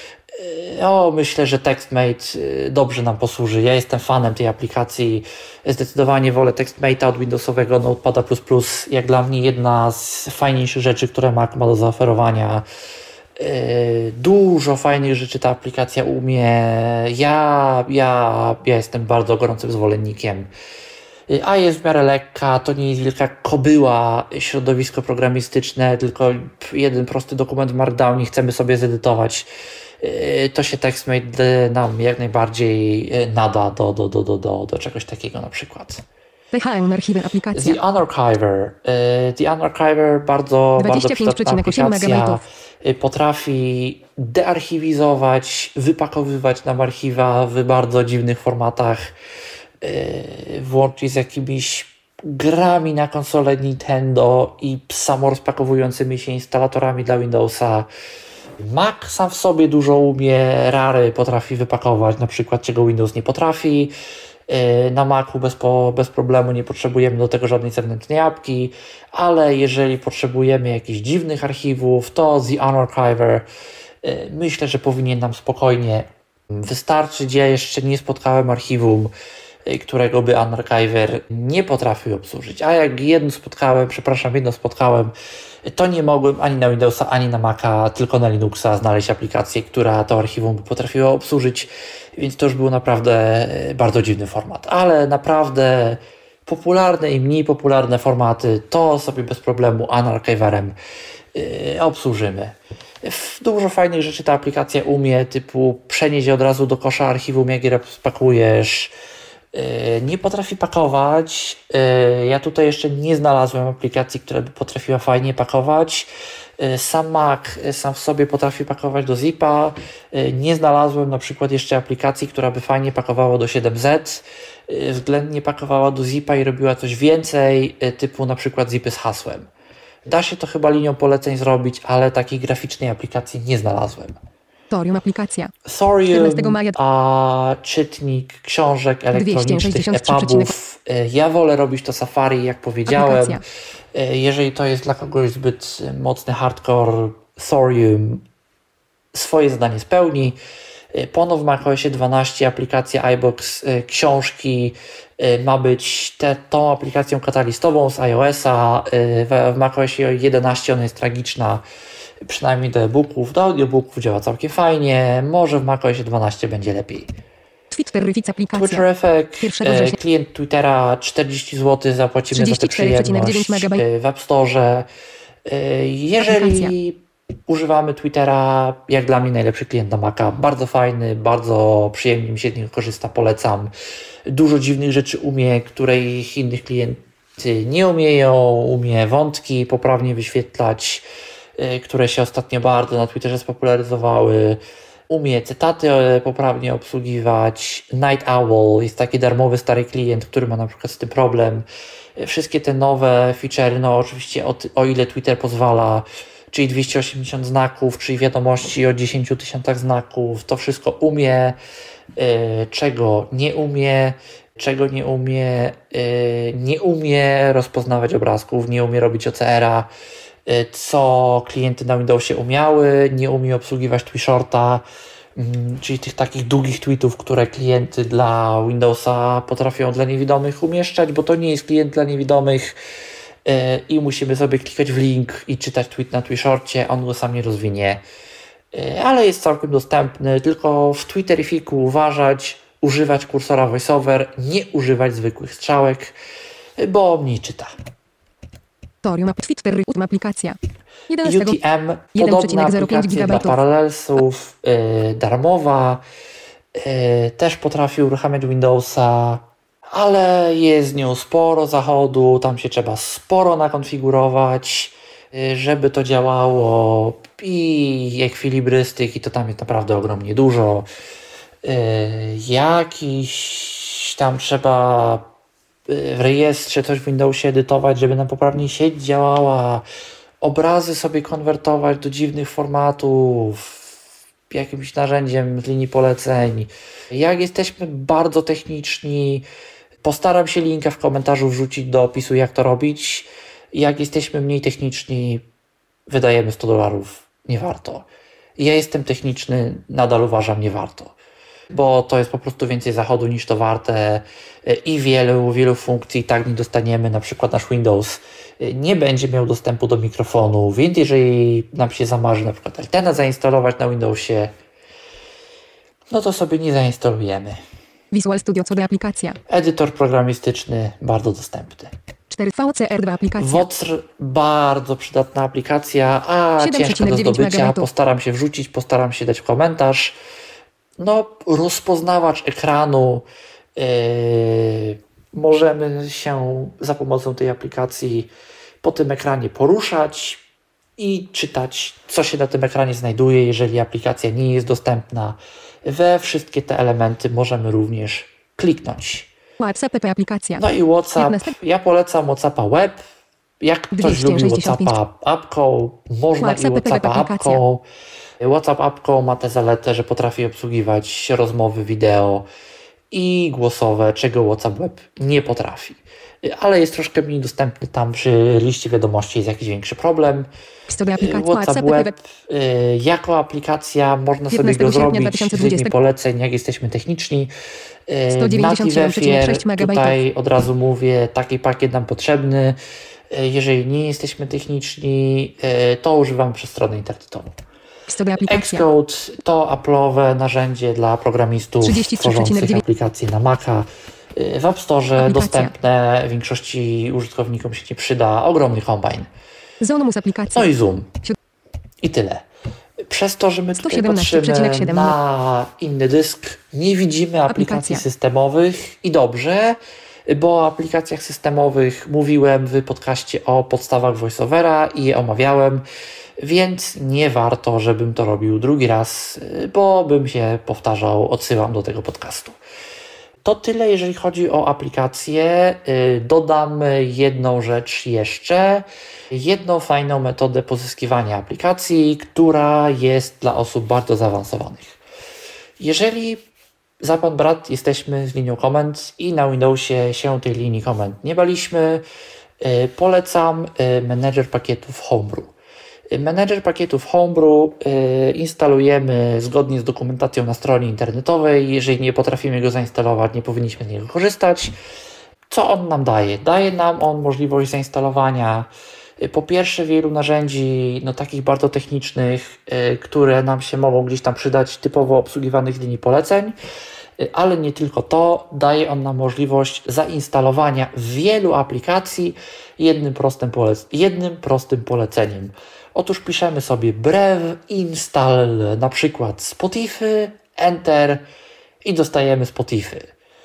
Myślę, że TextMate dobrze nam posłuży. Ja jestem fanem tej aplikacji. Zdecydowanie wolę TextMate'a od Windowsowego Notepada++. Jak dla mnie jedna z fajniejszych rzeczy, które Mac ma do zaoferowania. Dużo fajnych rzeczy ta aplikacja umie. Ja jestem bardzo gorącym zwolennikiem. A jest w miarę lekka, to nie jest wielka kobyła środowisko programistyczne, tylko jeden prosty dokument w Markdownie chcemy sobie zedytować. To się TextMate nam jak najbardziej nada do czegoś takiego na przykład. THM Archiwy aplikacja. The Unarchiver bardzo przydatna aplikacja. Potrafi dearchiwizować, wypakowywać nam archiwa w bardzo dziwnych formatach, włącznie z jakimiś grami na konsolę Nintendo i samorozpakowującymi się instalatorami dla Windowsa. Mac sam w sobie dużo umie, Rary potrafi wypakować, na przykład czego Windows nie potrafi. Na Macu bez problemu nie potrzebujemy do tego żadnej zewnętrznej apki, ale jeżeli potrzebujemy jakichś dziwnych archiwów, to The Unarchiver myślę, że powinien nam spokojnie wystarczyć. Ja jeszcze nie spotkałem archiwum, którego by Unarchiver nie potrafił obsłużyć. A jak jedno spotkałem, to nie mogłem ani na Windowsa, ani na Maca, tylko na Linuxa znaleźć aplikację, która to archiwum by potrafiła obsłużyć, więc to już był naprawdę bardzo dziwny format. Ale naprawdę popularne i mniej popularne formaty to sobie bez problemu Unarchiverem obsłużymy. Dużo fajnych rzeczy ta aplikacja umie, typu przenieść je od razu do kosza archiwum, jak je spakujesz. Nie potrafi pakować. Ja tutaj jeszcze nie znalazłem aplikacji, która by potrafiła fajnie pakować. Sam Mac sam w sobie potrafi pakować do zipa. Nie znalazłem na przykład jeszcze aplikacji, która by fajnie pakowała do 7Z. Względnie pakowała do zipa i robiła coś więcej, typu na przykład zipy z hasłem. Da się to chyba linią poleceń zrobić, ale takiej graficznej aplikacji nie znalazłem. Thorium aplikacja. Thorium, 14 maja. czytnik książek elektronicznych, EPUBów. Ja wolę robić to Safari, jak powiedziałem. Aplikacja. Jeżeli to jest dla kogoś zbyt mocny hardcore, Thorium swoje zadanie spełni. Pono w macOSie 12 aplikacja iBox książki ma być tą aplikacją katalistową z iOS-a. W macOSie 11 ona jest tragiczna, przynajmniej do e-booków. Do audiobooków działa całkiem fajnie. Może w macOSie 12 będzie lepiej. Twitterific aplikacja. Twitterific, 1 września. klient Twittera 40 zł zapłacimy za tę 34,9 przyjemność MB. w App Store. Jeżeli używamy Twittera, jak dla mnie najlepszy klient na Maca, bardzo fajny, bardzo przyjemnie mi się z niego korzysta, polecam. Dużo dziwnych rzeczy umie, których innych klienty nie umieją, umie wątki poprawnie wyświetlać, które się ostatnio bardzo na Twitterze spopularyzowały. Umie cytaty poprawnie obsługiwać. Night Owl jest taki darmowy stary klient, który ma na przykład z tym problem. Wszystkie te nowe feature'y, no oczywiście o ile Twitter pozwala, czyli 280 znaków, czyli wiadomości o 10 000 znaków, to wszystko umie. Czego nie umie? Nie umie rozpoznawać obrazków, nie umie robić OCR-a, co klienty na Windowsie umiały, nie umie obsługiwać TweetShorta, czyli tych takich długich tweetów, które klienty dla Windowsa potrafią dla niewidomych umieszczać, bo to nie jest klient dla niewidomych i musimy sobie klikać w link i czytać tweet na TweetShorcie, on go sam nie rozwinie, ale jest całkiem dostępny, tylko w Twitterificu używać kursora VoiceOver, nie używać zwykłych strzałek, bo mniej czyta. Thorium Twitterific aplikacja. 11 UTM, podobna 1,05 aplikacja dla GB. paralelsów, darmowa, też potrafi uruchamiać Windowsa, ale jest z nią sporo zachodu, tam się trzeba sporo nakonfigurować, żeby to działało, i ekwilibrystyki to tam jest naprawdę ogromnie dużo. Jakiś tam trzeba w rejestrze coś w Windowsie edytować, żeby nam poprawnie sieć działała, obrazy sobie konwertować do dziwnych formatów jakimś narzędziem z linii poleceń. Jak jesteśmy bardzo techniczni, postaram się linka w komentarzu wrzucić do opisu, jak to robić. Jak jesteśmy mniej techniczni, wydajemy $100, nie warto. Ja jestem techniczny, nadal uważam, nie warto, bo to jest po prostu więcej zachodu niż to warte i wielu funkcji i tak nie dostaniemy. Na przykład nasz Windows nie będzie miał dostępu do mikrofonu, więc jeżeli nam się zamarzy na przykład Altena zainstalować na Windowsie, no to sobie nie zainstalujemy. Visual Studio Code aplikacja. Edytor programistyczny bardzo dostępny. 4VCR2 aplikacja. WOCR bardzo przydatna aplikacja, a 7,9 ciężka do zdobycia. MB. Postaram się wrzucić, postaram się dać w komentarz. No, rozpoznawacz ekranu. Możemy się za pomocą tej aplikacji po tym ekranie poruszać i czytać, co się na tym ekranie znajduje, jeżeli aplikacja nie jest dostępna. We wszystkie te elementy możemy również kliknąć. WhatsApp aplikacja. No i WhatsApp. 15. Ja polecam WhatsAppa Web. Jak ktoś 265. lubi WhatsAppa Appką, można WhatsApp i WhatsAppa aplikacja. Appką. WhatsApp Appką ma tę zaletę, że potrafi obsługiwać rozmowy wideo i głosowe, czego WhatsApp Web nie potrafi. ale jest troszkę mniej dostępny tam przy liście wiadomości, jest jakiś większy problem. Historia aplikacji WhatsApp Web jako aplikacja, można sobie go zrobić z linii poleceń, jak jesteśmy techniczni. Native Efier, tutaj od razu mówię, taki pakiet nam potrzebny. Jeżeli nie jesteśmy techniczni, to używamy przez stronę internetową. Xcode to Apple'owe narzędzie dla programistów tworzących aplikacje na Maca. W App Store dostępne, większości użytkownikom się nie przyda. Ogromny kombajn. No i Zoom. I tyle. Przez to, że my tutaj patrzymy na inny dysk, nie widzimy aplikacji systemowych i dobrze, bo o aplikacjach systemowych mówiłem w podcaście o podstawach VoiceOvera i je omawiałem, więc nie warto, żebym to robił drugi raz, bo bym się powtarzał, odsyłam do tego podcastu. To tyle, jeżeli chodzi o aplikacje. Dodam jedną rzecz jeszcze. Jedną fajną metodę pozyskiwania aplikacji, która jest dla osób bardzo zaawansowanych. Jeżeli za pan brat jesteśmy z linią komend i na Windowsie się tej linii komend nie baliśmy, polecam menedżer pakietów Homebrew. Menedżer pakietów Homebrew instalujemy zgodnie z dokumentacją na stronie internetowej. Jeżeli nie potrafimy go zainstalować, nie powinniśmy z niego korzystać. Co on nam daje? Daje nam on możliwość zainstalowania po pierwsze wielu narzędzi, takich bardzo technicznych, które nam się mogą gdzieś tam przydać, typowo obsługiwanych z linii poleceń, ale nie tylko to. Daje on nam możliwość zainstalowania wielu aplikacji jednym prostym poleceniem. Otóż piszemy sobie brev install na przykład Spotify, enter i dostajemy Spotify.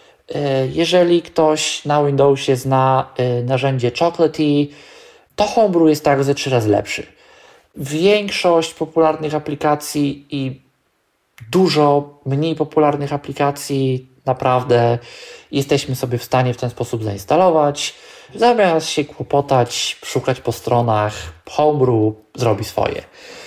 Jeżeli ktoś na Windowsie zna narzędzie Chocolatey, to Homebrew jest tak ze 3 razy lepszy. Większość popularnych aplikacji i dużo mniej popularnych aplikacji naprawdę jesteśmy sobie w stanie w ten sposób zainstalować. Zamiast się kłopotać, szukać po stronach, Homebrew zrobi swoje.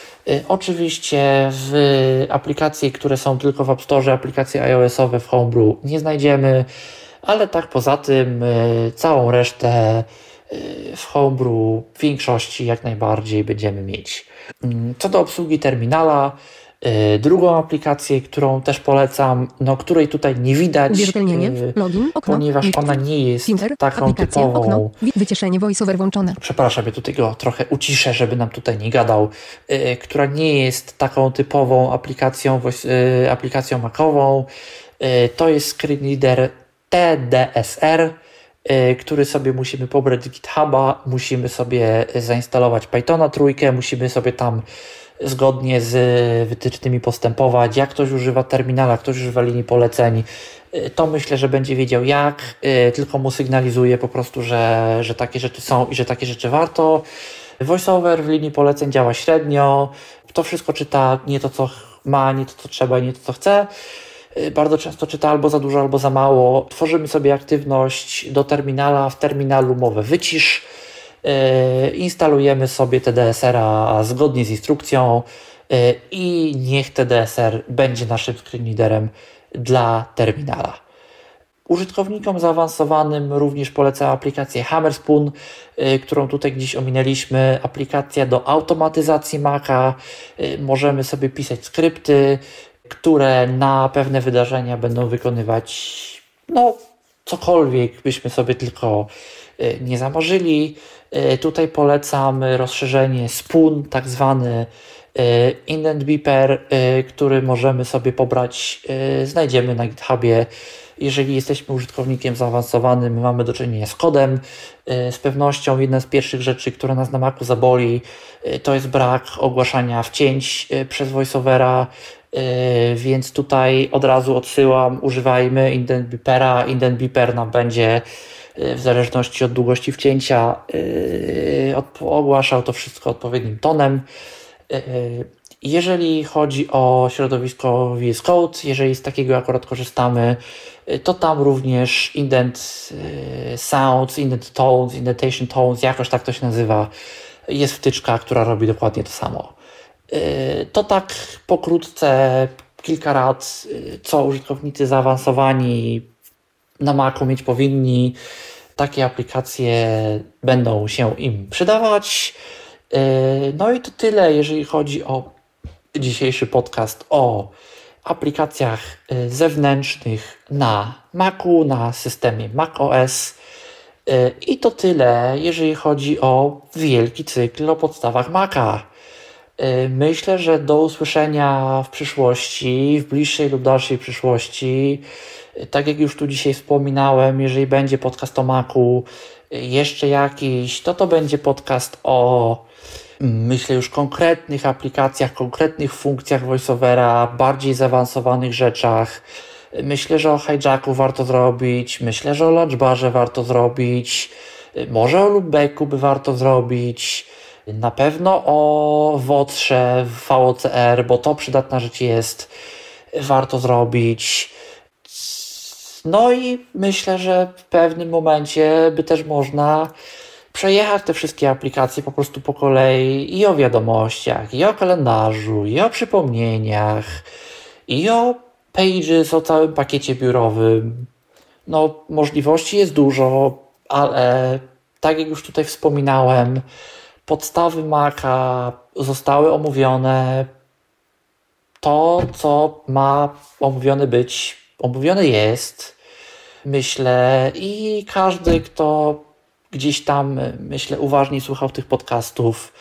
Oczywiście w aplikacje, które są tylko w App Store, aplikacje iOS-owe w Homebrew nie znajdziemy, ale tak poza tym całą resztę w Homebrew w większości jak najbardziej będziemy mieć. Co do obsługi terminala, drugą aplikację, którą też polecam, której tutaj nie widać, login, okno, ponieważ ona nie jest taką typową... Okno, wyciszenie, voiceover włączone. Przepraszam, ja tutaj go trochę uciszę, żeby nam tutaj nie gadał. Która nie jest taką typową aplikacją Macową. To jest screen reader TDSR, który sobie musimy pobrać z GitHuba, musimy sobie zainstalować Pythona 3, musimy sobie tam zgodnie z wytycznymi postępować. Jak ktoś używa terminala, ktoś używa linii poleceń, to myślę, że będzie wiedział jak, tylko mu sygnalizuje po prostu, że takie rzeczy są i że takie rzeczy warto. VoiceOver w linii poleceń działa średnio, to wszystko czyta nie to co ma, nie to co trzeba i nie to co chce. Bardzo często czyta albo za dużo, albo za mało. Tworzymy sobie aktywność do terminala, w terminalu mowę wycisz, instalujemy sobie TDSR-a zgodnie z instrukcją i niech TDSR będzie naszym screen readerem dla terminala. Użytkownikom zaawansowanym również polecam aplikację Hammerspoon, którą tutaj gdzieś ominęliśmy. Aplikacja do automatyzacji Maca. Możemy sobie pisać skrypty, które na pewne wydarzenia będą wykonywać cokolwiek byśmy sobie tylko nie zamarzyli. Tutaj polecam rozszerzenie Spoon, tak zwany Indent Beeper, który możemy sobie pobrać, znajdziemy na GitHubie. Jeżeli jesteśmy użytkownikiem zaawansowanym, mamy do czynienia z kodem. Z pewnością jedna z pierwszych rzeczy, która nas na Macu zaboli, to jest brak ogłaszania wcięć przez VoiceOvera, więc tutaj od razu odsyłam, używajmy Indent Beepera. Indent Beeper nam będzie w zależności od długości wcięcia ogłaszał to wszystko odpowiednim tonem. Jeżeli chodzi o środowisko VS Code, jeżeli z takiego akurat korzystamy, to tam również indent sounds, indent tones, indentation tones, jakoś tak to się nazywa, jest wtyczka, która robi dokładnie to samo. To tak pokrótce kilka rad, co użytkownicy zaawansowani na Macu mieć powinni. takie aplikacje będą się im przydawać. No i to tyle, jeżeli chodzi o dzisiejszy podcast o aplikacjach zewnętrznych na Macu, na systemie macOS. I to tyle, jeżeli chodzi o wielki cykl o podstawach Maca. Myślę, że do usłyszenia w przyszłości, w bliższej lub dalszej przyszłości. Tak jak już tu dzisiaj wspominałem, jeżeli będzie podcast o Macu, jeszcze jakiś, to będzie podcast o, myślę, już konkretnych aplikacjach, konkretnych funkcjach voiceovera, bardziej zaawansowanych rzeczach. Myślę, że o hijacku warto zrobić, myślę, że o launchbarze warto zrobić, może o loopbacku by warto zrobić, na pewno o WOTRze, VOCR, bo to przydatna rzecz jest, warto zrobić. No i myślę, że w pewnym momencie by też można przejechać te wszystkie aplikacje po prostu po kolei i o wiadomościach, i o kalendarzu, i o przypomnieniach, i o Pages, o całym pakiecie biurowym. No, możliwości jest dużo, ale tak jak już tutaj wspominałem, podstawy Maca zostały omówione. To, co ma omówione być, omówione jest, myślę, i każdy, kto gdzieś tam, myślę, uważnie słuchał tych podcastów,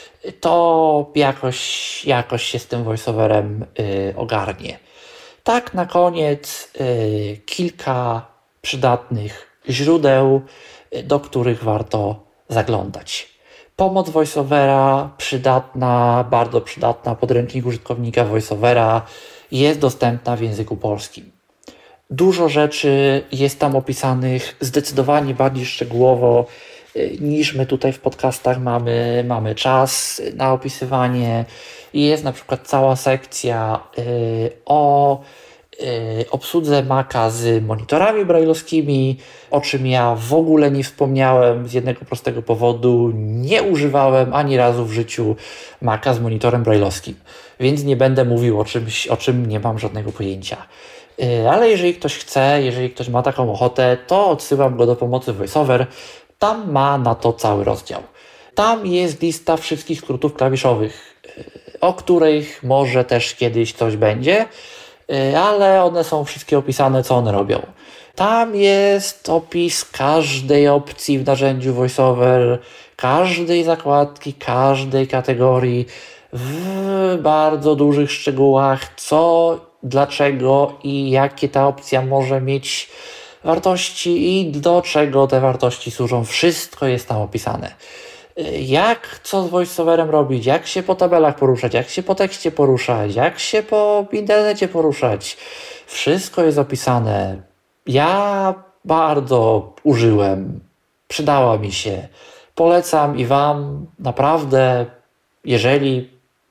to jakoś się z tym voiceoverem ogarnie. Tak, na koniec kilka przydatnych źródeł, do których warto zaglądać. Pomoc voiceovera, przydatna, bardzo przydatna, podręcznik użytkownika voiceovera jest dostępna w języku polskim. Dużo rzeczy jest tam opisanych zdecydowanie bardziej szczegółowo niż my tutaj w podcastach mamy czas na opisywanie. Jest na przykład cała sekcja o obsłudze Maca z monitorami brailleowskimi, o czym ja w ogóle nie wspomniałem z jednego prostego powodu. Nie używałem ani razu w życiu Maca z monitorem brailleowskim, więc nie będę mówił o czymś, o czym nie mam żadnego pojęcia. Ale jeżeli ktoś chce, jeżeli ktoś ma taką ochotę, to odsyłam go do pomocy VoiceOver. Tam ma na to cały rozdział. Tam jest lista wszystkich skrótów klawiszowych, o których może też kiedyś coś będzie, ale one są wszystkie opisane, co one robią. Tam jest opis każdej opcji w narzędziu VoiceOver, każdej zakładki, każdej kategorii, w bardzo dużych szczegółach, co, dlaczego i jakie ta opcja może mieć wartości i do czego te wartości służą. Wszystko jest tam opisane. Jak co z voiceoverem robić, jak się po tabelach poruszać, jak się po tekście poruszać, jak się po internecie poruszać. Wszystko jest opisane. Ja bardzo użyłem, przydała mi się. Polecam i Wam naprawdę, jeżeli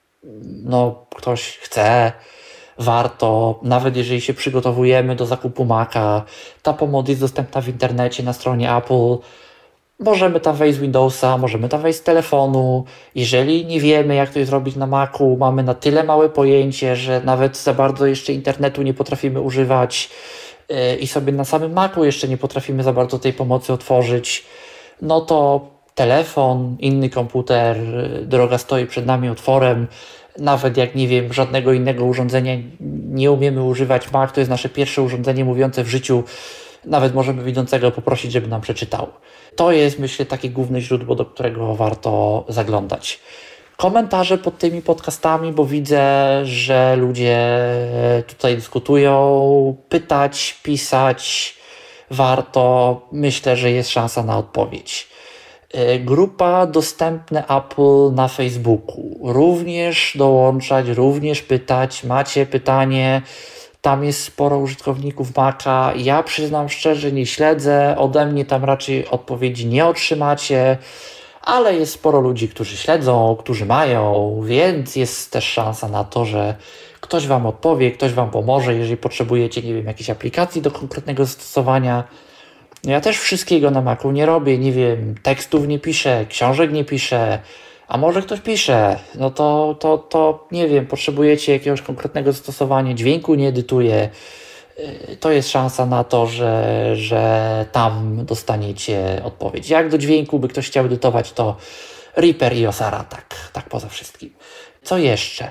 ktoś chce, warto, nawet jeżeli się przygotowujemy do zakupu Maca, ta pomoc jest dostępna w internecie na stronie Apple. Możemy tam wejść z Windowsa, możemy tam wejść z telefonu. Jeżeli nie wiemy, jak to zrobić na Macu, mamy na tyle małe pojęcie, że nawet za bardzo jeszcze internetu nie potrafimy używać i sobie na samym Macu jeszcze nie potrafimy za bardzo tej pomocy otworzyć, no to telefon, inny komputer, droga stoi przed nami otworem. Nawet jak, nie wiem, żadnego innego urządzenia nie umiemy używać, Mac to jest nasze pierwsze urządzenie mówiące w życiu. Nawet możemy widzącego poprosić, żeby nam przeczytał. To jest, myślę, takie główne źródło, do którego warto zaglądać. Komentarze pod tymi podcastami, bo widzę, że ludzie tutaj dyskutują, pytać, pisać. Warto, myślę, że jest szansa na odpowiedź. Grupa Dostępne Apple na Facebooku. Również dołączać, również pytać. Macie pytanie, tam jest sporo użytkowników Maca. Ja przyznam szczerze, nie śledzę. Ode mnie tam raczej odpowiedzi nie otrzymacie, ale jest sporo ludzi, którzy śledzą, którzy mają, więc jest też szansa na to, że ktoś Wam odpowie, ktoś Wam pomoże, jeżeli potrzebujecie, nie wiem, jakiejś aplikacji do konkretnego zastosowania. Ja też wszystkiego na Macu nie robię, nie wiem, tekstów nie piszę, książek nie piszę, a może ktoś pisze, no to nie wiem, potrzebujecie jakiegoś konkretnego zastosowania, dźwięku nie edytuję, to jest szansa na to, że tam dostaniecie odpowiedź. Jak do dźwięku by ktoś chciał edytować, to Reaper i Osara, tak poza wszystkim. Co jeszcze?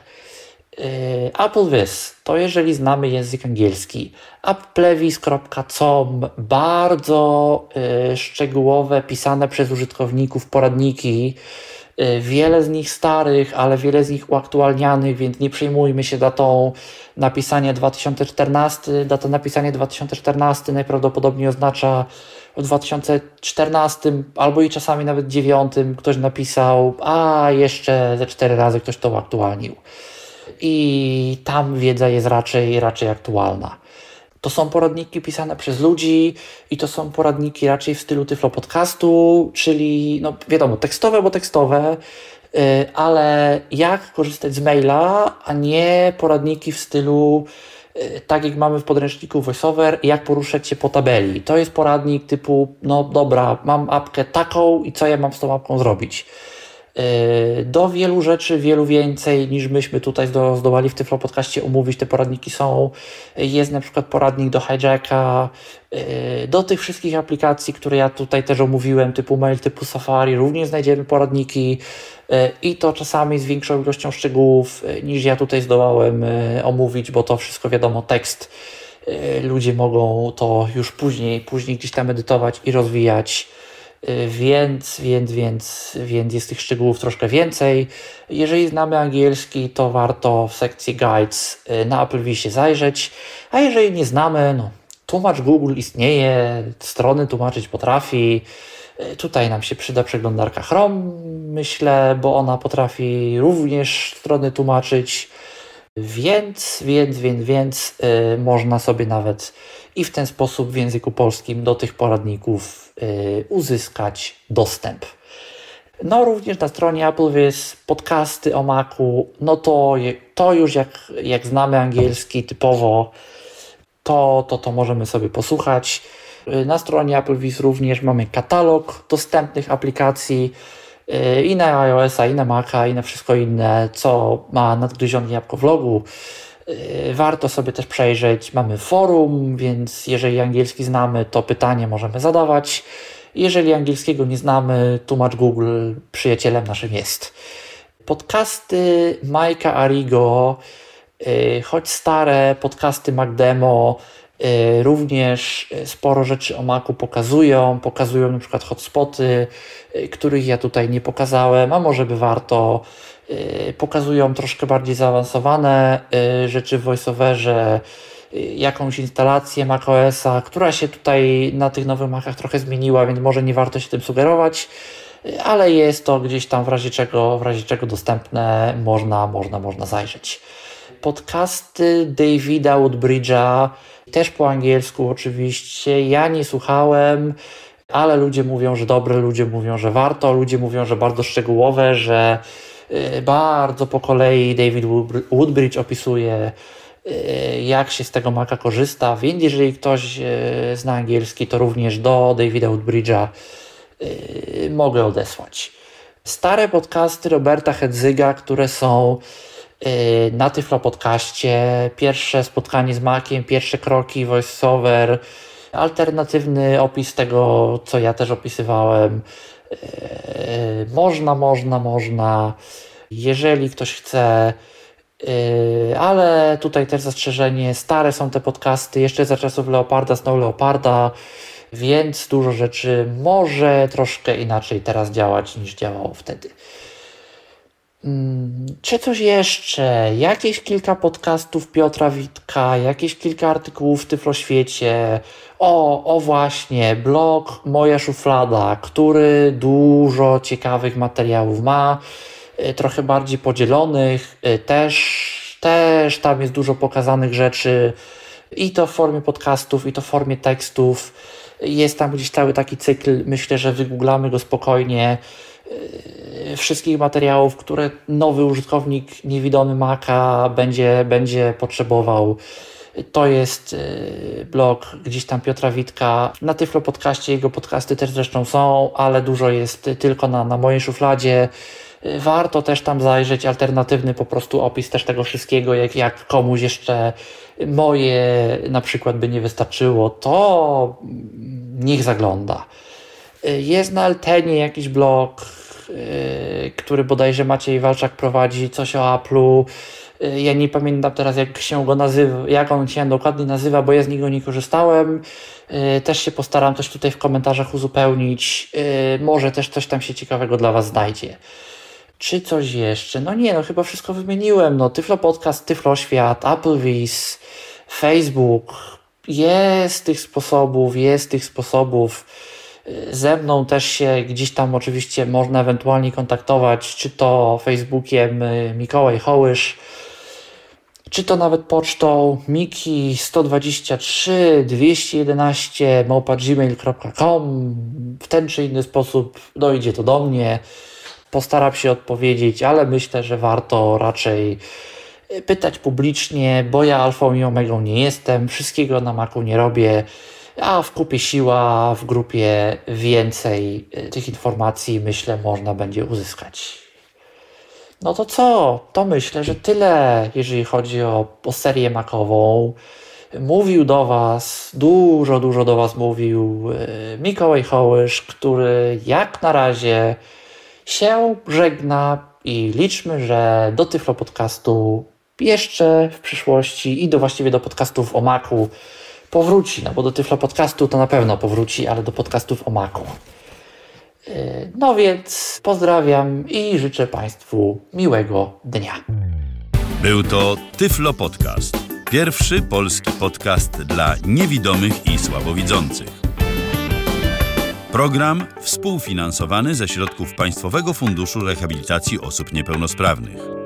AppleVis, to jeżeli znamy język angielski. applevis.com, bardzo szczegółowe, pisane przez użytkowników poradniki. Wiele z nich starych, ale wiele z nich uaktualnianych, więc nie przejmujmy się datą napisania 2014. Data napisania 2014 najprawdopodobniej oznacza w 2014 albo i czasami nawet 2009 ktoś napisał, a jeszcze ze 4 razy ktoś to uaktualnił. I tam wiedza jest raczej aktualna. To są poradniki pisane przez ludzi i to są poradniki raczej w stylu Tyflo Podcastu, czyli no wiadomo, tekstowe, bo tekstowe, ale jak korzystać z maila, a nie poradniki w stylu tak jak mamy w podręczniku VoiceOver, jak poruszać się po tabeli. To jest poradnik typu, no dobra, mam apkę taką i co ja mam z tą apką zrobić. Do wielu rzeczy, wielu więcej niż myśmy tutaj zdołali w Tyflo Podcaście omówić. Te poradniki są. Jest na przykład poradnik do Hijacka, do tych wszystkich aplikacji, które ja tutaj też omówiłem, typu mail, typu Safari, również znajdziemy poradniki i to czasami z większą ilością szczegółów niż ja tutaj zdołałem omówić, bo to wszystko wiadomo, tekst. Ludzie mogą to już później gdzieś tam edytować i rozwijać. Więc jest tych szczegółów troszkę więcej. Jeżeli znamy angielski, to warto w sekcji Guides na AppleVisie zajrzeć, a jeżeli nie znamy, no, tłumacz Google istnieje, strony tłumaczyć potrafi. Tutaj nam się przyda przeglądarka Chrome, myślę, bo ona potrafi również strony tłumaczyć, więc można sobie nawet i w ten sposób w języku polskim do tych poradników uzyskać dostęp. No również na stronie AppleVis podcasty o Macu, no to już jak znamy angielski typowo, to możemy sobie posłuchać. Na stronie AppleVis również mamy katalog dostępnych aplikacji i na iOS-a, i na Maca, i na wszystko inne, co ma nadgryzione jabłko w logu. Warto sobie też przejrzeć. Mamy forum, więc jeżeli angielski znamy, to pytanie możemy zadawać. Jeżeli angielskiego nie znamy, tłumacz Google przyjacielem naszym jest. Podcasty Mike'a Arrigo, choć stare, podcasty MacDemo, również sporo rzeczy o Macu pokazują na przykład hotspoty, których ja tutaj nie pokazałem, a może by warto. Pokazują troszkę bardziej zaawansowane rzeczy w VoiceOverze, jakąś instalację macOS-a, która się tutaj na tych nowych Macach trochę zmieniła, więc może nie warto się tym sugerować, ale jest to gdzieś tam w razie czego dostępne, można zajrzeć. Podcasty Davida Woodbridge'a, też po angielsku oczywiście, ja nie słuchałem, ale ludzie mówią, że dobre, ludzie mówią, że warto, ludzie mówią, że bardzo szczegółowe, że bardzo po kolei David Woodbridge opisuje, jak się z tego Maca korzysta, więc jeżeli ktoś zna angielski, to również do Davida Woodbridge'a mogę odesłać. Stare podcasty Roberta Hedzyga, które są na Tyflo Podcaście, pierwsze spotkanie z Maciem, pierwsze kroki, VoiceOver, alternatywny opis tego, co ja też opisywałem. Można, jeżeli ktoś chce, ale tutaj też zastrzeżenie, stare są te podcasty, jeszcze za czasów Leoparda, Snow Leoparda, więc dużo rzeczy może troszkę inaczej teraz działać niż działało wtedy. Czy coś jeszcze? Jakieś kilka podcastów Piotra Witka, jakieś kilka artykułów w Tyfloświecie. O właśnie, blog Moja Szuflada, który dużo ciekawych materiałów ma, trochę bardziej podzielonych, też tam jest dużo pokazanych rzeczy i to w formie podcastów, i to w formie tekstów. Jest tam gdzieś cały taki cykl, myślę, że wygooglamy go spokojnie. Wszystkich materiałów, które nowy użytkownik niewidomy Maca będzie potrzebował. To jest blog gdzieś tam Piotra Witka. Na Tyflo Podcaście jego podcasty też zresztą są, ale dużo jest tylko na mojej szufladzie. Warto też tam zajrzeć, alternatywny po prostu opis też tego wszystkiego, jak komuś jeszcze moje na przykład by nie wystarczyło, to niech zagląda. Jest na Altenie jakiś blog, który bodajże Maciej Walczak prowadzi, coś o Apple'u. Ja nie pamiętam teraz jak on się dokładnie nazywa, bo ja z niego nie korzystałem. Też się postaram coś tutaj w komentarzach uzupełnić. Może też coś tam się ciekawego dla Was znajdzie. Czy coś jeszcze? Chyba wszystko wymieniłem. Tyflo Podcast, Tyflo Świat, Applevis, Facebook. Jest tych sposobów. Ze mną też się gdzieś tam oczywiście można ewentualnie kontaktować, czy to Facebookiem Mikołaj Hołysz, czy to nawet pocztą miki123 211 @gmail.com. W ten czy inny sposób dojdzie to do mnie. Postaram się odpowiedzieć, ale myślę, że warto raczej pytać publicznie, bo ja alfą i omegą nie jestem, wszystkiego na Macu nie robię, a w kupie siła, w grupie więcej tych informacji, myślę, można będzie uzyskać. To co? To myślę, że tyle, jeżeli chodzi o serię Macową. Mówił do Was, dużo do Was mówił Mikołaj Hołysz, który jak na razie się żegna i liczmy, że do Tyflo Podcastu jeszcze w przyszłości i właściwie do podcastów o Macu powróci, bo do Tyflo Podcastu to na pewno powróci, ale do podcastów o Macu. Więc pozdrawiam i życzę Państwu miłego dnia. Był to Tyflo Podcast. Pierwszy polski podcast dla niewidomych i słabowidzących. Program współfinansowany ze środków Państwowego Funduszu Rehabilitacji Osób Niepełnosprawnych.